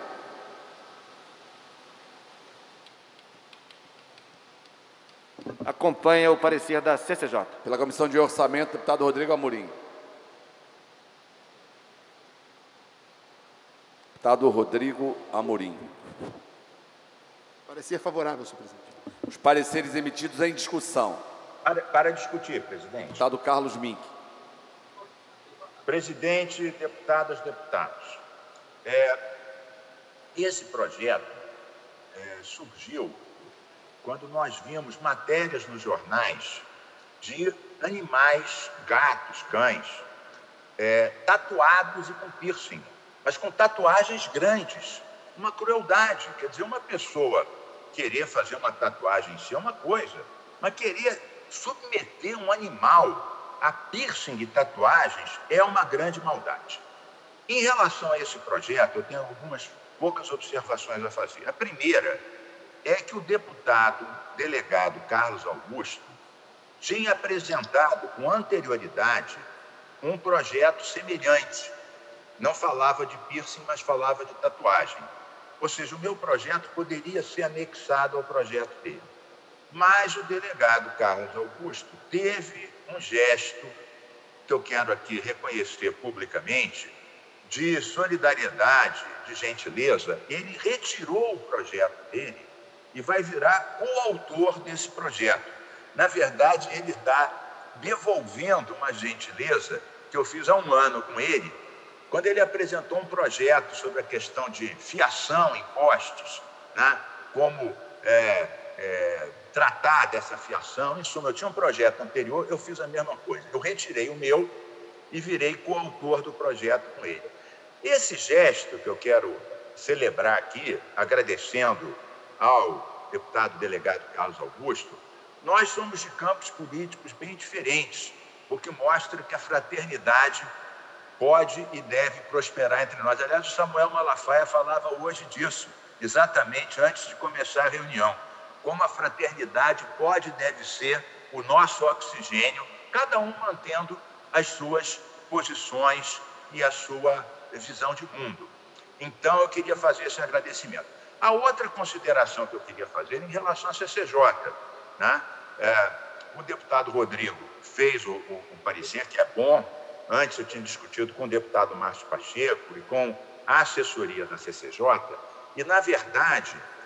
Acompanha o parecer da CCJ. Pela Comissão de Orçamento, deputado Rodrigo Amorim. Deputado Rodrigo Amorim. Parecer favorável, senhor presidente. Os pareceres emitidos em discussão. Para discutir, presidente. Deputado Carlos Mink. Presidente, deputadas, deputados. Esse projeto surgiu quando nós vimos matérias nos jornais de animais, gatos, cães, tatuados e com piercing, mas com tatuagens grandes. Uma crueldade. Quer dizer, uma pessoa querer fazer uma tatuagem em si é uma coisa, mas querer submeter um animal a piercing e tatuagens é uma grande maldade. Em relação a esse projeto, eu tenho algumas poucas observações a fazer. A primeira é que o deputado delegado Carlos Augusto tinha apresentado com anterioridade um projeto semelhante. Não falava de piercing, mas falava de tatuagem. Ou seja, o meu projeto poderia ser anexado ao projeto dele. Mas o delegado Carlos Augusto teve um gesto que eu quero aqui reconhecer publicamente, de solidariedade, de gentileza. Ele retirou o projeto dele e vai virar coautor desse projeto. Na verdade, ele está devolvendo uma gentileza que eu fiz há um ano com ele, quando ele apresentou um projeto sobre a questão de fiação em postes, né? Como tratar dessa fiação. Em suma, eu tinha um projeto anterior, eu fiz a mesma coisa. Eu retirei o meu e virei coautor do projeto com ele. Esse gesto que eu quero celebrar aqui, agradecendo ao deputado delegado Carlos Augusto, nós somos de campos políticos bem diferentes, o que mostra que a fraternidade pode e deve prosperar entre nós. Aliás, o Samuel Malafaia falava hoje disso, exatamente antes de começar a reunião, como a fraternidade pode e deve ser o nosso oxigênio, cada um mantendo as suas posições e a sua visão de mundo. Então, eu queria fazer esse agradecimento. A outra consideração que eu queria fazer em relação à CCJ, né? O deputado Rodrigo fez o parecer, que é bom. Antes eu tinha discutido com o deputado Márcio Pacheco e com a assessoria da CCJ, e, na verdade,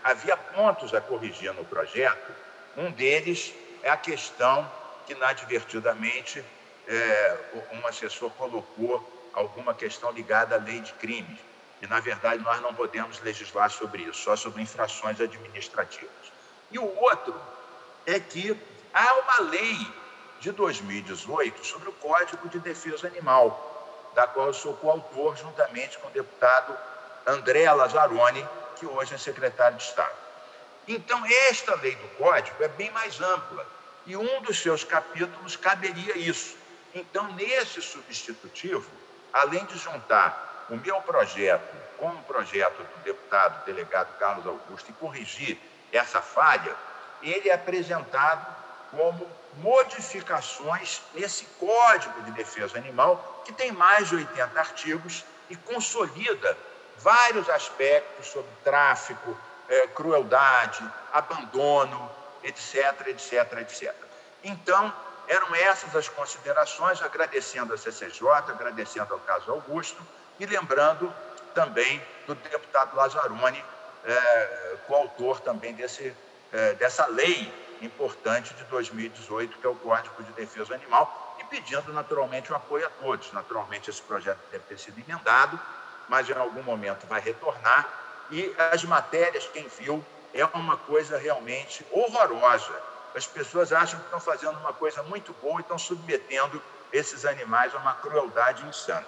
havia pontos a corrigir no projeto. Um deles é a questão que, inadvertidamente, um assessor colocou alguma questão ligada à lei de crimes. E, na verdade, nós não podemos legislar sobre isso, só sobre infrações administrativas. E o outro é que há uma lei de 2018 sobre o Código de Defesa Animal, da qual eu sou coautor, juntamente com o deputado André Lazzaroni, que hoje é secretário de Estado. Então, esta lei do Código é bem mais ampla, e um dos seus capítulos caberia isso. Então, nesse substitutivo, além de juntar o meu projeto com o projeto do deputado delegado Carlos Augusto e corrigir essa falha, ele é apresentado como modificações nesse Código de Defesa Animal, que tem mais de 80 artigos e consolida vários aspectos sobre tráfico, crueldade, abandono, etc, etc, etc. Então, eram essas as considerações, agradecendo a CCJ, agradecendo ao Carlos Augusto e lembrando também do deputado Lazzaroni, coautor também dessa lei importante de 2018, que é o Código de Defesa Animal, e pedindo naturalmente o apoio a todos. Naturalmente, esse projeto deve ter sido emendado, mas em algum momento vai retornar, e as matérias, quem viu, é uma coisa realmente horrorosa. As pessoas acham que estão fazendo uma coisa muito boa e estão submetendo esses animais a uma crueldade insana.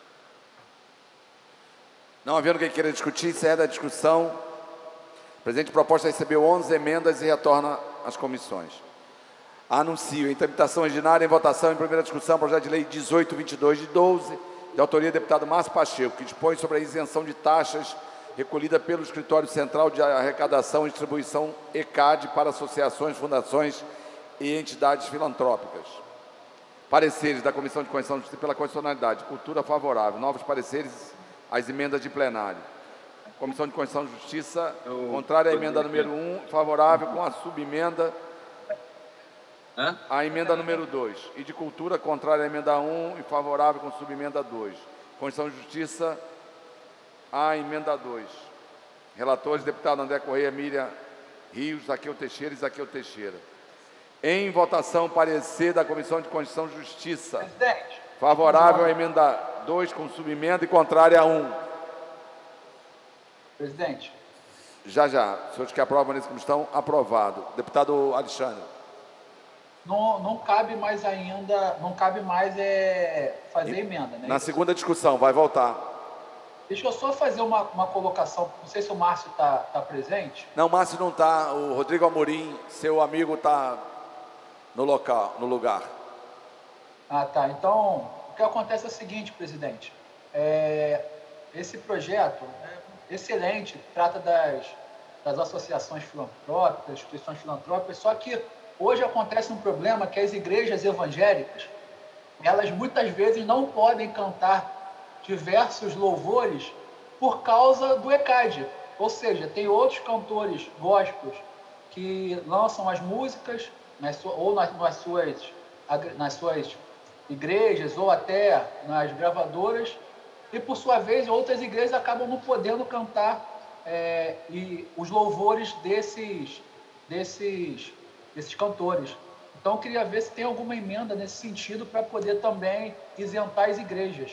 Não havendo quem queira discutir, encerra a discussão. O presidente proposta recebeu 11 emendas e retorna às comissões. Anuncio em tramitação ordinária, em votação, em primeira discussão, projeto de lei 1822 de 12, de autoria do deputado Márcio Pacheco, que dispõe sobre a isenção de taxas recolhida pelo Escritório Central de Arrecadação e Distribuição ECAD para associações, fundações e entidades filantrópicas. Pareceres da Comissão de Constituição e Justiça pela Constitucionalidade. Cultura favorável. Novos pareceres às emendas de plenário. Comissão de Constituição e Justiça, contrária à emenda número 1, favorável com a subemenda à emenda número 2. E de Cultura, contrária à emenda 1 e favorável com subemenda 2. Constituição e Justiça, a emenda 2. Relatores, deputado André Correia, Miriam Rios, Zaqueu Teixeira e Zaqueu Teixeira. Em votação, parecer da Comissão de Constituição e Justiça. Presidente. Favorável à emenda 2 com subemenda e contrária a 1. Presidente. Já. Senhores que aprovam nesse comissão, aprovado. Deputado Alexandre. Não cabe mais ainda, fazer emenda, né? Na segunda discussão, vai voltar. Deixa eu só fazer uma colocação, não sei se o Márcio está presente. Não, o Márcio não está, o Rodrigo Amorim, seu amigo, está no lugar. Ah, tá. Então, o que acontece é o seguinte, presidente. Esse projeto é excelente, trata das associações filantrópicas, instituições filantrópicas, só que hoje acontece um problema que as igrejas evangélicas, elas muitas vezes não podem cantar diversos louvores por causa do ECAD. Ou seja, tem outros cantores gospels que lançam as músicas nas suas igrejas ou até nas gravadoras e, por sua vez, outras igrejas acabam não podendo cantar e os louvores desses cantores. Então, eu queria ver se tem alguma emenda nesse sentido para poder também isentar as igrejas.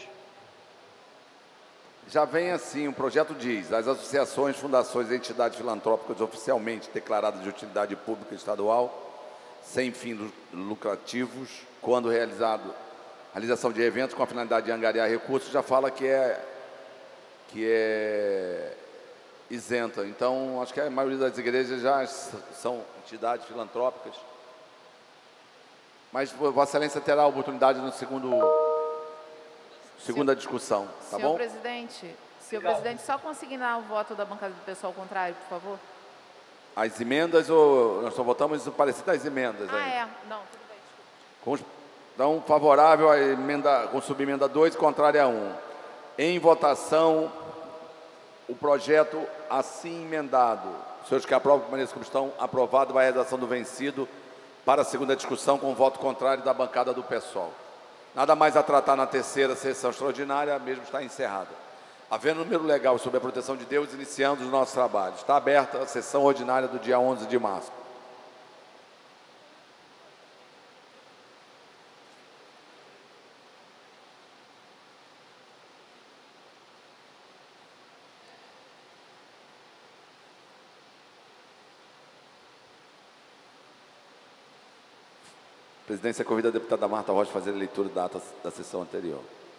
Já vem assim, o projeto diz, as associações, fundações e entidades filantrópicas oficialmente declaradas de utilidade pública estadual, sem fins lucrativos, quando realização de eventos com a finalidade de angariar recursos, já fala que é isenta. Então, acho que a maioria das igrejas já são entidades filantrópicas. Mas Vossa Excelência terá a oportunidade no segunda discussão, tá bom? Senhor presidente, só consignar o voto da bancada do pessoal contrário, por favor. As emendas, ou nós só votamos o parecer das emendas aí? Não, tudo bem, desculpa. Então, favorável à emenda, com subemenda 2, contrária a 1. Em votação, o projeto assim emendado. Senhores que aprovam, permaneçam como estão, aprovado, vai a redação do vencido para a segunda discussão com voto contrário da bancada do PSOL. Nada mais a tratar na terceira sessão extraordinária, mesmo está encerrada. Havendo número legal sobre a proteção de Deus, iniciando os nossos trabalhos. Está aberta a sessão ordinária do dia 11 de março. A presidência convida a deputada Marta Rocha a fazer a leitura da ata da sessão anterior.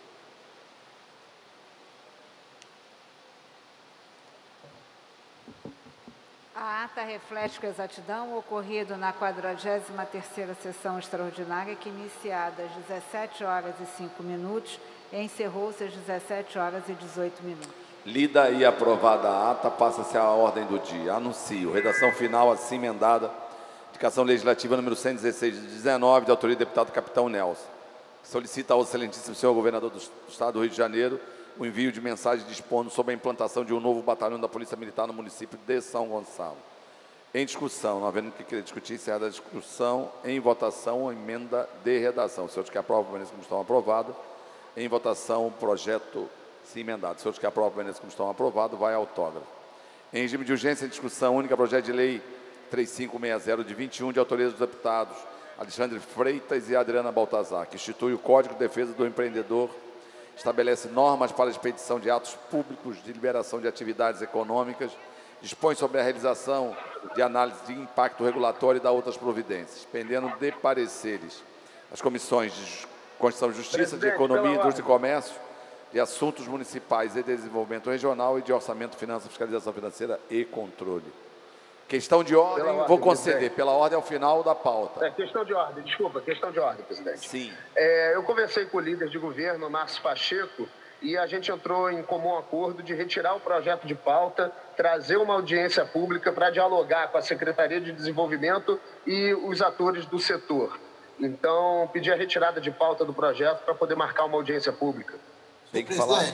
A ata reflete com exatidão o ocorrido na 43ª sessão extraordinária, que iniciada às 17h05 e encerrou-se às 17h18. Lida e aprovada a ata, passa-se à ordem do dia. Anuncio. Redação final assim emendada. Indicação legislativa número 116 de 19, de autoria do deputado Capitão Nelson. Solicita ao excelentíssimo senhor governador do Estado do Rio de Janeiro o envio de mensagem dispondo sobre a implantação de um novo batalhão da Polícia Militar no município de São Gonçalo. Em discussão, não havendo o que querer discutir, encerrada a discussão, em votação, emenda de redação. Senhores que aprovam, permaneçam como estão aprovados. Em votação, o projeto se emendado. Senhores que aprovam, permaneçam como estão aprovados, vai autógrafo. Em regime de urgência, em discussão única, projeto de lei 3560 de 21, de autoria dos deputados Alexandre Freitas e Adriana Baltazar, que institui o Código de Defesa do Empreendedor, estabelece normas para a expedição de atos públicos de liberação de atividades econômicas, dispõe sobre a realização de análise de impacto regulatório e dá outras providências, pendendo de pareceres as comissões de Constituição e Justiça, de Economia, Indústria e Comércio, de Assuntos Municipais e Desenvolvimento Regional e de Orçamento, Finanças, Fiscalização Financeira e Controle. Questão de ordem, vou conceder, presidente. Pela ordem ao final da pauta. Questão de ordem, desculpa, questão de ordem, presidente. Sim. Eu conversei com o líder de governo, Márcio Pacheco, e a gente entrou em comum acordo de retirar o projeto de pauta, trazer uma audiência pública para dialogar com a Secretaria de Desenvolvimento e os atores do setor. Então, pedi a retirada de pauta do projeto para poder marcar uma audiência pública. Tem que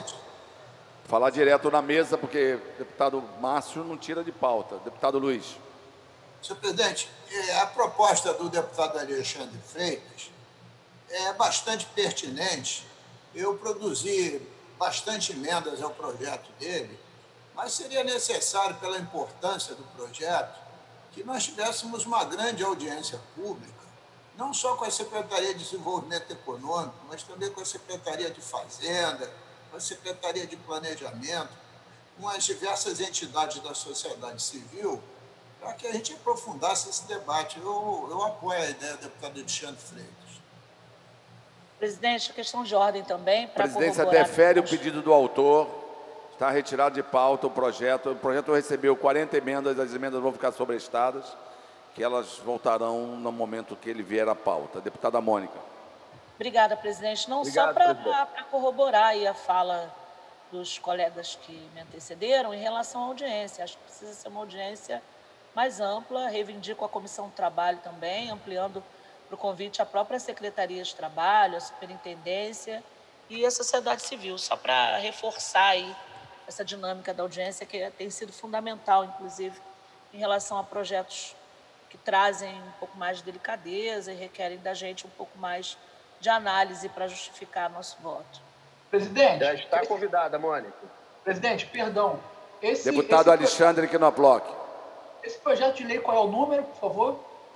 falar direto na mesa, porque o deputado Márcio não tira de pauta. Deputado Luiz. Senhor presidente, a proposta do deputado Alexandre Freitas é bastante pertinente. Eu produzi bastante emendas ao projeto dele, mas seria necessário, pela importância do projeto, que nós tivéssemos uma grande audiência pública, não só com a Secretaria de Desenvolvimento Econômico, mas também com a Secretaria de Fazenda, com a Secretaria de Planejamento, com as diversas entidades da sociedade civil, para que a gente aprofundasse esse debate. Eu apoio a ideia do deputado Alexandre Freitas. Presidente, questão de ordem também. A presidência defere o pedido do autor. Está retirado de pauta o projeto. O projeto recebeu 40 emendas, as emendas vão ficar sobrestadas, que elas voltarão no momento que ele vier à pauta. Deputada Mônica. Obrigada, presidente. Não só para corroborar aí a fala dos colegas que me antecederam em relação à audiência. Acho que precisa ser uma audiência mais ampla. Reivindico a Comissão do Trabalho também, ampliando para o convite a própria Secretaria de Trabalho, a Superintendência e a sociedade civil, só para reforçar aí essa dinâmica da audiência que tem sido fundamental, inclusive, em relação a projetos que trazem um pouco mais de delicadeza e requerem da gente um pouco mais de análise para justificar nosso voto. Presidente. Já está convidada, Mônica. Presidente, perdão. Deputado Alexandre Knoploch. Esse projeto de lei, qual é o número, por favor?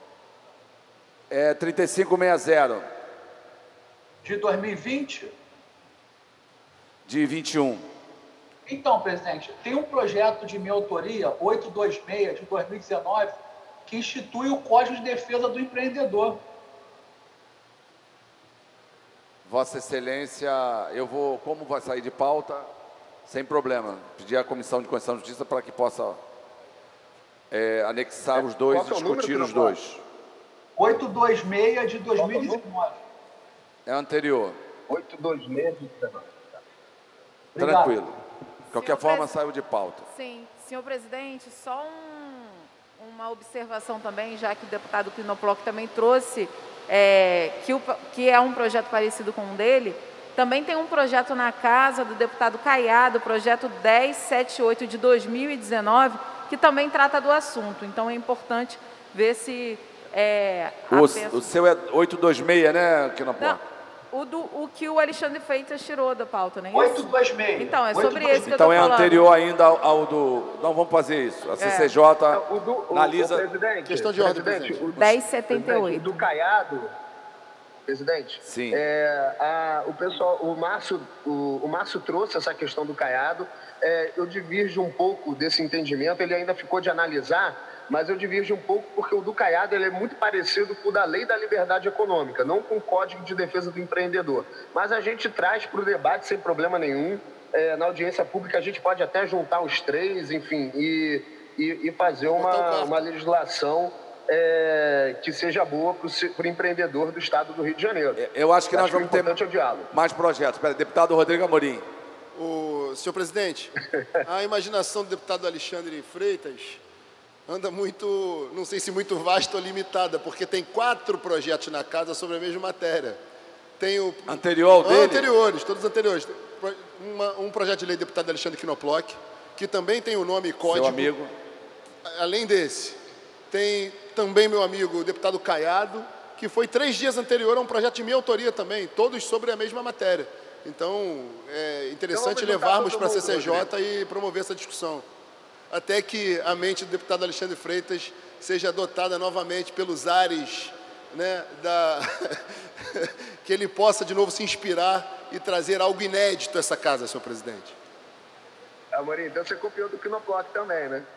É 3560. De 2020? De 21. Então, presidente, tem um projeto de minha autoria, 826, de 2019, que institui o Código de Defesa do Empreendedor. Vossa Excelência, eu vou, como vai sair de pauta, sem problema, pedir à Comissão de Constituição e Justiça para que possa anexar os dois e discutir os dois. 826 de 2019. É anterior. 826 de 2019. Tranquilo. De qualquer forma, saiu de pauta. Sim. Senhor presidente, só uma observação também, já que o deputado Knoploch também trouxe, que é um projeto parecido com o dele. Também tem um projeto na casa do deputado Caiado, projeto 1078 de 2019, que também trata do assunto. Então, é importante ver se... o seu é 826, né, Knoploch? Não, O que o Alexandre Freitas tirou da pauta, não é isso? 826. Então, é sobre esse que eu Então estou é falando. anterior ainda ao do... Não, vamos fazer isso. A CCJ analisa... Presidente, Questão de ordem, presidente. presidente. 1078. Do Caiado, presidente. Sim. O pessoal, o Márcio trouxe essa questão do Caiado. Eu divirjo um pouco desse entendimento. Ele ainda ficou de analisar, mas eu divirjo um pouco porque o do Caiado ele é muito parecido com o da Lei da Liberdade Econômica, não com o Código de Defesa do Empreendedor. Mas a gente traz para o debate sem problema nenhum. Na audiência pública a gente pode até juntar os três, enfim, e fazer uma legislação que seja boa para o empreendedor do Estado do Rio de Janeiro. Eu acho que nós vamos ter o diálogo. mais projetos. Deputado Rodrigo Amorim. Senhor presidente, a imaginação do deputado Alexandre Freitas anda muito, não sei se muito vasta ou limitada, porque tem 4 projetos na casa sobre a mesma matéria. Tem o... Anterior ao dele? Anteriores, todos anteriores. Um projeto de lei do deputado Alexandre Knoploch, que também tem o nome e código. Seu amigo. Além desse, tem também meu amigo, o deputado Caiado, que foi 3 dias anterior a um projeto de minha autoria também, todos sobre a mesma matéria. Então, é interessante levarmos para a CCJ e promover essa discussão. Até que a mente do deputado Alexandre Freitas seja adotada novamente pelos ares, né, que ele possa de novo se inspirar e trazer algo inédito a essa casa, senhor presidente. Amorim, então você copiou do Knoploch também, né?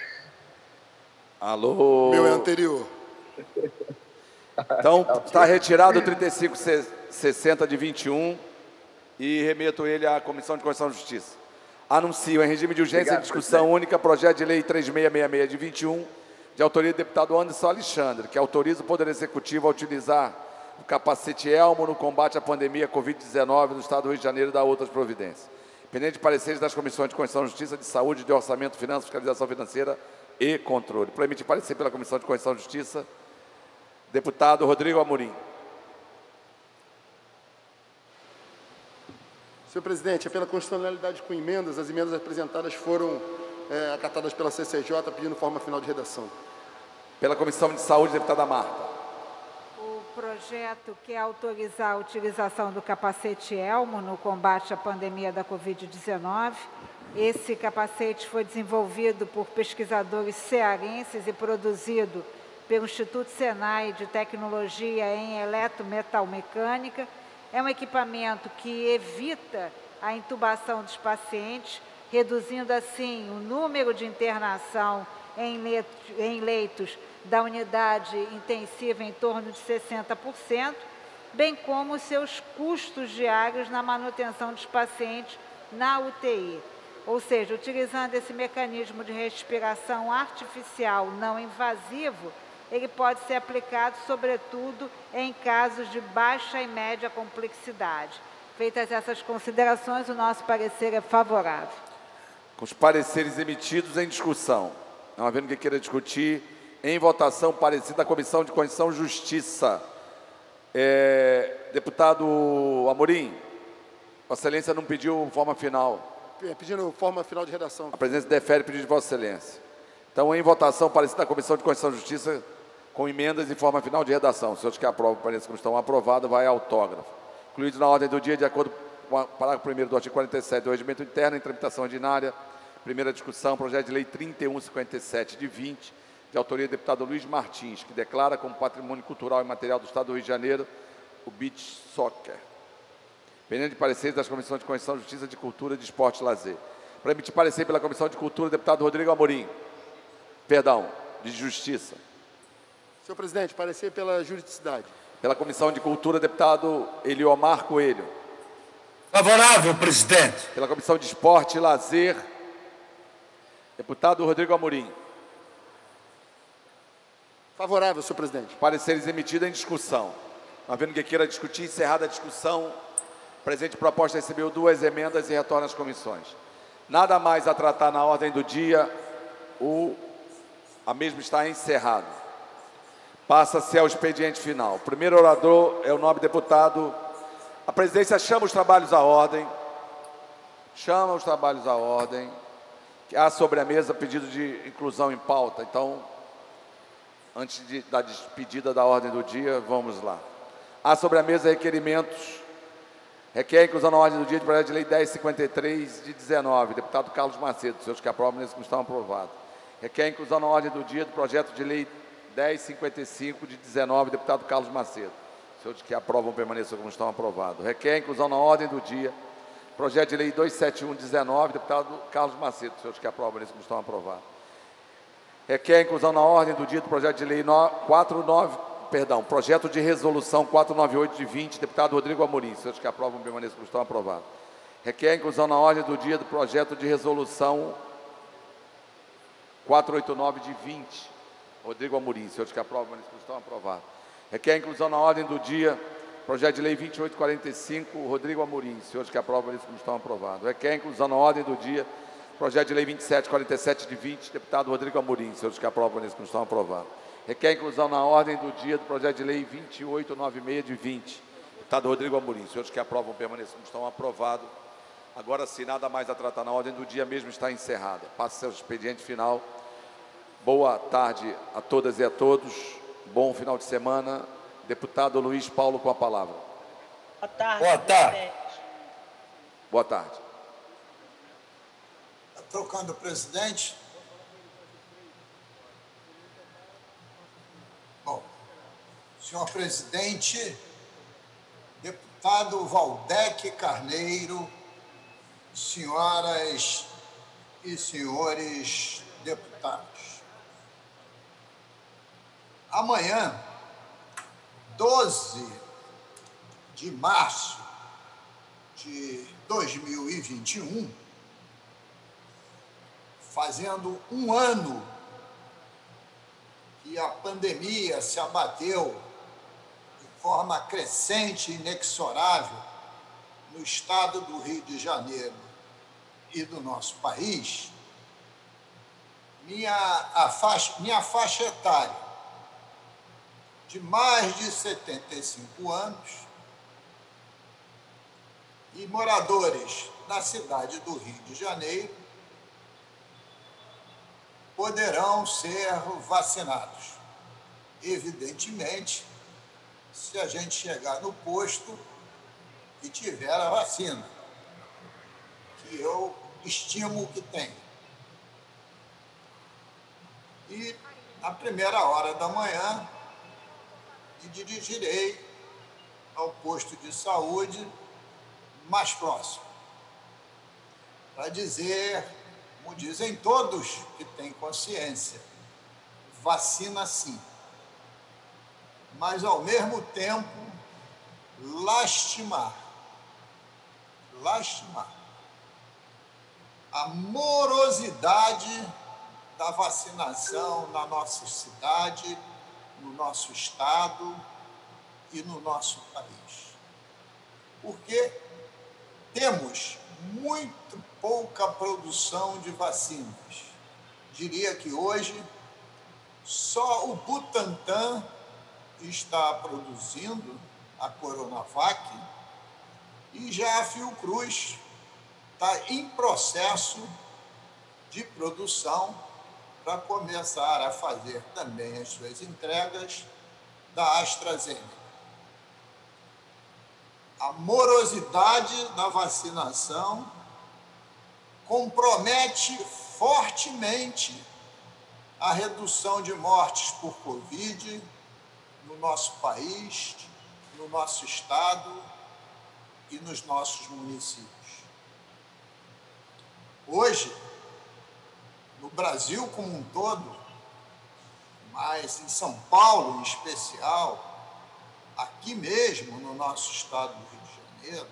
Alô? Meu é anterior. Então, está retirado o 3560 de 21 e remeto ele à Comissão de Constituição e Justiça. Anuncio em regime de urgência e discussão única projeto de lei 3666 de 21, de autoria do deputado Anderson Alexandre, que autoriza o Poder Executivo a utilizar o capacete Elmo no combate à pandemia Covid-19 no Estado do Rio de Janeiro e da outras providências. Pendente de pareceres das Comissões de Constituição e Justiça, de Saúde, de Orçamento, Finanças, Fiscalização Financeira e Controle. Por emitir parecer pela Comissão de Constituição e Justiça, deputado Rodrigo Amorim. Senhor presidente, é pela constitucionalidade com emendas, as emendas apresentadas foram acatadas pela CCJ, pedindo forma final de redação. Pela Comissão de Saúde, deputada Marta. O projeto quer autorizar a utilização do capacete Elmo no combate à pandemia da Covid-19. Esse capacete foi desenvolvido por pesquisadores cearenses e produzido pelo Instituto Senai de Tecnologia em Eletrometalmecânica. É um equipamento que evita a intubação dos pacientes, reduzindo assim o número de internação em leitos da unidade intensiva em torno de 60%, bem como os seus custos diários na manutenção dos pacientes na UTI. Ou seja, utilizando esse mecanismo de respiração artificial não invasivo, ele pode ser aplicado, sobretudo, em casos de baixa e média complexidade. Feitas essas considerações, o nosso parecer é favorável. Com os pareceres emitidos em discussão, não havendo quem queira discutir, em votação, parecer da Comissão de Constituição e Justiça. Deputado Amorim, Vossa Excelência não pediu forma final. Pedindo forma final de redação. A presidência defere pedido de Vossa Excelência. Então, em votação, parecer da Comissão de Constituição e Justiça, com emendas e forma final de redação. Os senhores que aprovam o parecer como estão aprovados, vai autógrafo. Incluído na ordem do dia, de acordo com o parágrafo 1º do artigo 47 do Regimento Interno, em tramitação ordinária, primeira discussão, projeto de lei 3157 de 20, de autoria do deputado Luiz Martins, que declara como patrimônio cultural e material do Estado do Rio de Janeiro o beach soccer. Pendente de pareceres das Comissões de Constituição, Justiça, de Cultura, de Esporte e Lazer. Para emitir parecer pela Comissão de Cultura, deputado Rodrigo Amorim. Perdão, de Justiça. Senhor presidente, parecer pela juridicidade. Pela Comissão de Cultura, deputado Eliomar Coelho. Favorável, presidente. Pela Comissão de Esporte e Lazer, deputado Rodrigo Amorim. Favorável, senhor presidente. Pareceres emitidos em discussão. Não havendo quem queira discutir, encerrada a discussão, a presente proposta recebeu 2 emendas e retorna às comissões. Nada mais a tratar na ordem do dia, a mesma está encerrada. Passa-se ao expediente final. O primeiro orador é o nobre deputado. A presidência chama os trabalhos à ordem. Chama os trabalhos à ordem. Há sobre a mesa pedido de inclusão em pauta. Então, antes da despedida da ordem do dia, vamos lá. Há sobre a mesa requerimentos Requer a inclusão na ordem do dia do projeto de lei 1053 de 19, deputado Carlos Macedo. Senhores que aprovam, nesse estão aprovado. Requer a inclusão na ordem do dia do projeto de lei 1055 de 19, deputado Carlos Macedo. Senhores que aprovam, permaneçam como estão aprovados. Requer a inclusão na ordem do dia projeto de lei 271 de 19, deputado Carlos Macedo. Senhores que aprovam, nesse como estão aprovados. Requer a inclusão na ordem do dia do projeto de lei projeto de resolução 498 de 20, deputado Rodrigo Amorim. Senhores que aprovam, permaneçam como estão aprovados. Requer a inclusão na ordem do dia do projeto de resolução 489 de 20, Rodrigo Amorim. Senhores que aprovam, permaneçam como estão aprovados. Requer a inclusão na ordem do dia projeto de lei 2845, Rodrigo Amorim. Senhores que aprovam, permaneçam como estão aprovados. Requer a inclusão na ordem do dia projeto de lei 2747 de 20, deputado Rodrigo Amorim. Senhores que aprovam, permaneçam como estão aprovados. Requer a inclusão na ordem do dia do projeto de lei 2896 de 20, deputado Rodrigo Amorim. Senhores que aprovam, permaneçam como estão aprovados. Agora sim, nada mais a tratar na ordem do dia mesmo está encerrada. Passa seu expediente final. Boa tarde a todas e a todos. Bom final de semana. Deputado Luiz Paulo com a palavra. Boa tarde. Boa tarde. Boa tarde. Trocando o presidente. Bom, senhor presidente, deputado Valdec Carneiro, senhoras e senhores deputados. Amanhã, 12 de março de 2021, fazendo um ano que a pandemia se abateu de forma crescente e inexorável no estado do Rio de Janeiro e do nosso país, minha faixa etária de mais de 75 anos e moradores da cidade do Rio de Janeiro poderão ser vacinados. Evidentemente, se a gente chegar no posto e tiver a vacina, que eu estimo que tem. E, na primeira hora da manhã, me dirigirei ao posto de saúde mais próximo, para dizer, como dizem todos que têm consciência, vacina sim, mas, ao mesmo tempo, lastimar a morosidade da vacinação na nossa cidade, no nosso estado e no nosso país. Porque temos muito pouca produção de vacinas. Diria que hoje só o Butantan está produzindo a Coronavac e já a Fiocruz está em processo de produção para começar a fazer também as suas entregas da AstraZeneca. A morosidade da vacinação compromete fortemente a redução de mortes por Covid no nosso país, no nosso estado e nos nossos municípios. Hoje, no Brasil como um todo, mas em São Paulo em especial, aqui mesmo no nosso estado do Rio de Janeiro,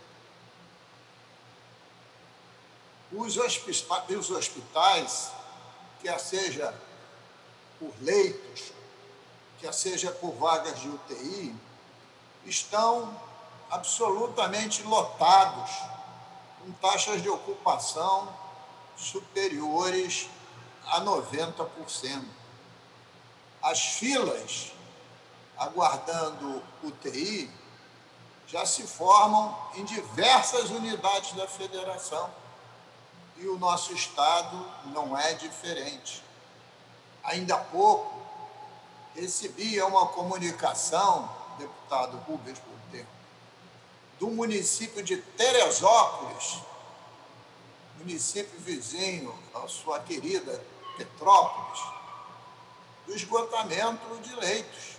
os hospitais, quer seja por leitos, quer seja por vagas de UTI, estão absolutamente lotados, com taxas de ocupação superiores a 90%. As filas aguardando UTI já se formam em diversas unidades da federação e o nosso estado não é diferente. Ainda há pouco recebia uma comunicação, deputado Rubens Monteiro, do município de Teresópolis, município vizinho à sua querida Petrópolis, do esgotamento de leitos.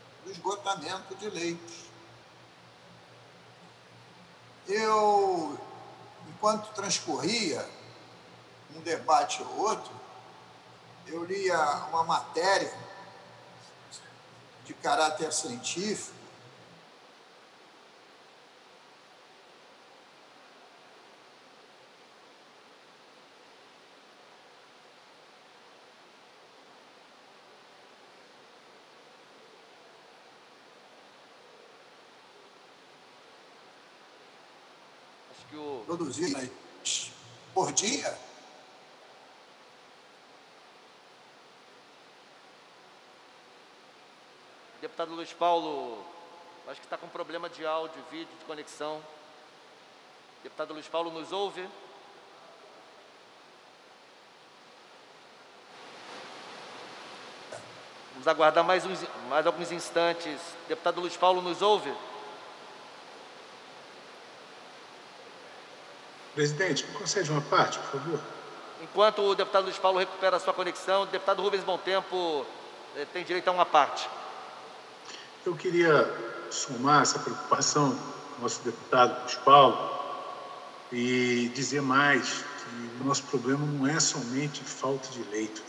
Eu, enquanto transcorria um debate ou outro, eu lia uma matéria de caráter científico produzidas por dia. Deputado Luiz Paulo, acho que está com problema de áudio, vídeo, de conexão. Deputado Luiz Paulo, nos ouve? Vamos aguardar mais alguns instantes. Deputado Luiz Paulo, nos ouve? Presidente, me concede uma parte, por favor? Enquanto o deputado Luiz Paulo recupera a sua conexão, o deputado Rubens Bom Tempo tem direito a uma parte. Eu queria somar essa preocupação do nosso deputado Luiz Paulo e dizer mais que o nosso problema não é somente falta de leito.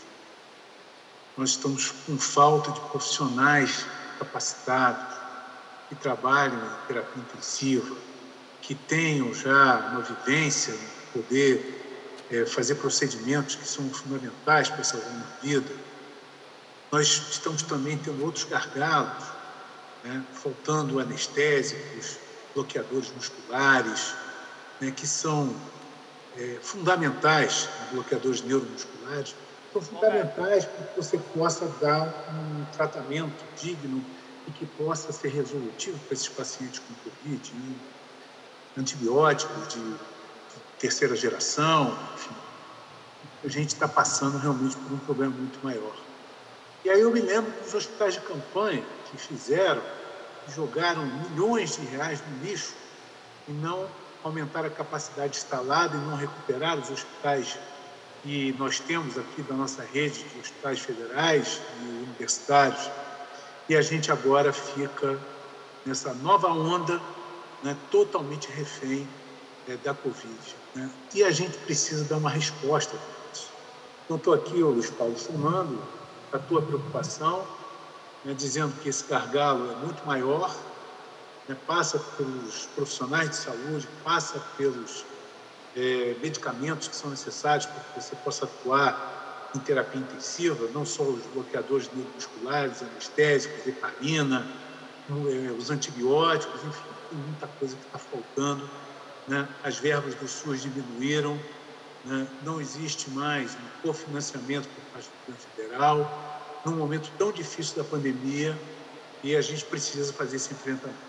Nós estamos com falta de profissionais capacitados que trabalham em terapia intensiva, que tenham já uma vivência em poder fazer procedimentos que são fundamentais para salvar uma vida. Nós estamos também tendo outros gargalos, né, faltando anestésicos, bloqueadores musculares, né, que são fundamentais, bloqueadores neuromusculares, são fundamentais para que você possa dar um tratamento digno e que possa ser resolutivo para esses pacientes com Covid, né? Antibióticos de terceira geração, enfim. A gente está passando realmente por um problema muito maior. E aí eu me lembro dos hospitais de campanha que fizeram, que jogaram milhões de reais no lixo e não aumentaram a capacidade instalada e não recuperaram os hospitais que nós temos aqui da nossa rede de hospitais federais e universitários. E a gente agora fica nessa nova onda, né, totalmente refém da Covid. Né? E a gente precisa dar uma resposta para isso. Então, estou aqui, Luiz Paulo, somando a tua preocupação, né, dizendo que esse gargalo é muito maior, né, passa pelos profissionais de saúde, passa pelos medicamentos que são necessários para que você possa atuar em terapia intensiva, não só os bloqueadores neuromusculares, anestésicos, heparina, os antibióticos, enfim, tem muita coisa que está faltando, né? As verbas do SUS diminuíram, né? Não existe mais um cofinanciamento por parte do governo federal, num momento tão difícil da pandemia, e a gente precisa fazer esse enfrentamento.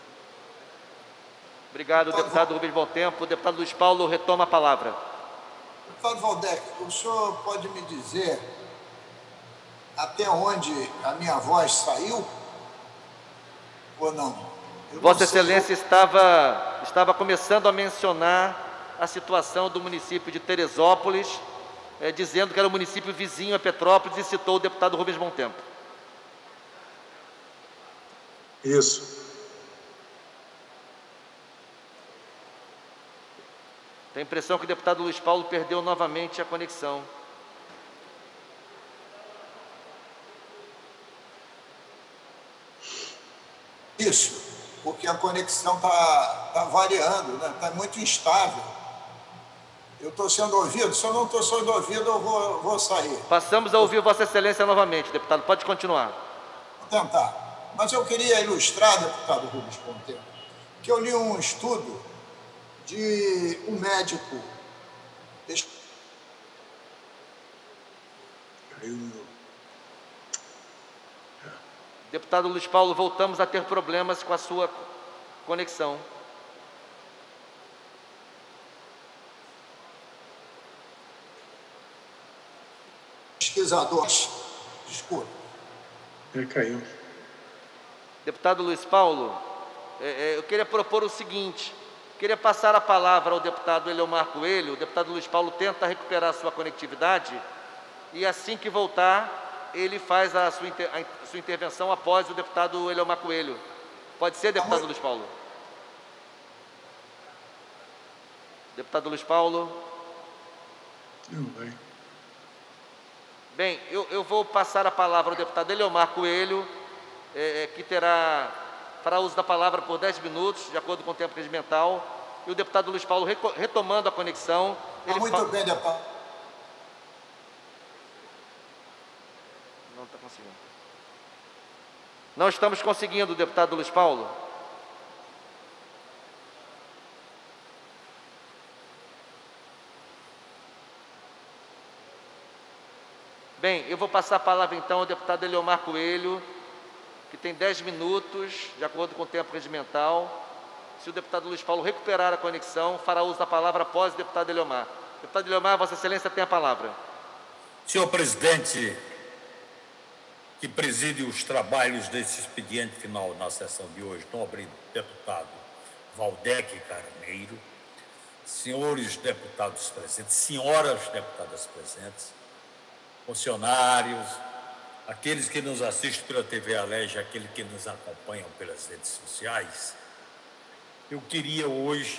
Obrigado, deputado Rubens Bom Tempo. O deputado Luiz Paulo retoma a palavra. Deputado Valdec, o senhor pode me dizer até onde a minha voz saiu ou não? Vossa Excelência estava começando a mencionar a situação do município de Teresópolis, dizendo que era o município vizinho a Petrópolis, e citou o deputado Rubens Bom Tempo. Isso. Tenho a impressão que o deputado Luiz Paulo perdeu novamente a conexão. Isso, porque a conexão está variando, né? Está muito instável. Eu estou sendo ouvido? Se eu não estou sendo ouvido, eu vou sair. Passamos a ouvir Vossa Excelência novamente, deputado. Pode continuar. Vou tentar. Mas eu queria ilustrar, deputado Rubens Bom Tempo, que eu li um estudo de um médico. Deputado Luiz Paulo, voltamos a ter problemas com a sua conexão. Pesquisadores. Desculpa. Caiu. Deputado Luiz Paulo, eu queria propor o seguinte, queria passar a palavra ao deputado Eleomar Coelho. O deputado Luiz Paulo tenta recuperar a sua conectividade e assim que voltar, ele faz a sua intervenção após o deputado Eleomar Coelho. Pode ser, deputado Luiz Paulo? Deputado Luiz Paulo? Não vai. Bem, eu vou passar a palavra ao deputado Eleomar Coelho, que fará uso da palavra por 10 minutos, de acordo com o tempo regimental, e o deputado Luiz Paulo, retomando a conexão... Muito bem, deputado. Não está conseguindo. Não estamos conseguindo, deputado Luiz Paulo. Bem, eu vou passar a palavra então ao deputado Eleomar Coelho, que tem 10 minutos, de acordo com o tempo regimental. Se o deputado Luiz Paulo recuperar a conexão, fará uso da palavra após o deputado Eleomar. Deputado Eleomar, Vossa Excelência tem a palavra. Senhor presidente, que preside os trabalhos desse expediente final na sessão de hoje, nobre deputado Valdec Carneiro, senhores deputados presentes, senhoras deputadas presentes, funcionários, aqueles que nos assistem pela TV Alerj, aqueles que nos acompanham pelas redes sociais, eu queria hoje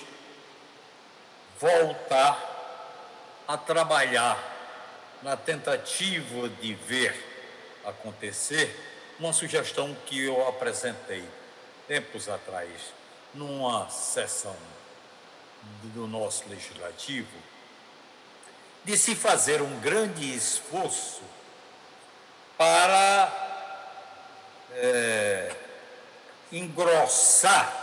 voltar a trabalhar na tentativa de ver acontecer uma sugestão que eu apresentei tempos atrás numa sessão do nosso legislativo, de se fazer um grande esforço para engrossar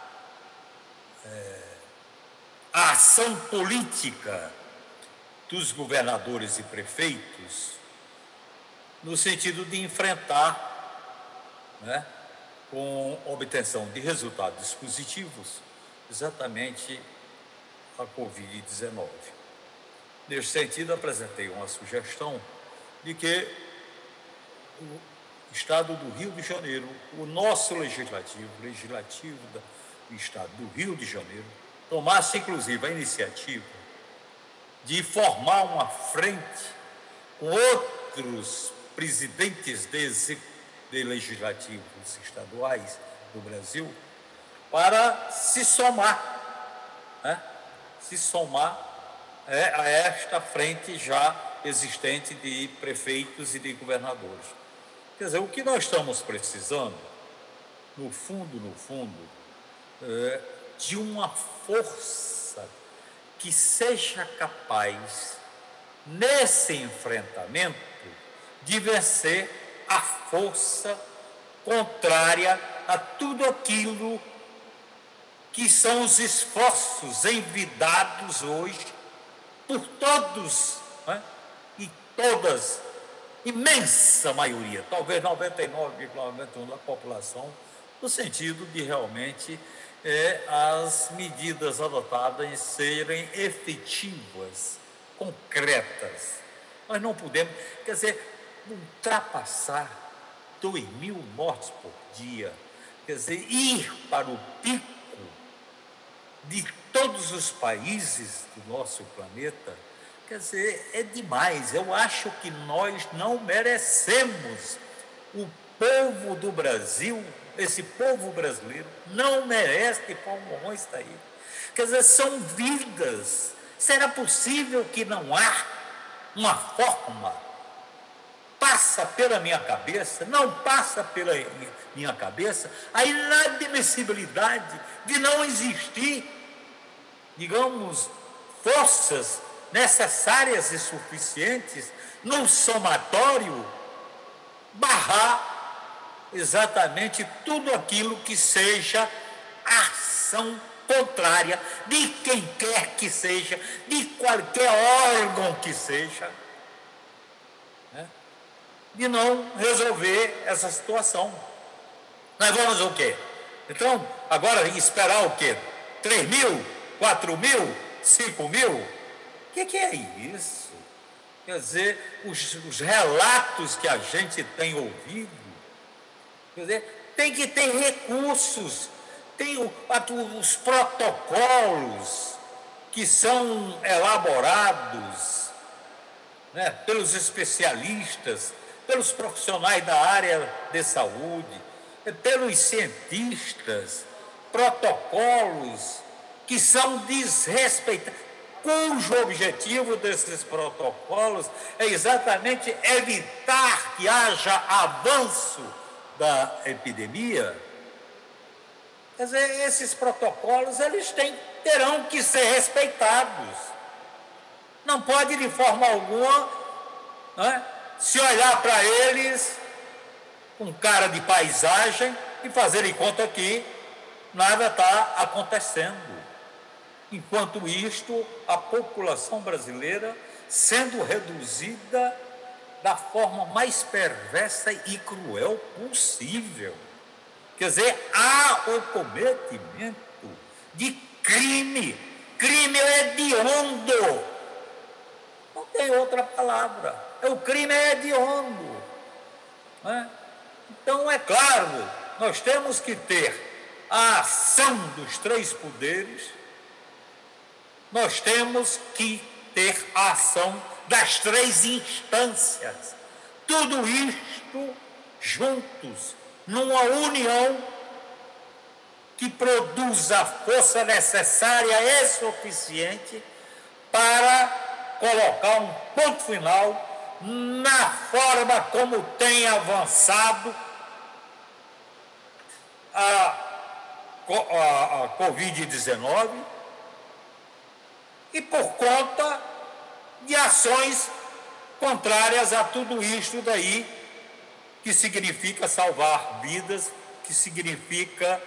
a ação política dos governadores e prefeitos no sentido de enfrentar, né, com obtenção de resultados positivos, exatamente a Covid-19. Nesse sentido, apresentei uma sugestão de que o Estado do Rio de Janeiro, o nosso legislativo do Estado do Rio de Janeiro, tomasse, inclusive, a iniciativa de formar uma frente com outros presidentes de legislativos estaduais do Brasil para se somar, né? A esta frente já existente de prefeitos e de governadores. Quer dizer, o que nós estamos precisando, no fundo, de uma força que seja capaz, nesse enfrentamento, de vencer a força contrária a tudo aquilo que são os esforços envidados hoje por todos, né? E todas, imensa maioria, talvez 99,91% da população, no sentido de realmente as medidas adotadas serem efetivas, concretas. Nós não podemos, quer dizer, ultrapassar 2.000 mortes por dia, quer dizer, ir para o pico de todos os países do nosso planeta, quer dizer, é demais. Eu acho que nós não merecemos. O povo do Brasil, esse povo brasileiro, não merece de forma alguma estar aí. Quer dizer, são vidas. Será possível que não há uma forma? Passa pela minha cabeça, não passa pela minha cabeça, a inadmissibilidade de não existir, digamos, forças necessárias e suficientes no somatório, barrar exatamente tudo aquilo que seja ação contrária de quem quer que seja, de qualquer órgão que seja, né, de não resolver essa situação. Nós vamos o quê? Então, agora esperar o quê? 3.000, 4.000, 5.000? O que é isso? Quer dizer, os relatos que a gente tem ouvido, quer dizer, tem que ter recursos, tem os protocolos que são elaborados, né, pelos especialistas, pelos profissionais da área de saúde, pelos cientistas, protocolos que são desrespeitados, cujo objetivo desses protocolos é exatamente evitar que haja avanço da epidemia. Quer dizer, esses protocolos, eles terão que ser respeitados. Não pode, de forma alguma, né, se olhar para eles com cara de paisagem e fazer de conta que nada está acontecendo. Enquanto isto, a população brasileira sendo reduzida da forma mais perversa e cruel possível. Quer dizer, há o cometimento de crime hediondo. Não tem outra palavra. O crime é hediondo. Né? Então, é claro, nós temos que ter a ação dos três poderes, nós temos que ter a ação das três instâncias. Tudo isto juntos, numa união que produza a força necessária e suficiente para colocar um ponto final na forma como tem avançado a Covid-19 e por conta de ações contrárias a tudo isto daí, que significa salvar vidas, que significa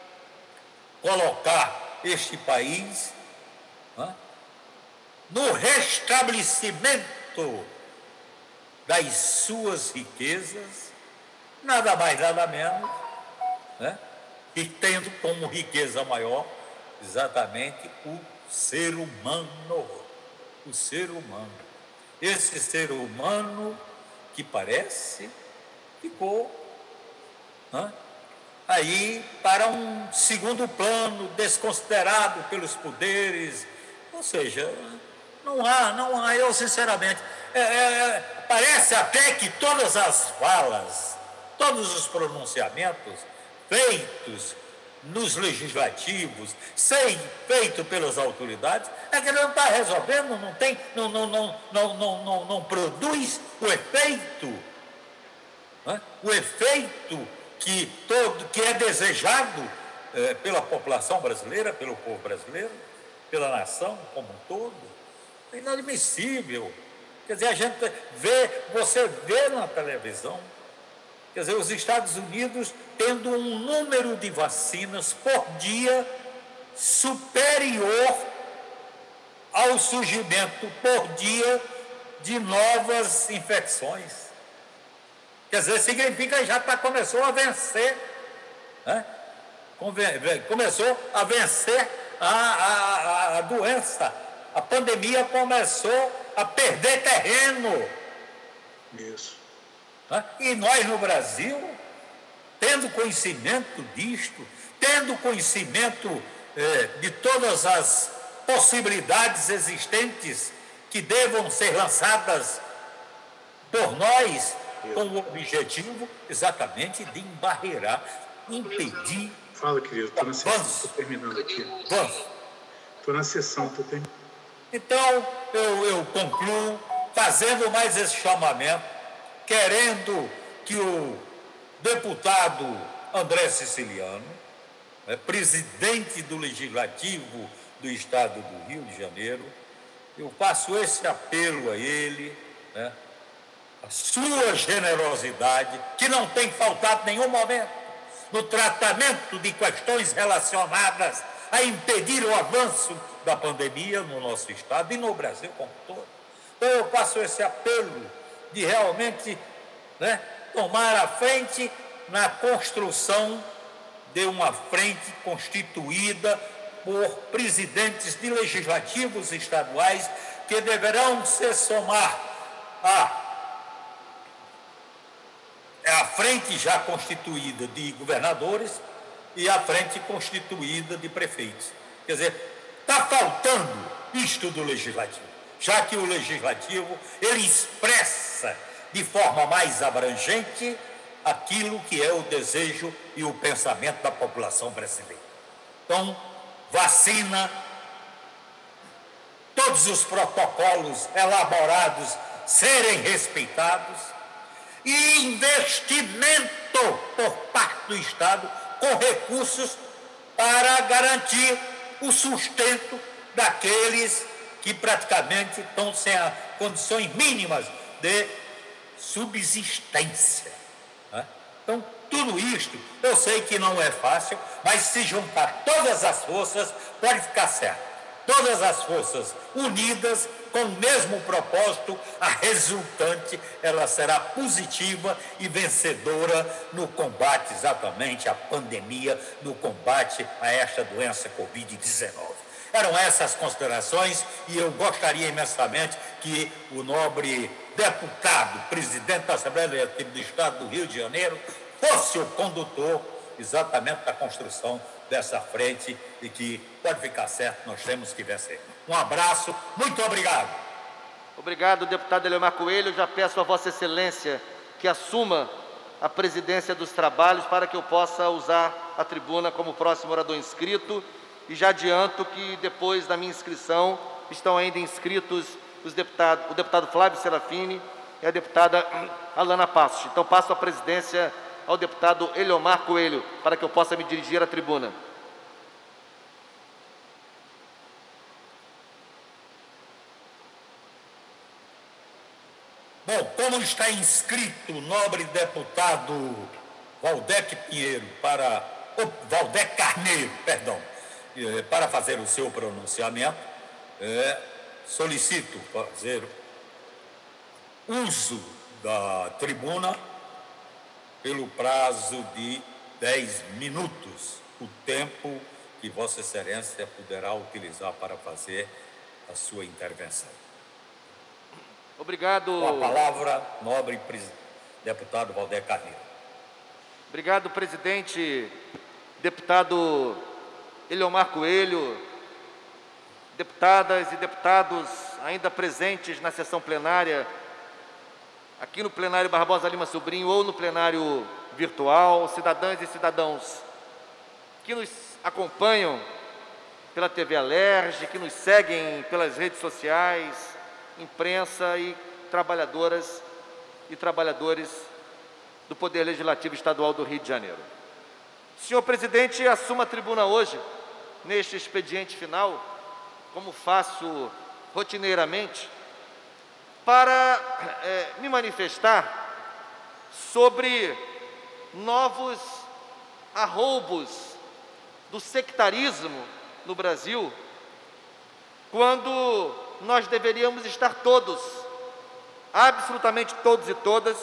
colocar este país, né, no restabelecimento das suas riquezas, nada mais, nada menos, né, e tendo como riqueza maior exatamente o ser humano. O ser humano. Esse ser humano que parece ficou, né, aí para um segundo plano, desconsiderado pelos poderes. Ou seja, não há, eu sinceramente, parece até que todas as falas, todos os pronunciamentos feitos nos legislativos, feito pelas autoridades, é que não está resolvendo, não produz o efeito, né? O efeito que é desejado pela população brasileira, pelo povo brasileiro, pela nação como um todo. É inadmissível. Quer dizer, você vê na televisão, quer dizer, os Estados Unidos tendo um número de vacinas por dia superior ao surgimento por dia de novas infecções. Quer dizer, significa que já começou a vencer, né? Começou a vencer a doença. A pandemia começou a perder terreno. Isso. E nós, no Brasil, tendo conhecimento disto, tendo conhecimento de todas as possibilidades existentes que devam ser lançadas por nós, com o objetivo exatamente de embarrear, impedir. Fala, querido, estou na sessão, estou terminando aqui. Vamos. Estou na sessão, estou terminando. Então, eu concluo fazendo mais esse chamamento, querendo que o deputado André Siciliano, presidente do Legislativo do Estado do Rio de Janeiro, eu faço esse apelo a ele, né, a sua generosidade, que não tem faltado em nenhum momento no tratamento de questões relacionadas a impedir o avanço da pandemia no nosso Estado e no Brasil como um todo. Então, eu faço esse apelo de realmente, né, tomar a frente na construção de uma frente constituída por presidentes de legislativos estaduais que deverão se somar à frente já constituída de governadores, e a frente constituída de prefeitos. Quer dizer, está faltando isto do Legislativo, já que o Legislativo ele expressa de forma mais abrangente aquilo que é o desejo e o pensamento da população brasileira. Então, vacina, todos os protocolos elaborados serem respeitados e investimento por parte do Estado com recursos para garantir o sustento daqueles que praticamente estão sem as condições mínimas de subsistência. Né? Então, tudo isto, eu sei que não é fácil, mas se juntar todas as forças, pode ficar certo. Todas as forças unidas, com o mesmo propósito, a resultante, ela será positiva e vencedora no combate exatamente à pandemia, no combate a esta doença Covid-19. Eram essas considerações e eu gostaria imensamente que o nobre deputado, presidente da Assembleia Legislativa do Estado do Rio de Janeiro, fosse o condutor exatamente da construção dessa frente e que, pode ficar certo, nós temos que vencer. Um abraço, muito obrigado. Obrigado, deputado Eliomar Coelho. Já peço a Vossa Excelência que assuma a presidência dos trabalhos para que eu possa usar a tribuna como próximo orador inscrito. E já adianto que depois da minha inscrição estão ainda inscritos o deputado Flávio Serafini e a deputada Alana Passos. Então passo a presidência ao deputado Eliomar Coelho para que eu possa me dirigir à tribuna. Bom, como está inscrito o nobre deputado Valdec Carneiro, para fazer o seu pronunciamento, solicito fazer uso da tribuna pelo prazo de 10 minutos, o tempo que Vossa Excelência poderá utilizar para fazer a sua intervenção. Obrigado. Com a palavra, nobre deputado Valdec Carneiro. Obrigado, presidente, deputado Eliomar Coelho, deputadas e deputados ainda presentes na sessão plenária, aqui no plenário Barbosa Lima Sobrinho ou no plenário virtual, cidadãs e cidadãos que nos acompanham pela TV Alerj, que nos seguem pelas redes sociais, imprensa e trabalhadoras e trabalhadores do Poder Legislativo Estadual do Rio de Janeiro. Senhor presidente, assumo a tribuna hoje, neste expediente final, como faço rotineiramente, para me manifestar sobre novos arroubos do sectarismo no Brasil, quando nós deveríamos estar todos, absolutamente todos e todas,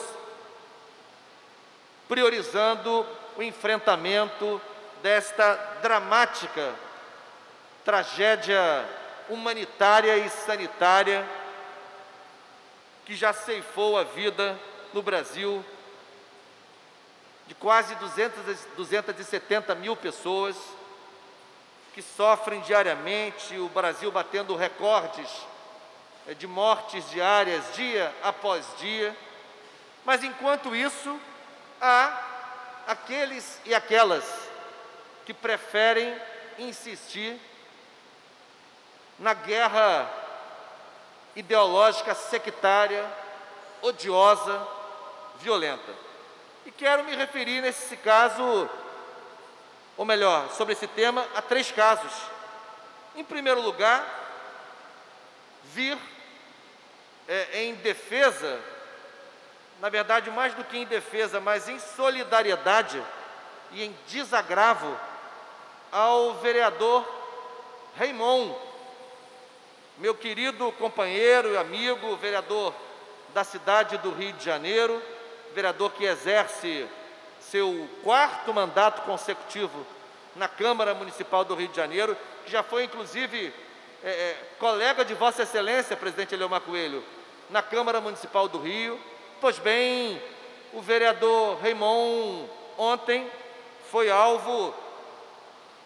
priorizando o enfrentamento desta dramática tragédia humanitária e sanitária que já ceifou a vida no Brasil de quase 270 mil pessoas que sofrem diariamente, o Brasil batendo recordes de mortes diárias, dia após dia. Mas, enquanto isso, há aqueles e aquelas que preferem insistir na guerra ideológica, sectária, odiosa, violenta. E quero me referir nesse caso, ou melhor, sobre esse tema, a 3 casos. Em primeiro lugar, vir em defesa, na verdade, mais do que em defesa, mas em solidariedade e em desagravo ao vereador Raimon, meu querido companheiro e amigo, vereador da cidade do Rio de Janeiro, vereador que exerce seu 4º mandato consecutivo na Câmara Municipal do Rio de Janeiro, que já foi, inclusive, colega de Vossa Excelência, presidente Eliomar Coelho, na Câmara Municipal do Rio. Pois bem, o vereador Raimon ontem foi alvo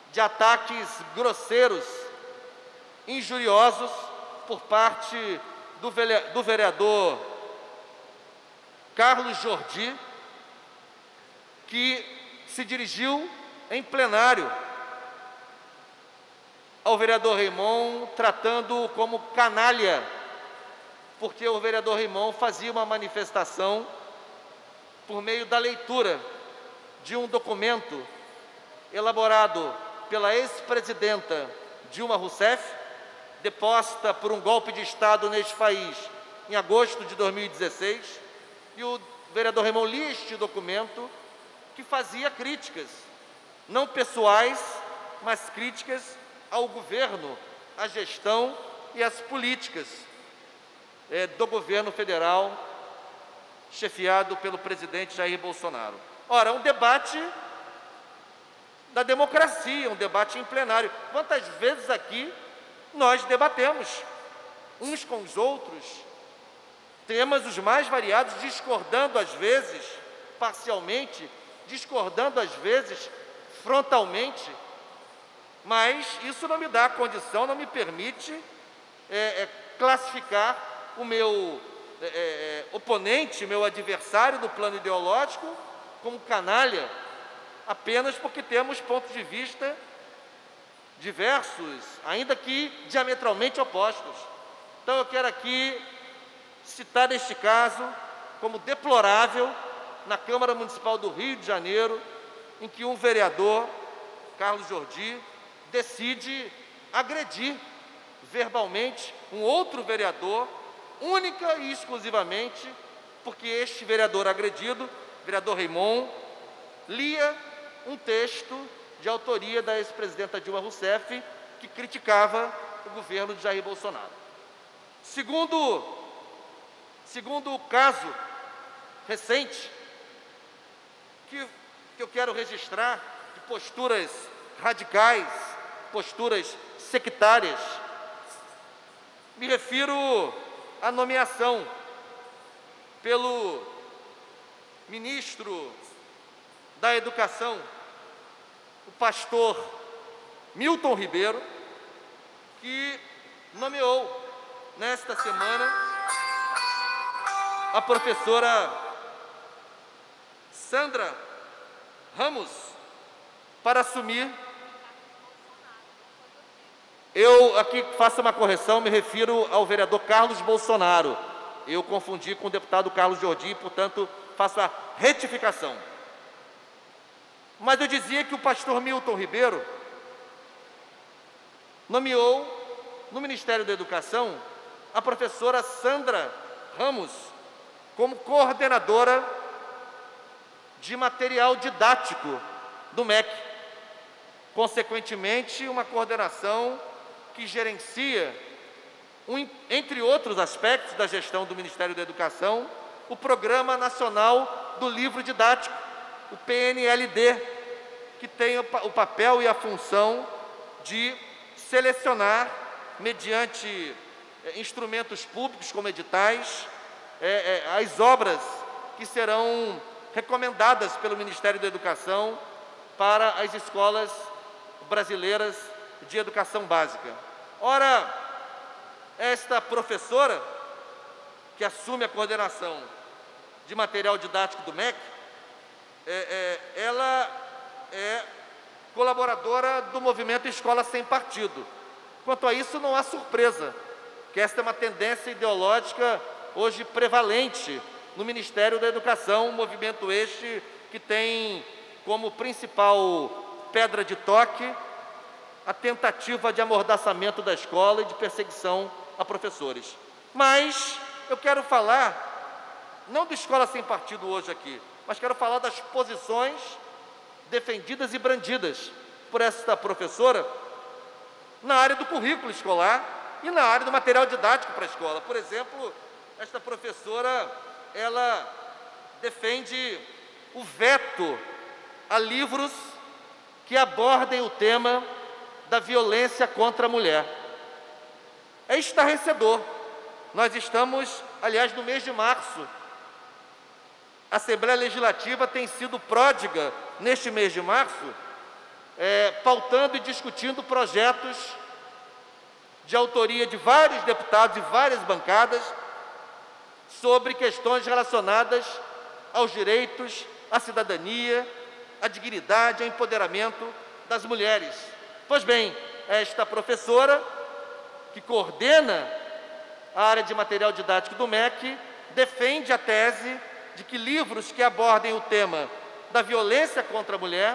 de ataques grosseiros, injuriosos, por parte do vereador Carlos Jordi, que se dirigiu em plenário ao vereador Raimon, tratando-o como canalha, porque o vereador Raimon fazia uma manifestação por meio da leitura de um documento elaborado pela ex-presidenta Dilma Rousseff, deposta por um golpe de Estado neste país em agosto de 2016, e o vereador Raimon lia este documento que fazia críticas, não pessoais, mas críticas ao governo, à gestão e às políticas do governo federal, chefiado pelo presidente Jair Bolsonaro. Ora, um debate da democracia, um debate em plenário. Quantas vezes aqui nós debatemos uns com os outros, temas os mais variados, discordando às vezes parcialmente, discordando às vezes frontalmente, mas isso não me dá condição, não me permite classificar o meu oponente, meu adversário do plano ideológico como canalha, apenas porque temos pontos de vista diversos, ainda que diametralmente opostos. Então eu quero aqui citar este caso como deplorável na Câmara Municipal do Rio de Janeiro, em que um vereador, Carlos Jordi, decide agredir verbalmente um outro vereador, única e exclusivamente porque este vereador agredido, vereador Raimon, lia um texto de autoria da ex-presidenta Dilma Rousseff, que criticava o governo de Jair Bolsonaro. Segundo o caso recente, que eu quero registrar, de posturas radicais, posturas sectárias, me refiro à nomeação pelo ministro da Educação, o pastor Milton Ribeiro, que nomeou nesta semana a professora Sandra Ramos para assumir. Eu aqui faço uma correção, me refiro ao vereador Carlos Bolsonaro. Eu confundi com o deputado Carlos Jordi, portanto, faço a retificação. Mas eu dizia que o pastor Milton Ribeiro nomeou no Ministério da Educação a professora Sandra Ramos como coordenadora de material didático do MEC. Consequentemente, uma coordenação que gerencia, entre outros aspectos da gestão do Ministério da Educação, o Programa Nacional do Livro Didático, o PNLD, que tem o papel e a função de selecionar, mediante instrumentos públicos como editais, as obras que serão recomendadas pelo Ministério da Educação para as escolas brasileiras de educação básica. Ora, esta professora, que assume a coordenação de material didático do MEC, ela é colaboradora do movimento Escola Sem Partido. Quanto a isso, não há surpresa, que esta é uma tendência ideológica hoje prevalente no Ministério da Educação, um movimento este que tem como principal pedra de toque a tentativa de amordaçamento da escola e de perseguição a professores. Mas eu quero falar, não de Escola Sem Partido hoje aqui, mas quero falar das posições defendidas e brandidas por esta professora na área do currículo escolar e na área do material didático para a escola. Por exemplo, esta professora, ela defende o veto a livros que abordem o tema da violência contra a mulher. É estarrecedor. Nós estamos, aliás, no mês de março. A Assembleia Legislativa tem sido pródiga, neste mês de março, pautando e discutindo projetos de autoria de vários deputados e várias bancadas sobre questões relacionadas aos direitos, à cidadania, à dignidade, ao empoderamento das mulheres. Pois bem, esta professora, que coordena a área de material didático do MEC, defende a tese de que livros que abordem o tema da violência contra a mulher,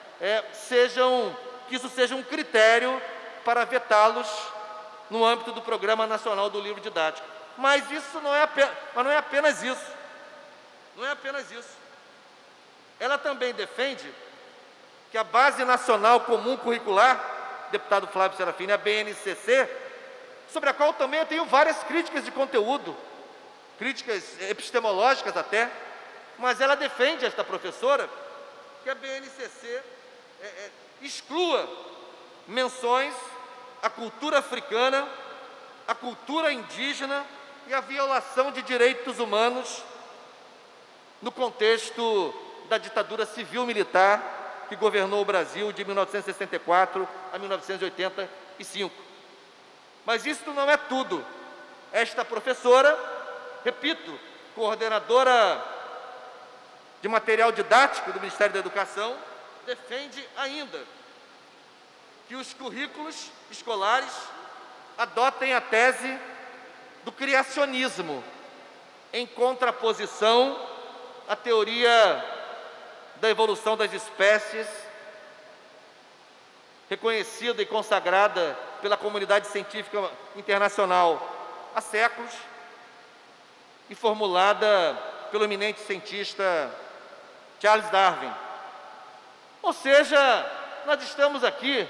que isso seja um critério para vetá-los no âmbito do Programa Nacional do Livro Didático. Mas isso não é apenas isso. Não é apenas isso. Ela também defende que a Base Nacional Comum Curricular, deputado Flávio Serafini, a BNCC, sobre a qual também eu tenho várias críticas de conteúdo, críticas epistemológicas até, mas ela defende, esta professora, que a BNCC exclua menções à cultura africana, à cultura indígena e à violação de direitos humanos no contexto da ditadura civil-militar que governou o Brasil de 1964 a 1985. Mas isso não é tudo. Esta professora, repito, coordenadora de material didático do Ministério da Educação, defende ainda que os currículos escolares adotem a tese do criacionismo, em contraposição à teoria da evolução das espécies, reconhecida e consagrada pela comunidade científica internacional há séculos e formulada pelo eminente cientista Charles Darwin. Ou seja, nós estamos aqui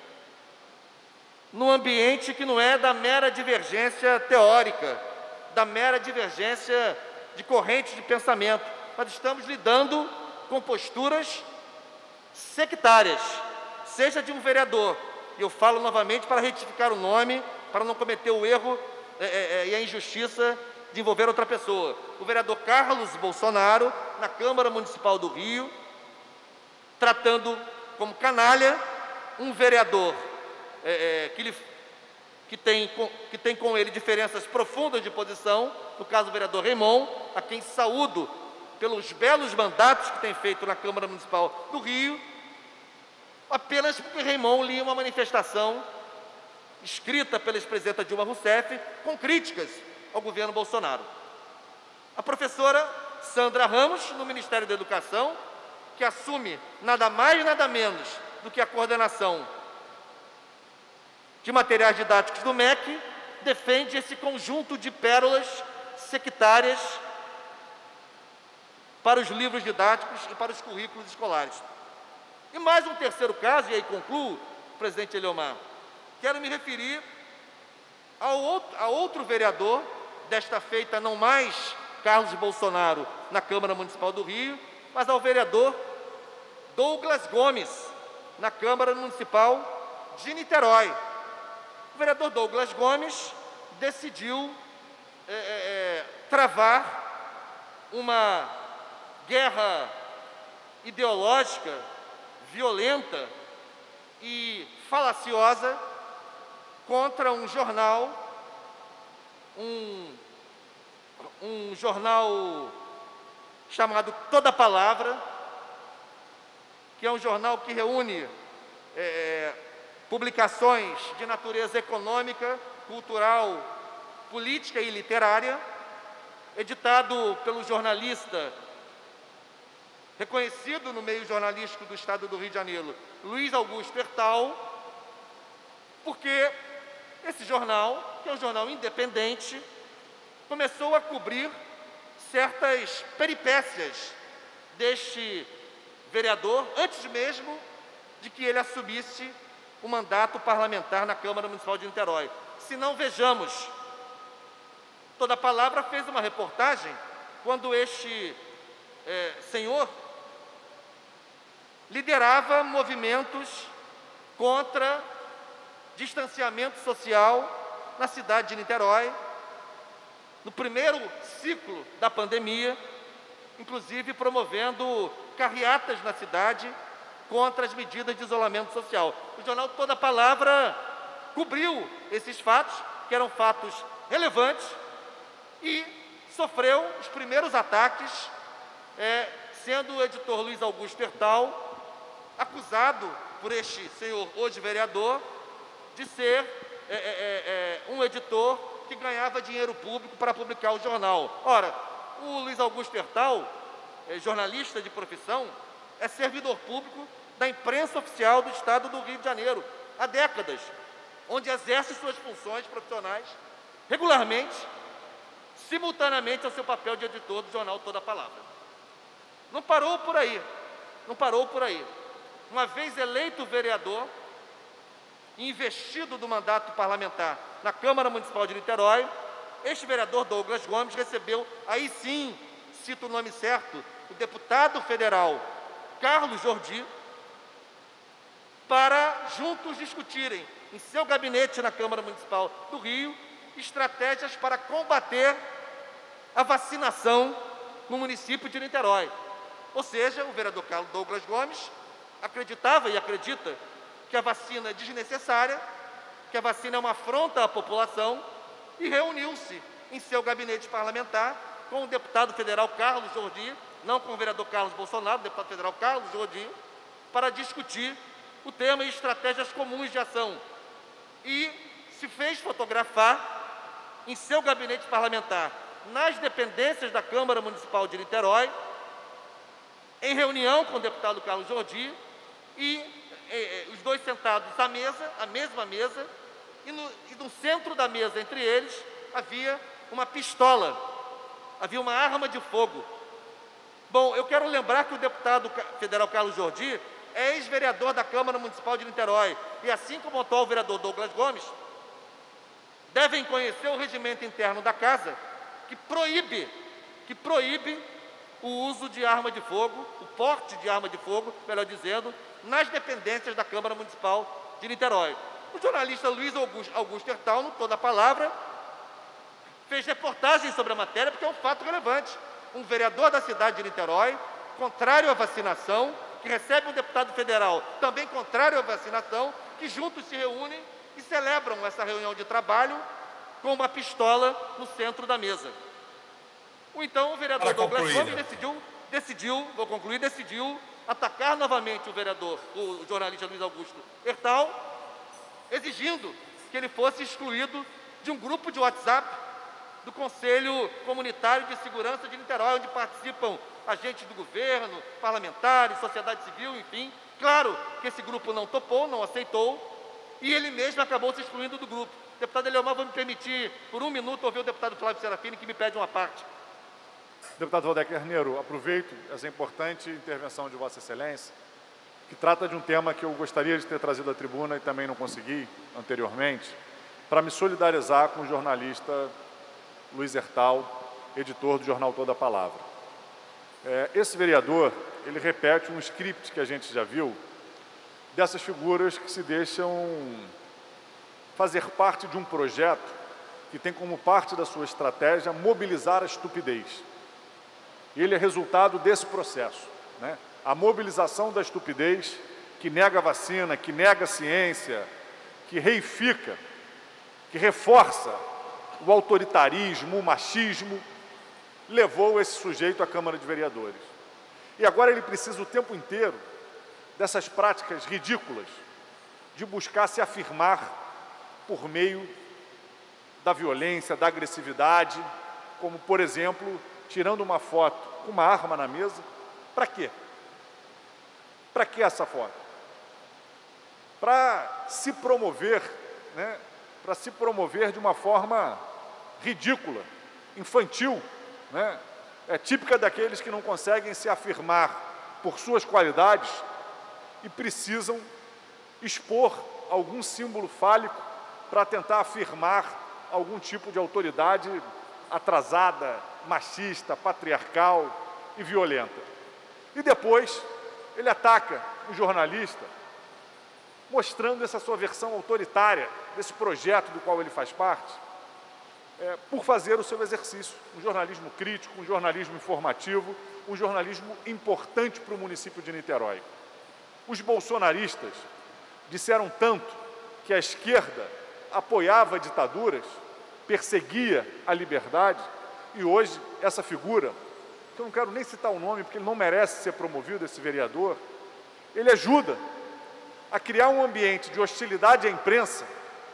num ambiente que não é da mera divergência teórica, da mera divergência de correntes de pensamento. Nós estamos lidando com posturas sectárias, seja de um vereador, e eu falo novamente para retificar o nome, para não cometer o erro e a injustiça de envolver outra pessoa. O vereador Carlos Bolsonaro, na Câmara Municipal do Rio, tratando como canalha um vereador que tem com ele diferenças profundas de posição, no caso o vereador Raimon, a quem saúdo pelos belos mandatos que tem feito na Câmara Municipal do Rio, apenas porque Raimon lia uma manifestação escrita pela ex-presidenta Dilma Rousseff com críticas ao governo Bolsonaro. A professora Sandra Ramos, no Ministério da Educação, que assume nada mais nada menos do que a coordenação de materiais didáticos do MEC, defende esse conjunto de pérolas sectárias para os livros didáticos e para os currículos escolares. E mais um terceiro caso, e aí concluo, presidente Eliomar, quero me referir a outro vereador, desta feita não mais Carlos Bolsonaro na Câmara Municipal do Rio, mas ao vereador Douglas Gomes, na Câmara Municipal de Niterói. O vereador Douglas Gomes decidiu travar uma guerra ideológica, violenta e falaciosa contra um jornal, um jornal chamado Toda Palavra, que é um jornal que reúne publicações de natureza econômica, cultural, política e literária, editado pelo jornalista reconhecido no meio jornalístico do Estado do Rio de Janeiro, Luiz Augusto Hertal, porque esse jornal, que é um jornal independente, começou a cobrir certas peripécias deste vereador, antes mesmo de que ele assumisse o mandato parlamentar na Câmara Municipal de Niterói. Se não, vejamos, Toda Palavra fez uma reportagem quando este senhor liderava movimentos contra distanciamento social na cidade de Niterói, no primeiro ciclo da pandemia, inclusive promovendo carreatas na cidade contra as medidas de isolamento social. O jornal Toda Palavra cobriu esses fatos, que eram fatos relevantes, e sofreu os primeiros ataques, sendo o editor Luiz Augusto Hertal acusado por este senhor, hoje vereador, de ser um editor que ganhava dinheiro público para publicar o jornal. Ora, o Luiz Augusto Hertal, jornalista de profissão, é servidor público da imprensa oficial do Estado do Rio de Janeiro, há décadas, onde exerce suas funções profissionais regularmente, simultaneamente ao seu papel de editor do jornal Toda Palavra. Não parou por aí, não parou por aí. Uma vez eleito vereador, investido do mandato parlamentar na Câmara Municipal de Niterói, este vereador Douglas Gomes recebeu, aí sim, cito o nome certo, o deputado federal Carlos Jordi, para juntos discutirem em seu gabinete na Câmara Municipal do Rio estratégias para combater a vacinação no município de Niterói. Ou seja, o vereador Carlos Douglas Gomes acreditava e acredita que a vacina é desnecessária, que a vacina é uma afronta à população, e reuniu-se em seu gabinete parlamentar com o deputado federal Carlos Jordi, não com o vereador Carlos Bolsonaro, o deputado federal Carlos Jordi, para discutir o tema e estratégias comuns de ação. E se fez fotografar em seu gabinete parlamentar, nas dependências da Câmara Municipal de Niterói, em reunião com o deputado Carlos Jordi, e os dois sentados à mesa, à mesma mesa, e no centro da mesa, entre eles, havia uma pistola, havia uma arma de fogo. Bom, eu quero lembrar que o deputado federal Carlos Jordi é ex-vereador da Câmara Municipal de Niterói, e assim como o atual vereador Douglas Gomes, devem conhecer o regimento interno da Casa, que proíbe o uso de arma de fogo, o porte de arma de fogo, melhor dizendo, nas dependências da Câmara Municipal de Niterói. O jornalista Luiz Augusto Hertal, no Toda Palavra, fez reportagem sobre a matéria, porque é um fato relevante. Um vereador da cidade de Niterói, contrário à vacinação, que recebe um deputado federal, também contrário à vacinação, que juntos se reúnem e celebram essa reunião de trabalho com uma pistola no centro da mesa. Então, o vereador Douglas Gomes decidiu atacar novamente o jornalista Luiz Augusto Hertal, exigindo que ele fosse excluído de um grupo de WhatsApp do Conselho Comunitário de Segurança de Niterói, onde participam agentes do governo, parlamentares, sociedade civil, enfim. Claro que esse grupo não topou, não aceitou, e ele mesmo acabou se excluindo do grupo. Deputado Eliomar, vou me permitir, por um minuto, ouvir o deputado Flávio Serafini, que me pede uma parte. Deputado Valdec Carneiro, aproveito essa importante intervenção de Vossa Excelência, que trata de um tema que eu gostaria de ter trazido à tribuna e também não consegui anteriormente, para me solidarizar com o jornalista Luiz Hertal, editor do jornal Toda Palavra. Esse vereador, ele repete um script que a gente já viu, dessas figuras que se deixam fazer parte de um projeto que tem como parte da sua estratégia mobilizar a estupidez. E ele é resultado desse processo, né? A mobilização da estupidez que nega a vacina, que nega a ciência, que reifica, que reforça o autoritarismo, o machismo, levou esse sujeito à Câmara de Vereadores. E agora ele precisa o tempo inteiro dessas práticas ridículas de buscar se afirmar por meio da violência, da agressividade, como, por exemplo, tirando uma foto com uma arma na mesa. Para quê? Para que essa foto? Para se promover, né? Para se promover de uma forma ridícula, infantil, né? É típica daqueles que não conseguem se afirmar por suas qualidades e precisam expor algum símbolo fálico para tentar afirmar algum tipo de autoridade atrasada, machista, patriarcal e violenta. E depois ele ataca o jornalista, mostrando essa sua versão autoritária desse projeto do qual ele faz parte, por fazer o seu exercício, um jornalismo crítico, um jornalismo informativo, um jornalismo importante para o município de Niterói. Os bolsonaristas disseram tanto que a esquerda apoiava ditaduras, perseguia a liberdade, e hoje essa figura, que eu não quero nem citar o nome, porque ele não merece ser promovido, esse vereador, ele ajuda a criar um ambiente de hostilidade à imprensa,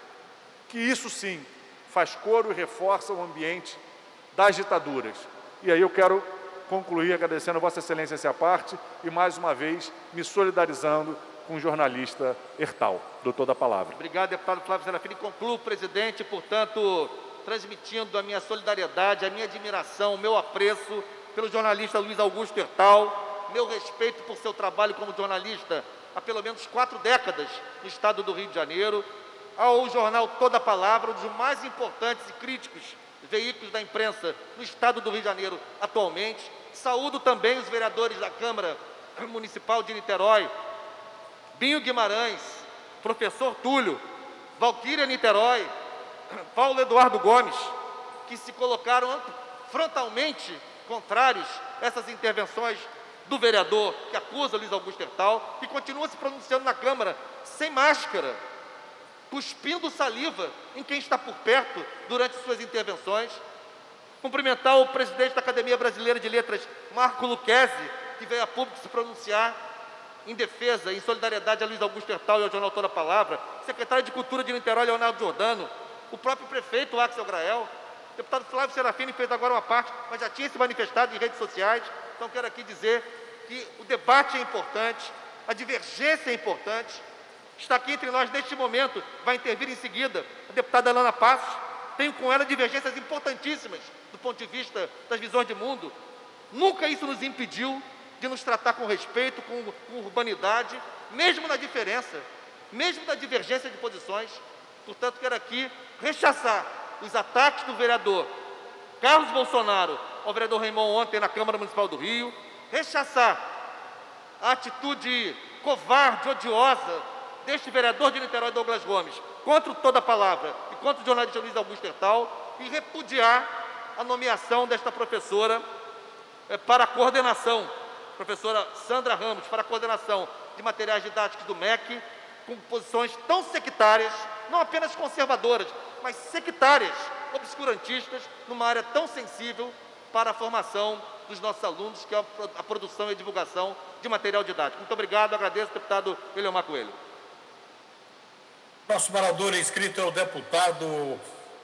que isso sim faz coro e reforça o ambiente das ditaduras. E aí eu quero concluir agradecendo a Vossa Excelência essa parte e, mais uma vez, me solidarizando com o jornalista Ertal. Doutor da palavra. Obrigado, deputado Flávio Serafini. Concluo, presidente, portanto, transmitindo a minha solidariedade, a minha admiração, o meu apreço pelo jornalista Luiz Augusto Ertal, meu respeito por seu trabalho como jornalista há pelo menos 4 décadas no estado do Rio de Janeiro, ao jornal Toda a Palavra, um dos mais importantes e críticos veículos da imprensa no estado do Rio de Janeiro atualmente. Saúdo também os vereadores da Câmara Municipal de Niterói, Binho Guimarães, professor Túlio, Valquíria Niterói, Paulo Eduardo Gomes, que se colocaram frontalmente contrários a essas intervenções do vereador que acusa Luiz Augusto Ertal, que continua se pronunciando na Câmara sem máscara, cuspindo saliva em quem está por perto durante suas intervenções. Cumprimentar o presidente da Academia Brasileira de Letras, Marco Lucchesi, que veio a público se pronunciar em defesa, em solidariedade a Luiz Augusto Ertal e ao jornal Toda a Palavra, secretário de Cultura de Niterói, Leonardo Giordano, o próprio prefeito, Axel Grael, o deputado Flávio Serafini fez agora uma parte, mas já tinha se manifestado em redes sociais. Então quero aqui dizer que o debate é importante, a divergência é importante. Está aqui entre nós neste momento, vai intervir em seguida a deputada Alana Passos. Tenho com ela divergências importantíssimas do ponto de vista das visões de mundo. Nunca isso nos impediu de nos tratar com respeito, com urbanidade, mesmo na diferença, mesmo na divergência de posições. Portanto, quero aqui rechaçar os ataques do vereador Carlos Bolsonaro ao vereador Raimon ontem na Câmara Municipal do Rio, rechaçar a atitude covarde, odiosa deste vereador de Niterói, Douglas Gomes, contra Toda a Palavra e contra o jornalista Luiz Augusto Ertal, e repudiar a nomeação desta professora para a coordenação, professora Sandra Ramos, para a coordenação de materiais didáticos do MEC, com posições tão sectárias, não apenas conservadoras, mas sectárias, obscurantistas, numa área tão sensível para a formação dos nossos alunos, que é a produção e a divulgação de material didático. Muito obrigado, agradeço, deputado Eliomar Coelho. Próximo orador inscrito é o deputado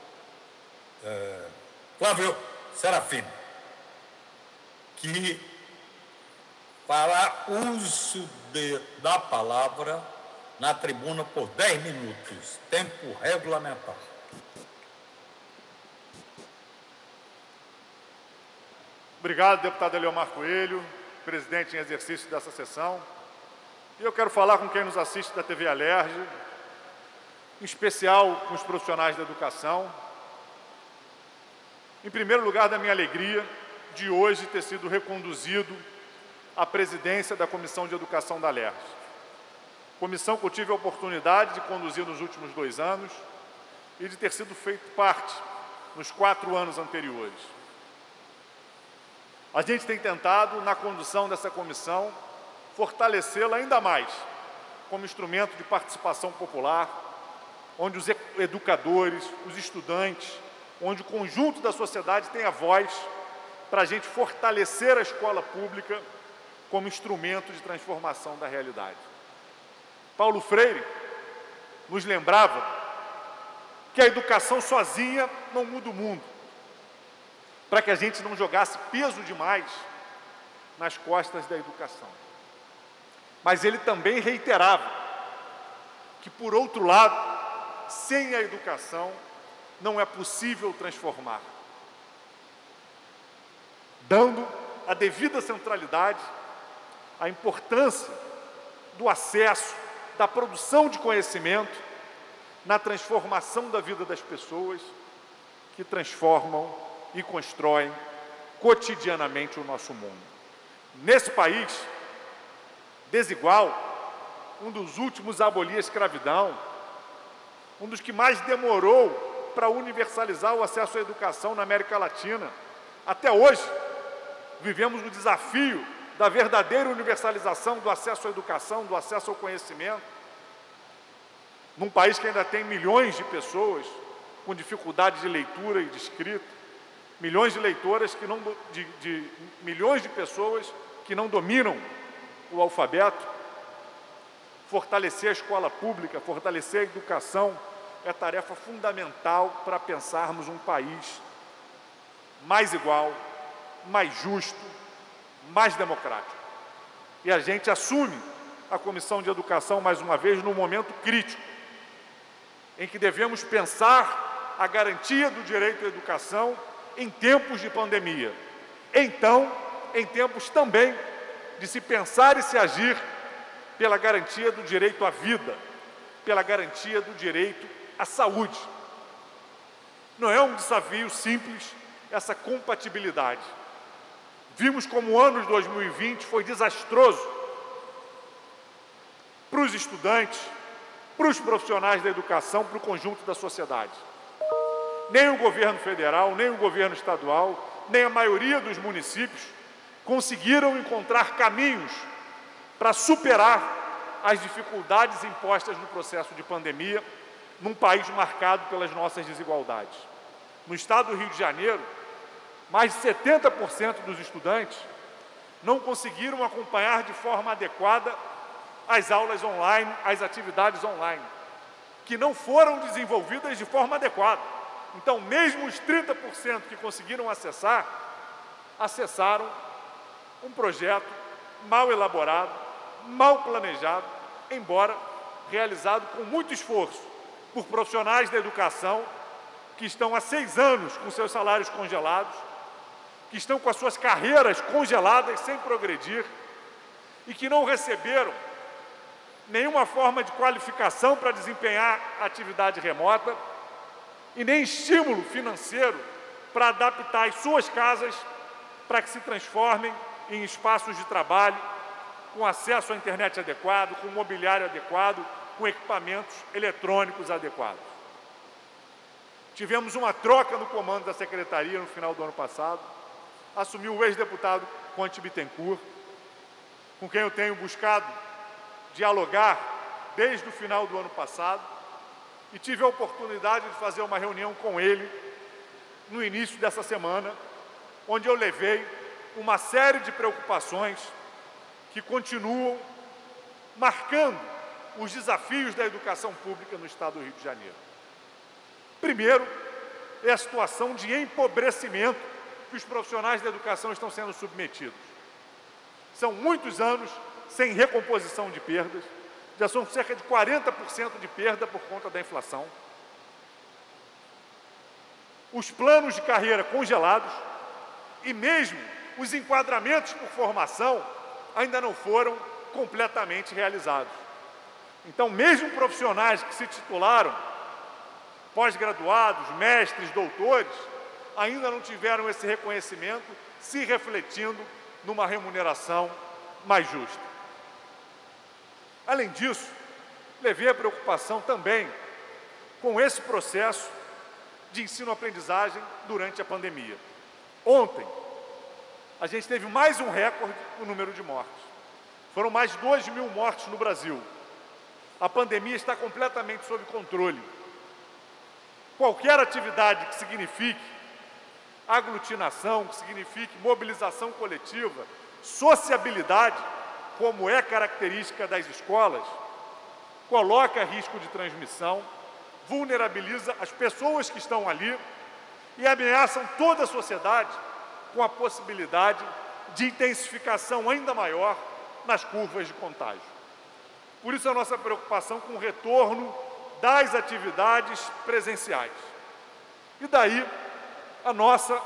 Flávio Serafini, que fará uso da palavra na tribuna por 10 minutos, tempo regulamentar. Obrigado, deputado Eliomar Coelho, presidente em exercício dessa sessão. E eu quero falar com quem nos assiste da TV Alerj, em especial com os profissionais da educação. Em primeiro lugar, da minha alegria de hoje ter sido reconduzido à presidência da Comissão de Educação da Alerj. Comissão que eu tive a oportunidade de conduzir nos últimos 2 anos e de ter sido feito parte nos 4 anos anteriores. A gente tem tentado, na condução dessa comissão, fortalecê-la ainda mais como instrumento de participação popular, onde os educadores, os estudantes, onde o conjunto da sociedade tem a voz para a gente fortalecer a escola pública como instrumento de transformação da realidade. Paulo Freire nos lembrava que a educação sozinha não muda o mundo, para que a gente não jogasse peso demais nas costas da educação. Mas ele também reiterava que, por outro lado, sem a educação não é possível transformar, dando a devida centralidade à importância do acesso, da produção de conhecimento na transformação da vida das pessoas que transformam e constroem cotidianamente o nosso mundo. Nesse país desigual, um dos últimos a abolir a escravidão, um dos que mais demorou para universalizar o acesso à educação na América Latina, até hoje vivemos o desafio da verdadeira universalização do acesso à educação, do acesso ao conhecimento, num país que ainda tem milhões de pessoas com dificuldade de leitura e de escrita, milhões de leitoras que não, milhões de pessoas que não dominam o alfabeto. Fortalecer a escola pública, fortalecer a educação é tarefa fundamental para pensarmos um país mais igual, mais justo, mais democrático. E a gente assume a Comissão de Educação, mais uma vez, num momento crítico, em que devemos pensar a garantia do direito à educação em tempos de pandemia. Então, em tempos também de se pensar e se agir pela garantia do direito à vida, pela garantia do direito à saúde. Não é um desafio simples essa compatibilidade. Vimos como o ano de 2020 foi desastroso para os estudantes, para os profissionais da educação, para o conjunto da sociedade. Nem o governo federal, nem o governo estadual, nem a maioria dos municípios conseguiram encontrar caminhos para superar as dificuldades impostas no processo de pandemia, num país marcado pelas nossas desigualdades. No estado do Rio de Janeiro, mais de 70% dos estudantes não conseguiram acompanhar de forma adequada as aulas online, as atividades online, que não foram desenvolvidas de forma adequada. Então, mesmo os 30% que conseguiram acessar, acessaram um projeto mal elaborado, mal planejado, embora realizado com muito esforço por profissionais da educação que estão há 6 anos com seus salários congelados, que estão com as suas carreiras congeladas sem progredir e que não receberam nenhuma forma de qualificação para desempenhar a atividade remota e nem estímulo financeiro para adaptar as suas casas para que se transformem em espaços de trabalho com acesso à internet adequado, com mobiliário adequado, com equipamentos eletrônicos adequados. Tivemos uma troca no comando da Secretaria no final do ano passado, assumiu o ex-deputado Conte Bittencourt, com quem eu tenho buscado dialogar desde o final do ano passado, e tive a oportunidade de fazer uma reunião com ele no início dessa semana, onde eu levei uma série de preocupações que continuam marcando os desafios da educação pública no estado do Rio de Janeiro. Primeiro, é a situação de empobrecimento que os profissionais da educação estão sendo submetidos. São muitos anos sem recomposição de perdas, já são cerca de 40% de perda por conta da inflação. Os planos de carreira congelados e mesmo os enquadramentos por formação ainda não foram completamente realizados. Então, mesmo profissionais que se titularam, pós-graduados, mestres, doutores, ainda não tiveram esse reconhecimento, se refletindo numa remuneração mais justa. Além disso, levei a preocupação também com esse processo de ensino-aprendizagem durante a pandemia. Ontem, a gente teve mais um recorde no número de mortes. Foram mais de 2.000 mortes no Brasil. A pandemia está completamente sob controle. Qualquer atividade que signifique aglutinação, que signifique mobilização coletiva, sociabilidade, como é característica das escolas, coloca risco de transmissão, vulnerabiliza as pessoas que estão ali e ameaçam toda a sociedade com a possibilidade de intensificação ainda maior nas curvas de contágio. Por isso a nossa preocupação com o retorno das atividades presenciais. E daí a nossa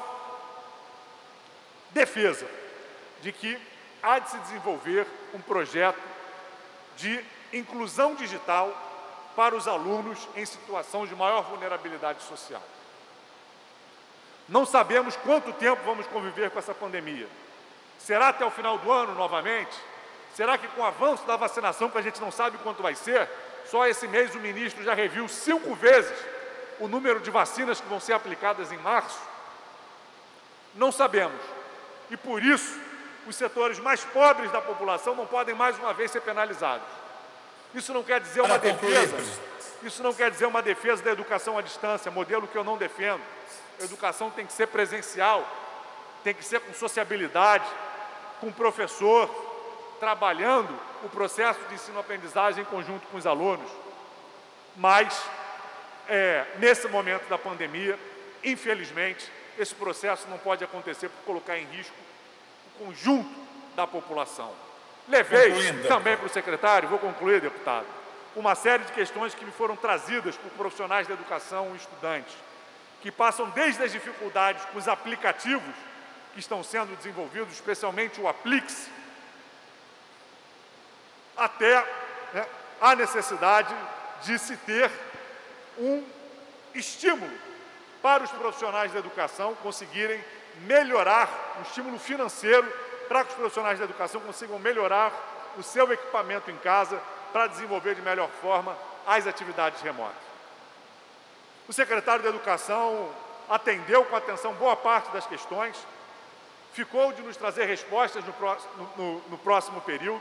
defesa de que há de se desenvolver um projeto de inclusão digital para os alunos em situação de maior vulnerabilidade social. Não sabemos quanto tempo vamos conviver com essa pandemia. Será até o final do ano novamente? Será que com o avanço da vacinação, que a gente não sabe quanto vai ser, só esse mês o ministro já reviu 5 vezes o número de vacinas que vão ser aplicadas em março? Não sabemos. E por isso, os setores mais pobres da população não podem mais uma vez ser penalizados. Isso não quer dizer uma defesa, isso não quer dizer uma defesa da educação à distância, modelo que eu não defendo. A educação tem que ser presencial, tem que ser com sociabilidade, com o professor, trabalhando o processo de ensino-aprendizagem em conjunto com os alunos. Mas, nesse momento da pandemia, infelizmente, esse processo não pode acontecer por colocar em risco o conjunto da população. Levei também para o secretário, vou concluir, deputado, uma série de questões que me foram trazidas por profissionais da educação e estudantes, que passam desde as dificuldades com os aplicativos que estão sendo desenvolvidos, especialmente o Aplix, até a necessidade de se ter um estímulo para os profissionais da educação conseguirem melhorar, um estímulo financeiro para que os profissionais da educação consigam melhorar o seu equipamento em casa para desenvolver de melhor forma as atividades remotas. O secretário da Educação atendeu com atenção boa parte das questões, ficou de nos trazer respostas no próximo período,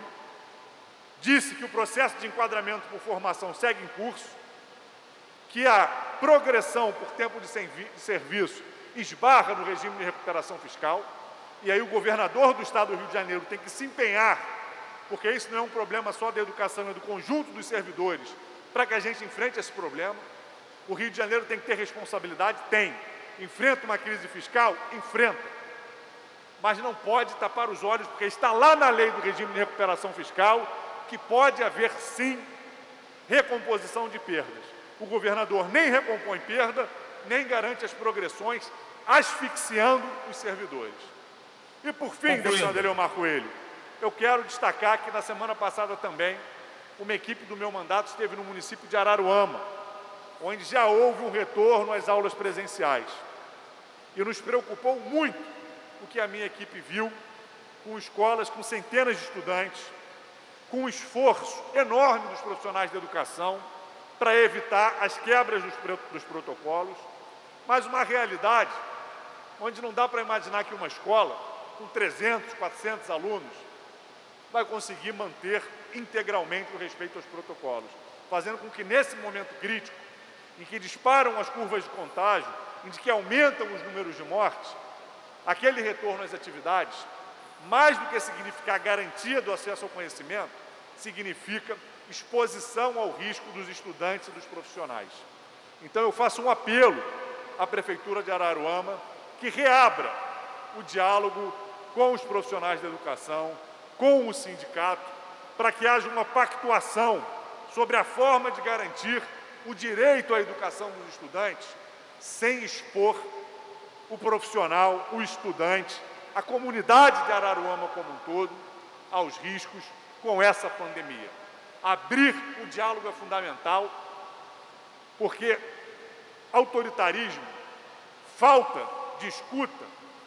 disse que o processo de enquadramento por formação segue em curso, que a progressão por tempo de serviço esbarra no regime de recuperação fiscal, e aí o governador do Estado do Rio de Janeiro tem que se empenhar, porque isso não é um problema só da educação, é do conjunto dos servidores, para que a gente enfrente esse problema. O Rio de Janeiro tem que ter responsabilidade? Tem. Enfrenta uma crise fiscal? Enfrenta. Mas não pode tapar os olhos, porque está lá na lei do regime de recuperação fiscal que pode haver, sim, recomposição de perdas. O governador nem recompõe perda, nem garante as progressões, asfixiando os servidores. E, por fim, deputado Eleomar Coelho, eu quero destacar que, na semana passada também, uma equipe do meu mandato esteve no município de Araruama, onde já houve um retorno às aulas presenciais. E nos preocupou muito o que a minha equipe viu, com escolas com centenas de estudantes, com um esforço enorme dos profissionais da educação para evitar as quebras dos protocolos, mas uma realidade onde não dá para imaginar que uma escola com 300, 400 alunos vai conseguir manter integralmente o respeito aos protocolos, fazendo com que nesse momento crítico, em que disparam as curvas de contágio, em que aumentam os números de mortes, aquele retorno às atividades, mais do que significar garantia do acesso ao conhecimento, significa exposição ao risco dos estudantes e dos profissionais. Então eu faço um apelo à Prefeitura de Araruama que reabra o diálogo com os profissionais da educação, com o sindicato, para que haja uma pactuação sobre a forma de garantir o direito à educação dos estudantes, sem expor o profissional, o estudante, a comunidade de Araruama como um todo, aos riscos com essa pandemia. Abrir o diálogo é fundamental, porque autoritarismo, falta de escuta,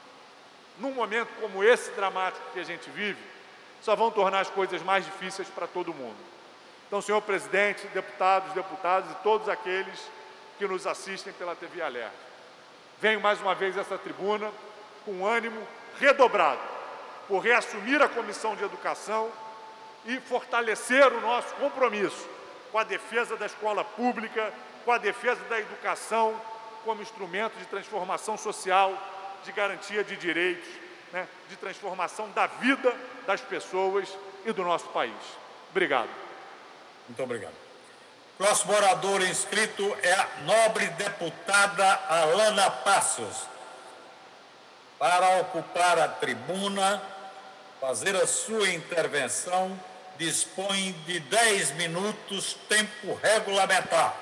num momento como esse dramático que a gente vive, só vão tornar as coisas mais difíceis para todo mundo. Então, senhor presidente, deputados, deputadas e todos aqueles que nos assistem pela TV Alerj, venho mais uma vez a essa tribuna com ânimo redobrado por reassumir a Comissão de Educação e fortalecer o nosso compromisso com a defesa da escola pública, com a defesa da educação como instrumento de transformação social, de garantia de direitos, de transformação da vida das pessoas e do nosso país. Obrigado. Muito obrigado. Próximo orador inscrito é a nobre deputada Alana Passos. Para ocupar a tribuna, fazer a sua intervenção, dispõe de 10 minutos, tempo regulamentar.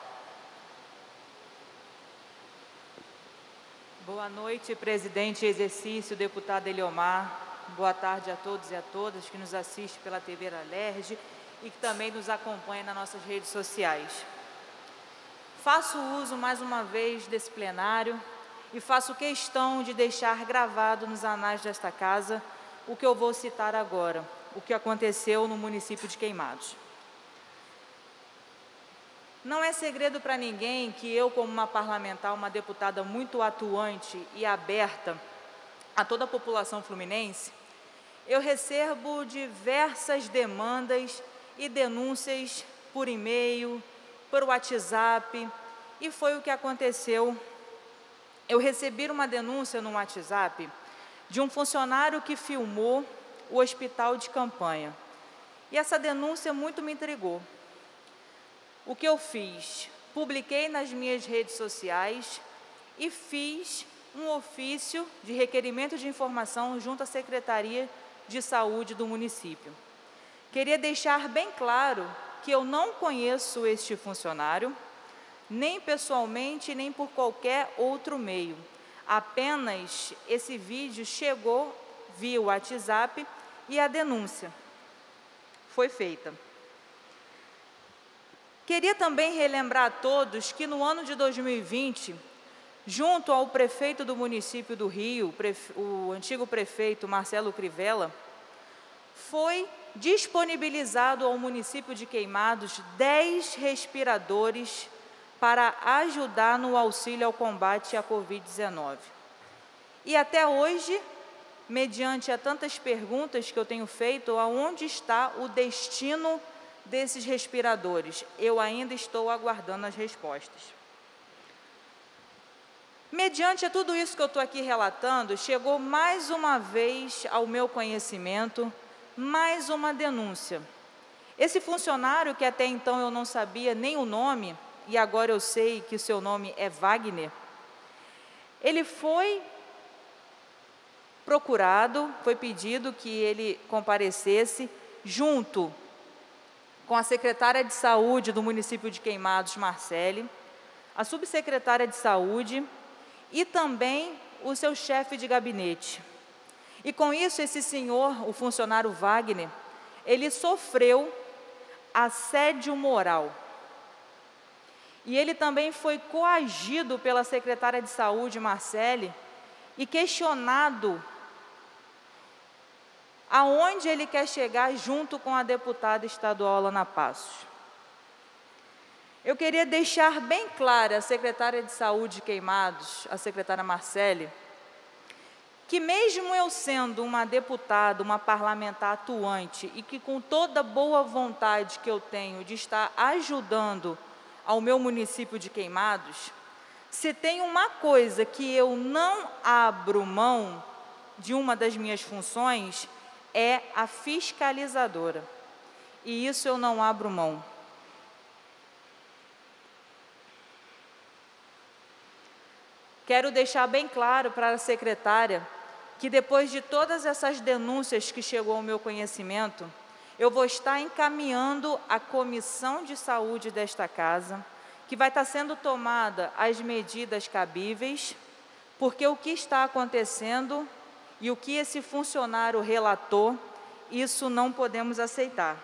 Boa noite, presidente em exercício, deputado Eleomar. Boa tarde a todos e a todas que nos assistem pela TV Alerj e que também nos acompanham nas nossas redes sociais. Faço uso, mais uma vez, desse plenário e faço questão de deixar gravado nos anais desta casa o que eu vou citar agora, o que aconteceu no município de Queimados. Não é segredo para ninguém que eu, como uma parlamentar, uma deputada muito atuante e aberta a toda a população fluminense, eu recebo diversas demandas e denúncias por e-mail, por WhatsApp, e foi o que aconteceu. Eu recebi uma denúncia no WhatsApp de um funcionário que filmou o hospital de campanha. E essa denúncia muito me intrigou. O que eu fiz? Publiquei nas minhas redes sociais e fiz um ofício de requerimento de informação junto à Secretaria de Saúde do município. Queria deixar bem claro que eu não conheço este funcionário, nem pessoalmente, nem por qualquer outro meio. Apenas esse vídeo chegou via WhatsApp e a denúncia foi feita. Queria também relembrar a todos que no ano de 2020, junto ao prefeito do município do Rio, o antigo prefeito Marcelo Crivella, foi disponibilizado ao município de Queimados 10 respiradores para ajudar no auxílio ao combate à Covid-19. E até hoje, mediante a tantas perguntas que eu tenho feito, aonde está o destino desses respiradores? Eu ainda estou aguardando as respostas. Mediante a tudo isso que eu estou aqui relatando, chegou mais uma vez ao meu conhecimento mais uma denúncia. Esse funcionário, que até então eu não sabia nem o nome, e agora eu sei que o seu nome é Wagner, ele foi procurado, foi pedido que ele comparecesse junto com a secretária de Saúde do município de Queimados, Marcele, a subsecretária de Saúde e também o seu chefe de gabinete. E com isso, esse senhor, o funcionário Wagner, ele sofreu assédio moral. E ele também foi coagido pela secretária de Saúde, Marcele, e questionado aonde ele quer chegar junto com a deputada estadual Ana Passos. Eu queria deixar bem clara a secretária de Saúde de Queimados, a secretária Marcele, que mesmo eu sendo uma deputada, uma parlamentar atuante, e que com toda boa vontade que eu tenho de estar ajudando ao meu município de Queimados, se tem uma coisa que eu não abro mão de uma das minhas funções, é a fiscalizadora. E isso eu não abro mão. Quero deixar bem claro para a secretária que depois de todas essas denúncias que chegou ao meu conhecimento, eu vou estar encaminhando a comissão de saúde desta casa, que vai estar sendo tomada as medidas cabíveis, porque o que está acontecendo e o que esse funcionário relatou, isso não podemos aceitar.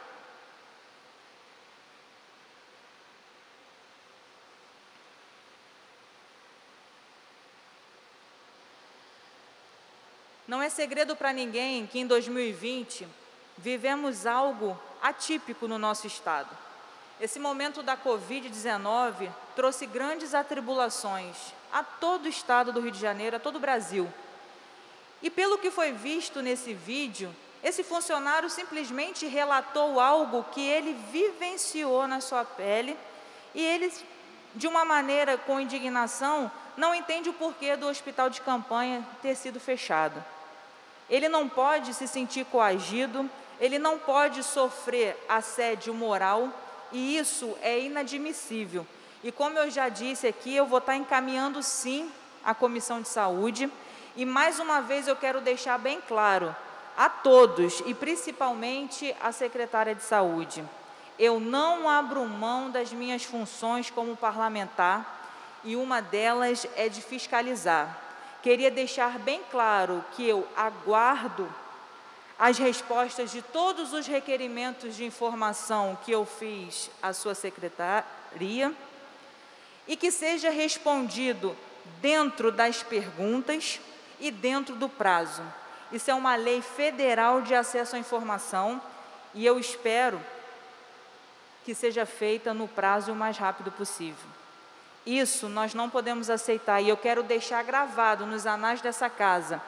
Não é segredo para ninguém que em 2020 vivemos algo atípico no nosso estado. Esse momento da Covid-19 trouxe grandes atribulações a todo o estado do Rio de Janeiro, a todo o Brasil. E pelo que foi visto nesse vídeo, esse funcionário simplesmente relatou algo que ele vivenciou na sua pele e ele, de uma maneira com indignação, não entende o porquê do hospital de campanha ter sido fechado. Ele não pode se sentir coagido, ele não pode sofrer assédio moral, e isso é inadmissível. E como eu já disse aqui, eu vou estar encaminhando sim a Comissão de Saúde, e mais uma vez eu quero deixar bem claro a todos, e principalmente a secretária de Saúde, eu não abro mão das minhas funções como parlamentar, e uma delas é de fiscalizar. Queria deixar bem claro que eu aguardo as respostas de todos os requerimentos de informação que eu fiz à sua secretaria e que seja respondido dentro das perguntas e dentro do prazo. Isso é uma lei federal de acesso à informação e eu espero que seja feita no prazo o mais rápido possível. Isso nós não podemos aceitar e eu quero deixar gravado nos anais dessa casa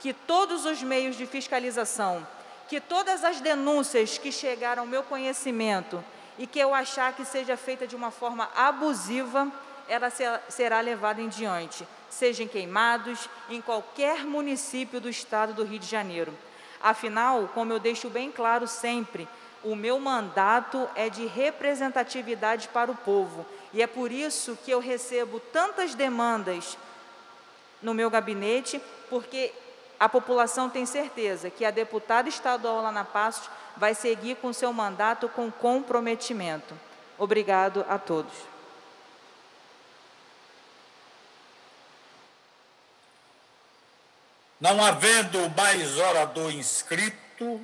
que todos os meios de fiscalização, que todas as denúncias que chegaram ao meu conhecimento e que eu achar que seja feita de uma forma abusiva, ela será levada em diante, seja em Queimados, em qualquer município do estado do Rio de Janeiro. Afinal, como eu deixo bem claro sempre, o meu mandato é de representatividade para o povo, e é por isso que eu recebo tantas demandas no meu gabinete, porque a população tem certeza que a deputada estadual Alana Passos vai seguir com seu mandato com comprometimento. Obrigado a todos. Não havendo mais orador inscrito,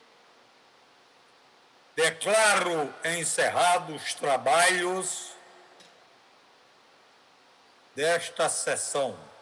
declaro encerrados os trabalhos desta sessão.